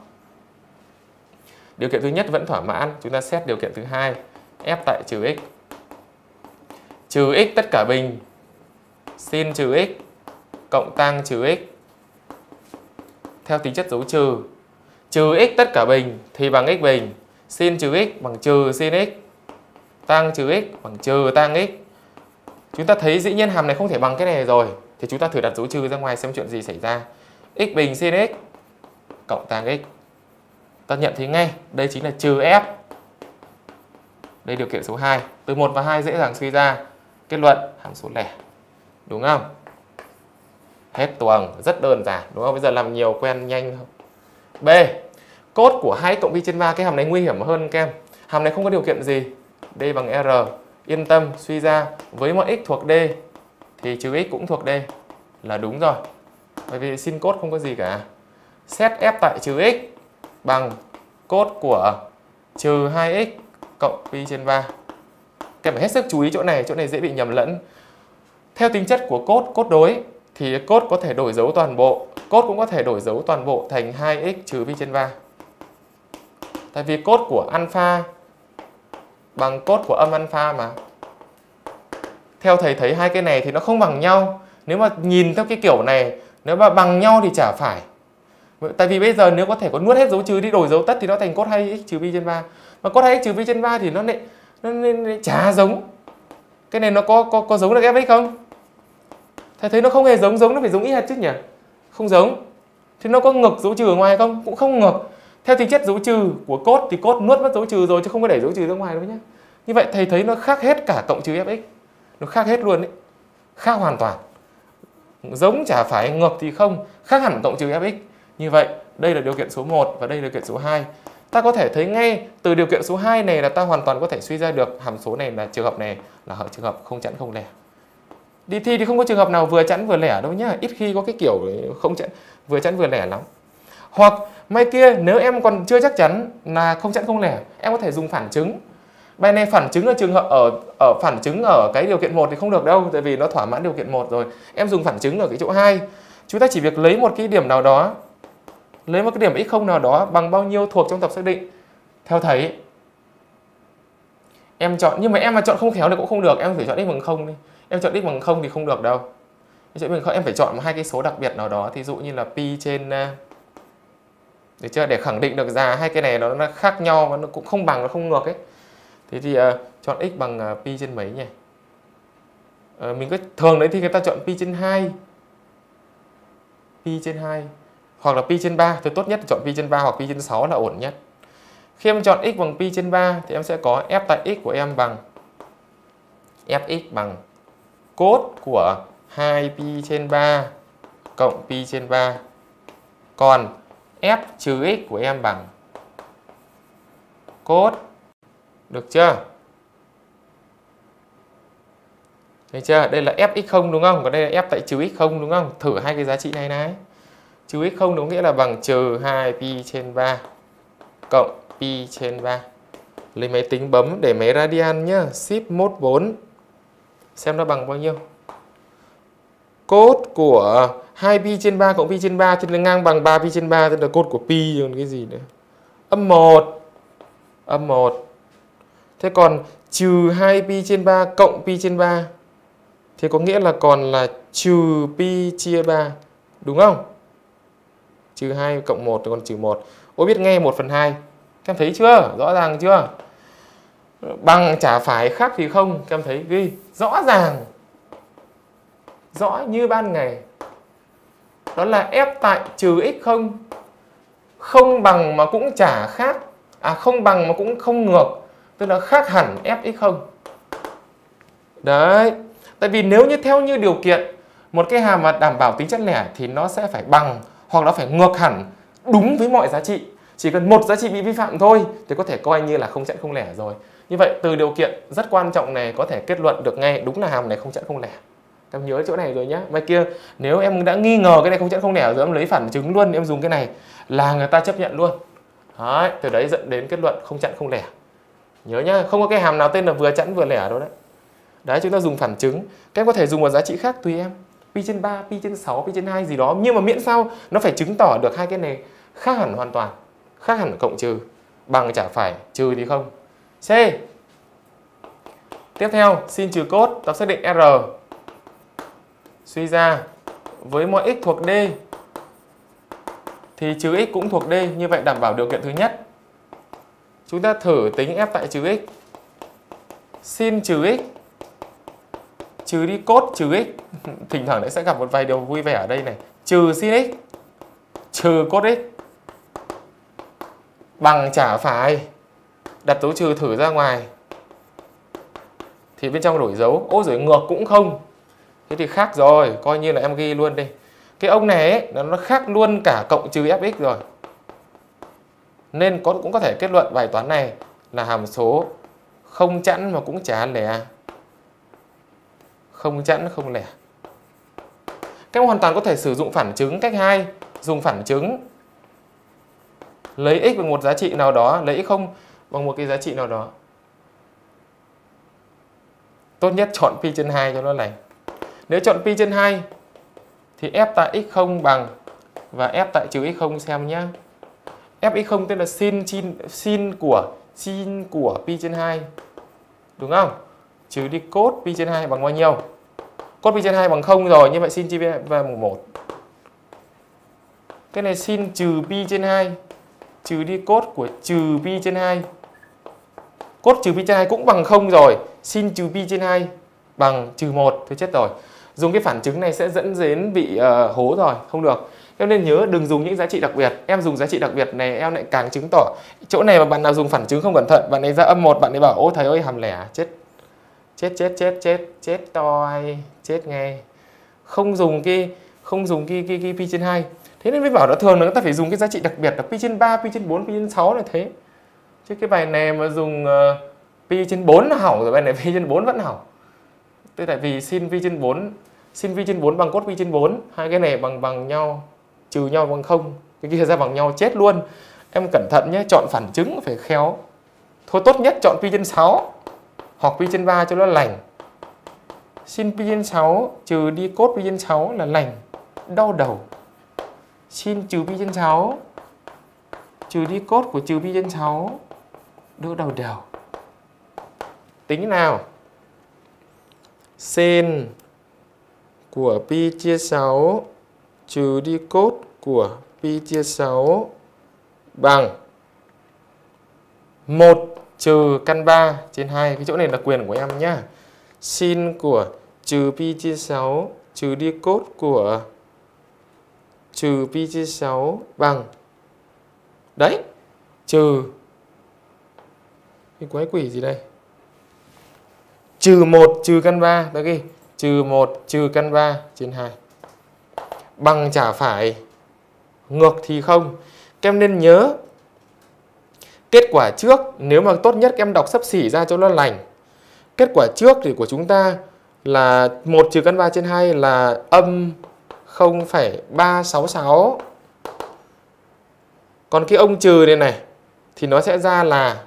A: Điều kiện thứ nhất vẫn thỏa mãn, chúng ta xét điều kiện thứ hai, f tại trừ x. Trừ x tất cả bình sin trừ x cộng tang trừ x theo tính chất dấu trừ. Trừ x tất cả bình thì bằng x bình, sin trừ x bằng trừ sin x, tang trừ x bằng trừ tang x. Chúng ta thấy dĩ nhiên hàm này không thể bằng cái này rồi, thì chúng ta thử đặt dấu trừ ra ngoài xem chuyện gì xảy ra. X bình sin x cộng tang x. Ta nhận thấy ngay, đây chính là trừ f. Đây điều kiện số hai. Từ một và hai dễ dàng suy ra kết luận hàm số lẻ. Đúng không? Hết tuồng, rất đơn giản, đúng không? Bây giờ làm nhiều quen nhanh không? B. Cốt của hai cộng pi trên ba, cái hàm này nguy hiểm hơn các em. Hàm này không có điều kiện gì. D bằng R. Yên tâm, suy ra với mọi x thuộc D thì trừ x cũng thuộc D là đúng rồi. Bởi vì sin cốt không có gì cả. Xét f tại trừ x bằng cốt của trừ hai x cộng pi trên ba. Các em phải hết sức chú ý chỗ này, chỗ này dễ bị nhầm lẫn. Theo tính chất của cốt, cốt đối thì cốt có thể đổi dấu toàn bộ, cốt cũng có thể đổi dấu toàn bộ thành hai x trừ pi trên ba. Tại vì cốt của alpha bằng cốt của âm alpha mà. Theo thầy thấy hai cái này thì nó không bằng nhau. Nếu mà nhìn theo cái kiểu này, nếu mà bằng nhau thì chả phải. Tại vì bây giờ nếu có thể có nuốt hết dấu trừ đi đổi dấu tất thì nó thành cốt hai x trừ pi trên ba. Mà cốt hai x trừ pi trên ba thì nó lại nó, nó, nó chả giống. Cái này nó có có có giống được f(x) không? Thầy thấy nó không hề giống, giống nó phải giống y hệt chứ nhỉ? Không giống. Thì nó có ngược dấu trừ ở ngoài không? Cũng không ngược. Theo tính chất dấu trừ của cốt thì cốt nuốt mất dấu trừ rồi chứ không có đẩy dấu trừ ra ngoài đâu nhé. Như vậy thầy thấy nó khác hết cả cộng trừ f(x). Nó khác hết luôn đấy. Khác hoàn toàn. Giống chả phải, ngược thì không, khác hẳn cộng trừ f(x). Như vậy, đây là điều kiện số một và đây là điều kiện số hai. Ta có thể thấy ngay từ điều kiện số hai này là ta hoàn toàn có thể suy ra được hàm số này là trường hợp này là trường hợp không chẵn không lẻ. Đi thi thì không có trường hợp nào vừa chẵn vừa lẻ đâu nhá, ít khi có cái kiểu không chẵn vừa chẵn vừa lẻ lắm. Hoặc mai kia nếu em còn chưa chắc chắn là không chẵn không lẻ, em có thể dùng phản chứng. Bài này phản chứng ở trường hợp ở ở phản chứng ở cái điều kiện một thì không được đâu, tại vì nó thỏa mãn điều kiện một rồi. Em dùng phản chứng ở cái chỗ hai. Chúng ta chỉ việc lấy một cái điểm nào đó, lấy một cái điểm x không nào đó bằng bao nhiêu thuộc trong tập xác định. Theo thầy em chọn, nhưng mà em mà chọn không khéo thì cũng không được, em phải chọn x bằng không đi. Em chọn x bằng không thì không được đâu. Em phải chọn hai cái số đặc biệt nào đó, thí dụ như là pi trên, được chưa? Để khẳng định được ra hai cái này nó khác nhau và nó cũng không bằng, nó không ngược ấy. Thế thì uh, chọn x bằng uh, pi trên mấy nhỉ? Uh, mình có thường đấy thì người ta chọn pi trên hai. Pi trên hai hoặc là pi trên ba, thì tốt nhất là chọn pi trên ba hoặc pi trên sáu là ổn nhất. Khi em chọn x bằng pi trên ba thì em sẽ có f tại x của em bằng fx bằng cốt của hai pi trên ba cộng pi trên ba. Còn f trừ x của em bằng cốt. Được chưa? Thấy chưa? Đây là fx không đúng không? Còn đây là f tại trừ x không đúng không? Thử hai cái giá trị này này. Trừ x không đúng nghĩa là bằng trừ hai pi trên ba cộng pi trên ba. Lấy máy tính bấm để máy radian nhá. Shift mốt bốn. Xem nó bằng bao nhiêu. Cốt của hai pi trên ba cộng pi trên ba thì là ngang bằng ba pi trên ba, tức là cốt của pi còn cái gì nữa. Âm một. Âm một. Thế còn trừ hai pi trên ba cộng pi trên ba thì có nghĩa là còn là trừ pi chia ba. Đúng không? Trừ hai cộng một còn trừ một. Ôi biết nghe một phần hai. Các em thấy chưa? Rõ ràng chưa? Bằng chả phải, khác thì không. Các em thấy ghi rõ ràng. Rõ như ban ngày. Đó là f tại trừ x không. Không bằng mà cũng chả khác. À không bằng mà cũng không ngược. Tức là khác hẳn fx không. Đấy. Tại vì nếu như theo như điều kiện một cái hàm mà đảm bảo tính chất lẻ thì nó sẽ phải bằng hoặc nó phải ngược hẳn đúng với mọi giá trị. Chỉ cần một giá trị bị vi phạm thôi thì có thể coi như là không chẵn không lẻ rồi. Như vậy từ điều kiện rất quan trọng này có thể kết luận được ngay đúng là hàm này không chẵn không lẻ. Em nhớ chỗ này rồi nhá. Mai kia nếu em đã nghi ngờ cái này không chẵn không lẻ rồi em lấy phản chứng luôn, em dùng cái này là người ta chấp nhận luôn. Đấy, từ đấy dẫn đến kết luận không chẵn không lẻ. Nhớ nhá, không có cái hàm nào tên là vừa chẵn vừa lẻ đâu đấy. Đấy, chúng ta dùng phản chứng. Các em có thể dùng một giá trị khác tùy em. Pi trên ba, pi trên sáu, pi trên hai gì đó. Nhưng mà miễn sao nó phải chứng tỏ được hai cái này khác hẳn hoàn toàn. Khác hẳn cộng trừ, bằng chả phải, trừ thì không. C. Tiếp theo, sin trừ cos tập xác định R. Suy ra với mọi x thuộc D thì trừ x cũng thuộc D. Như vậy đảm bảo điều kiện thứ nhất. Chúng ta thử tính f tại trừ x. Sin trừ x trừ đi cos trừ x. Thỉnh thoảng sẽ gặp một vài điều vui vẻ ở đây này. Trừ sin x trừ cos x bằng chả phải, đặt dấu trừ thử ra ngoài thì bên trong đổi dấu. Ố rồi ngược cũng không. Thế thì khác rồi, coi như là em ghi luôn đi. Cái ông này ấy, nó khác luôn cả cộng trừ fx rồi. Nên có, cũng có thể kết luận bài toán này là hàm số không chẵn mà cũng chả lẻ. Không chẵn không lẻ. Các em hoàn toàn có thể sử dụng phản chứng cách hai. Dùng phản chứng lấy x bằng một giá trị nào đó, lấy x không bằng một cái giá trị nào đó. Tốt nhất chọn pi trên hai cho nó lành. Nếu chọn pi trên hai thì f tại x không bằng và f tại trừ x không xem nhá. F x không tên là sin sin sin của sin của pi trên hai. Đúng không? Trừ đi cos pi trên hai bằng bao nhiêu? Cos pi trên hai bằng không rồi, như vậy sin chia về một. Cái này sin trừ pi trên hai trừ đi cos của trừ pi trên hai. Cos trừ pi trên hai cũng bằng không rồi, sin trừ pi trên hai bằng trừ một. Thôi chết rồi. Dùng cái phản chứng này sẽ dẫn đến bị uh, hố rồi, không được. Em nên nhớ đừng dùng những giá trị đặc biệt. Em dùng giá trị đặc biệt này em lại càng chứng tỏ. Chỗ này mà bạn nào dùng phản chứng không cẩn thận, bạn ấy ra âm một, bạn ấy bảo ôi thầy ơi hàm lẻ, chết. Chết chết chết chết chết toi, chết nghe. Không dùng cái không dùng cái cái, cái pi trên hai. Thế nên mới bảo là thường là người ta phải dùng cái giá trị đặc biệt là pi trên ba, pi trên bốn, pi trên sáu là thế. Chứ cái bài này mà dùng uh, pi trên bốn là hỏng rồi, bài này pi trên bốn vẫn hỏng. Tức tại vì sin pi trên bốn, sin pi trên bốn bằng cos pi trên bốn, hai cái này bằng bằng nhau, trừ nhau bằng không, cái kia ra bằng nhau chết luôn. Em cẩn thận nhé, chọn phản chứng phải khéo. Thôi tốt nhất chọn pi trên sáu hoặc pi trên ba cho nó lành. Sin pi trên sáu trừ đi cos pi trên sáu là lành, đau đầu. Sin trừ pi trên sáu trừ đi cos của trừ pi trên sáu đỡ đau đầu. Tính nào. Sin của pi chia sáu trừ đi cos của pi chia sáu bằng một trừ căn ba trên hai. Cái chỗ này là quyền của em nhá. Sin của trừ pi chia sáu trừ đi cos của trừ pi chia sáu bằng đấy, trừ cái quái quỷ gì đây? Trừ một trừ căn ba, đó ghi trừ một trừ căn ba trên hai. Bằng chả phải, ngược thì không. Các em nên nhớ kết quả trước, nếu mà tốt nhất các em đọc xấp xỉ ra cho nó lành. Kết quả trước thì của chúng ta là một trừ căn ba trên hai là âm không phẩy ba sáu sáu. Còn cái ông trừ này này thì nó sẽ ra là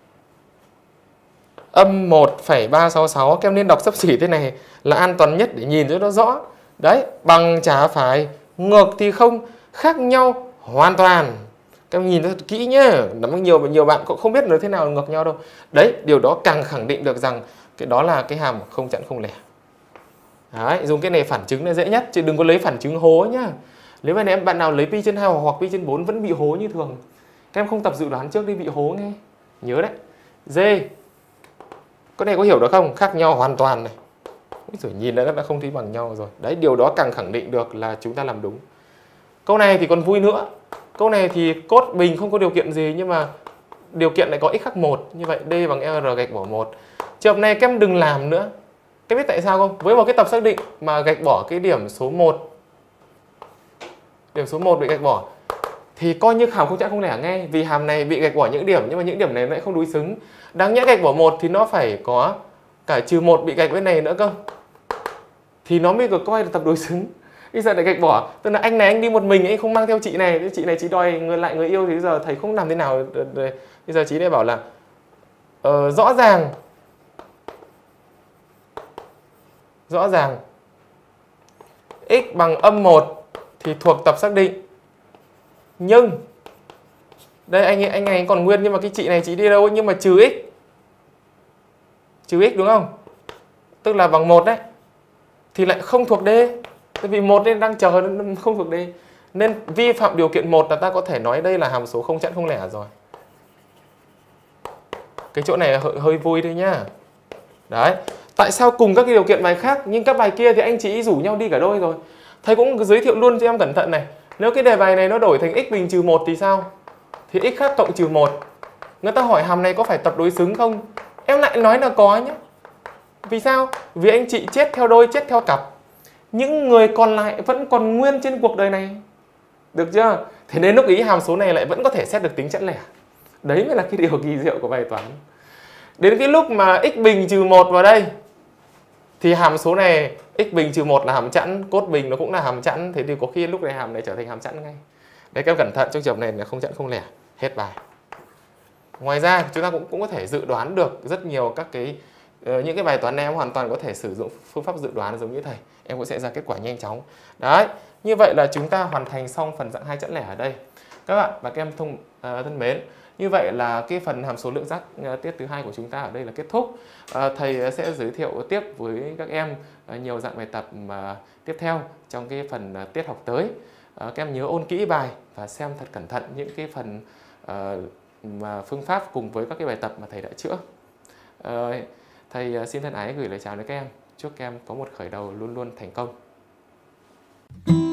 A: âm một phẩy ba sáu sáu. Các em nên đọc xấp xỉ thế này là an toàn nhất để nhìn cho nó rõ. Đấy, bằng chả phải, ngược thì không, khác nhau hoàn toàn. Các em nhìn thật kỹ nhé. Nhiều nhiều bạn cũng không biết nó thế nào ngược nhau đâu. Đấy, điều đó càng khẳng định được rằng cái đó là cái hàm không chẵn không lẻ. Đấy, dùng cái này phản chứng là dễ nhất, chứ đừng có lấy phản chứng hố nhá. Nếu mà em bạn nào lấy pi trên hai hoặc pi trên bốn vẫn bị hố như thường. Các em không tập dự đoán trước đi bị hố nghe. Nhớ đấy. D. Cái này có hiểu được không? Khác nhau hoàn toàn này. Rồi nhìn đã đã không thấy bằng nhau rồi. Đấy, điều đó càng khẳng định được là chúng ta làm đúng. Câu này thì còn vui nữa. Câu này thì cốt bình không có điều kiện gì, nhưng mà điều kiện lại có x khác một. Như vậy D bằng R gạch bỏ một. Trường hợp này các em đừng làm nữa. Các biết tại sao không? Với một cái tập xác định mà gạch bỏ cái điểm số một, điểm số một bị gạch bỏ thì coi như hàm không chẵn không lẻ ngay, vì hàm này bị gạch bỏ những điểm nhưng mà những điểm này lại không đối xứng. Đáng nhẽ gạch bỏ một thì nó phải có cả trừ một bị gạch bên này nữa cơ, thì nó mới được coi là tập đối xứng. Bây giờ lại gạch bỏ, tức là anh này anh đi một mình, anh không mang theo chị này, chị này chị đòi người lại người yêu thì bây giờ thầy không làm thế nào. Bây giờ chị này bảo là uh, rõ ràng rõ ràng x bằng âm một thì thuộc tập xác định, nhưng đây anh ấy, anh này còn nguyên nhưng mà cái chị này chị đi đâu, nhưng mà trừ x, trừ x đúng không, tức là bằng một đấy, thì lại không thuộc D. Tại vì một nên đang chờ nó không thuộc D, nên vi phạm điều kiện một là ta có thể nói đây là hàm số không chẵn không lẻ rồi. Cái chỗ này hơi, hơi vui thôi nhá. Đấy, tại sao cùng các cái điều kiện bài khác nhưng các bài kia thì anh chị rủ nhau đi cả đôi rồi. Thầy cũng giới thiệu luôn cho em cẩn thận này. Nếu cái đề bài này nó đổi thành x bình trừ một thì sao? Thì x khác cộng trừ một. Người ta hỏi hàm này có phải tập đối xứng không? Em lại nói là có nhé. Vì sao? Vì anh chị chết theo đôi, chết theo cặp. Những người còn lại vẫn còn nguyên trên cuộc đời này. Được chưa? Thế nên lúc ý hàm số này lại vẫn có thể xét được tính chẵn lẻ. Đấy mới là cái điều kỳ diệu của bài toán. Đến cái lúc mà x bình trừ một vào đây thì hàm số này x bình trừ một là hàm chẵn, cốt bình nó cũng là hàm chẵn, thế thì có khi lúc này hàm này trở thành hàm chẵn ngay. Đấy, các em cẩn thận, trong trường hợp này là không chẵn không lẻ. Hết bài. Ngoài ra chúng ta cũng cũng có thể dự đoán được rất nhiều các cái uh, những cái bài toán này em hoàn toàn có thể sử dụng phương pháp dự đoán giống như thầy, em cũng sẽ ra kết quả nhanh chóng. Đấy, như vậy là chúng ta hoàn thành xong phần dạng hai chẵn lẻ ở đây. Các bạn và các em thông uh, thân mến, như vậy là cái phần hàm số lượng giác uh, tiết thứ hai của chúng ta ở đây là kết thúc. Uh, thầy sẽ giới thiệu tiếp với các em uh, nhiều dạng bài tập mà tiếp theo trong cái phần uh, tiết học tới. Uh, các em nhớ ôn kỹ bài và xem thật cẩn thận những cái phần uh, mà phương pháp cùng với các cái bài tập mà thầy đã chữa. Uh, thầy uh, xin thân ái gửi lời chào đến các em. Chúc các em có một khởi đầu luôn luôn thành công.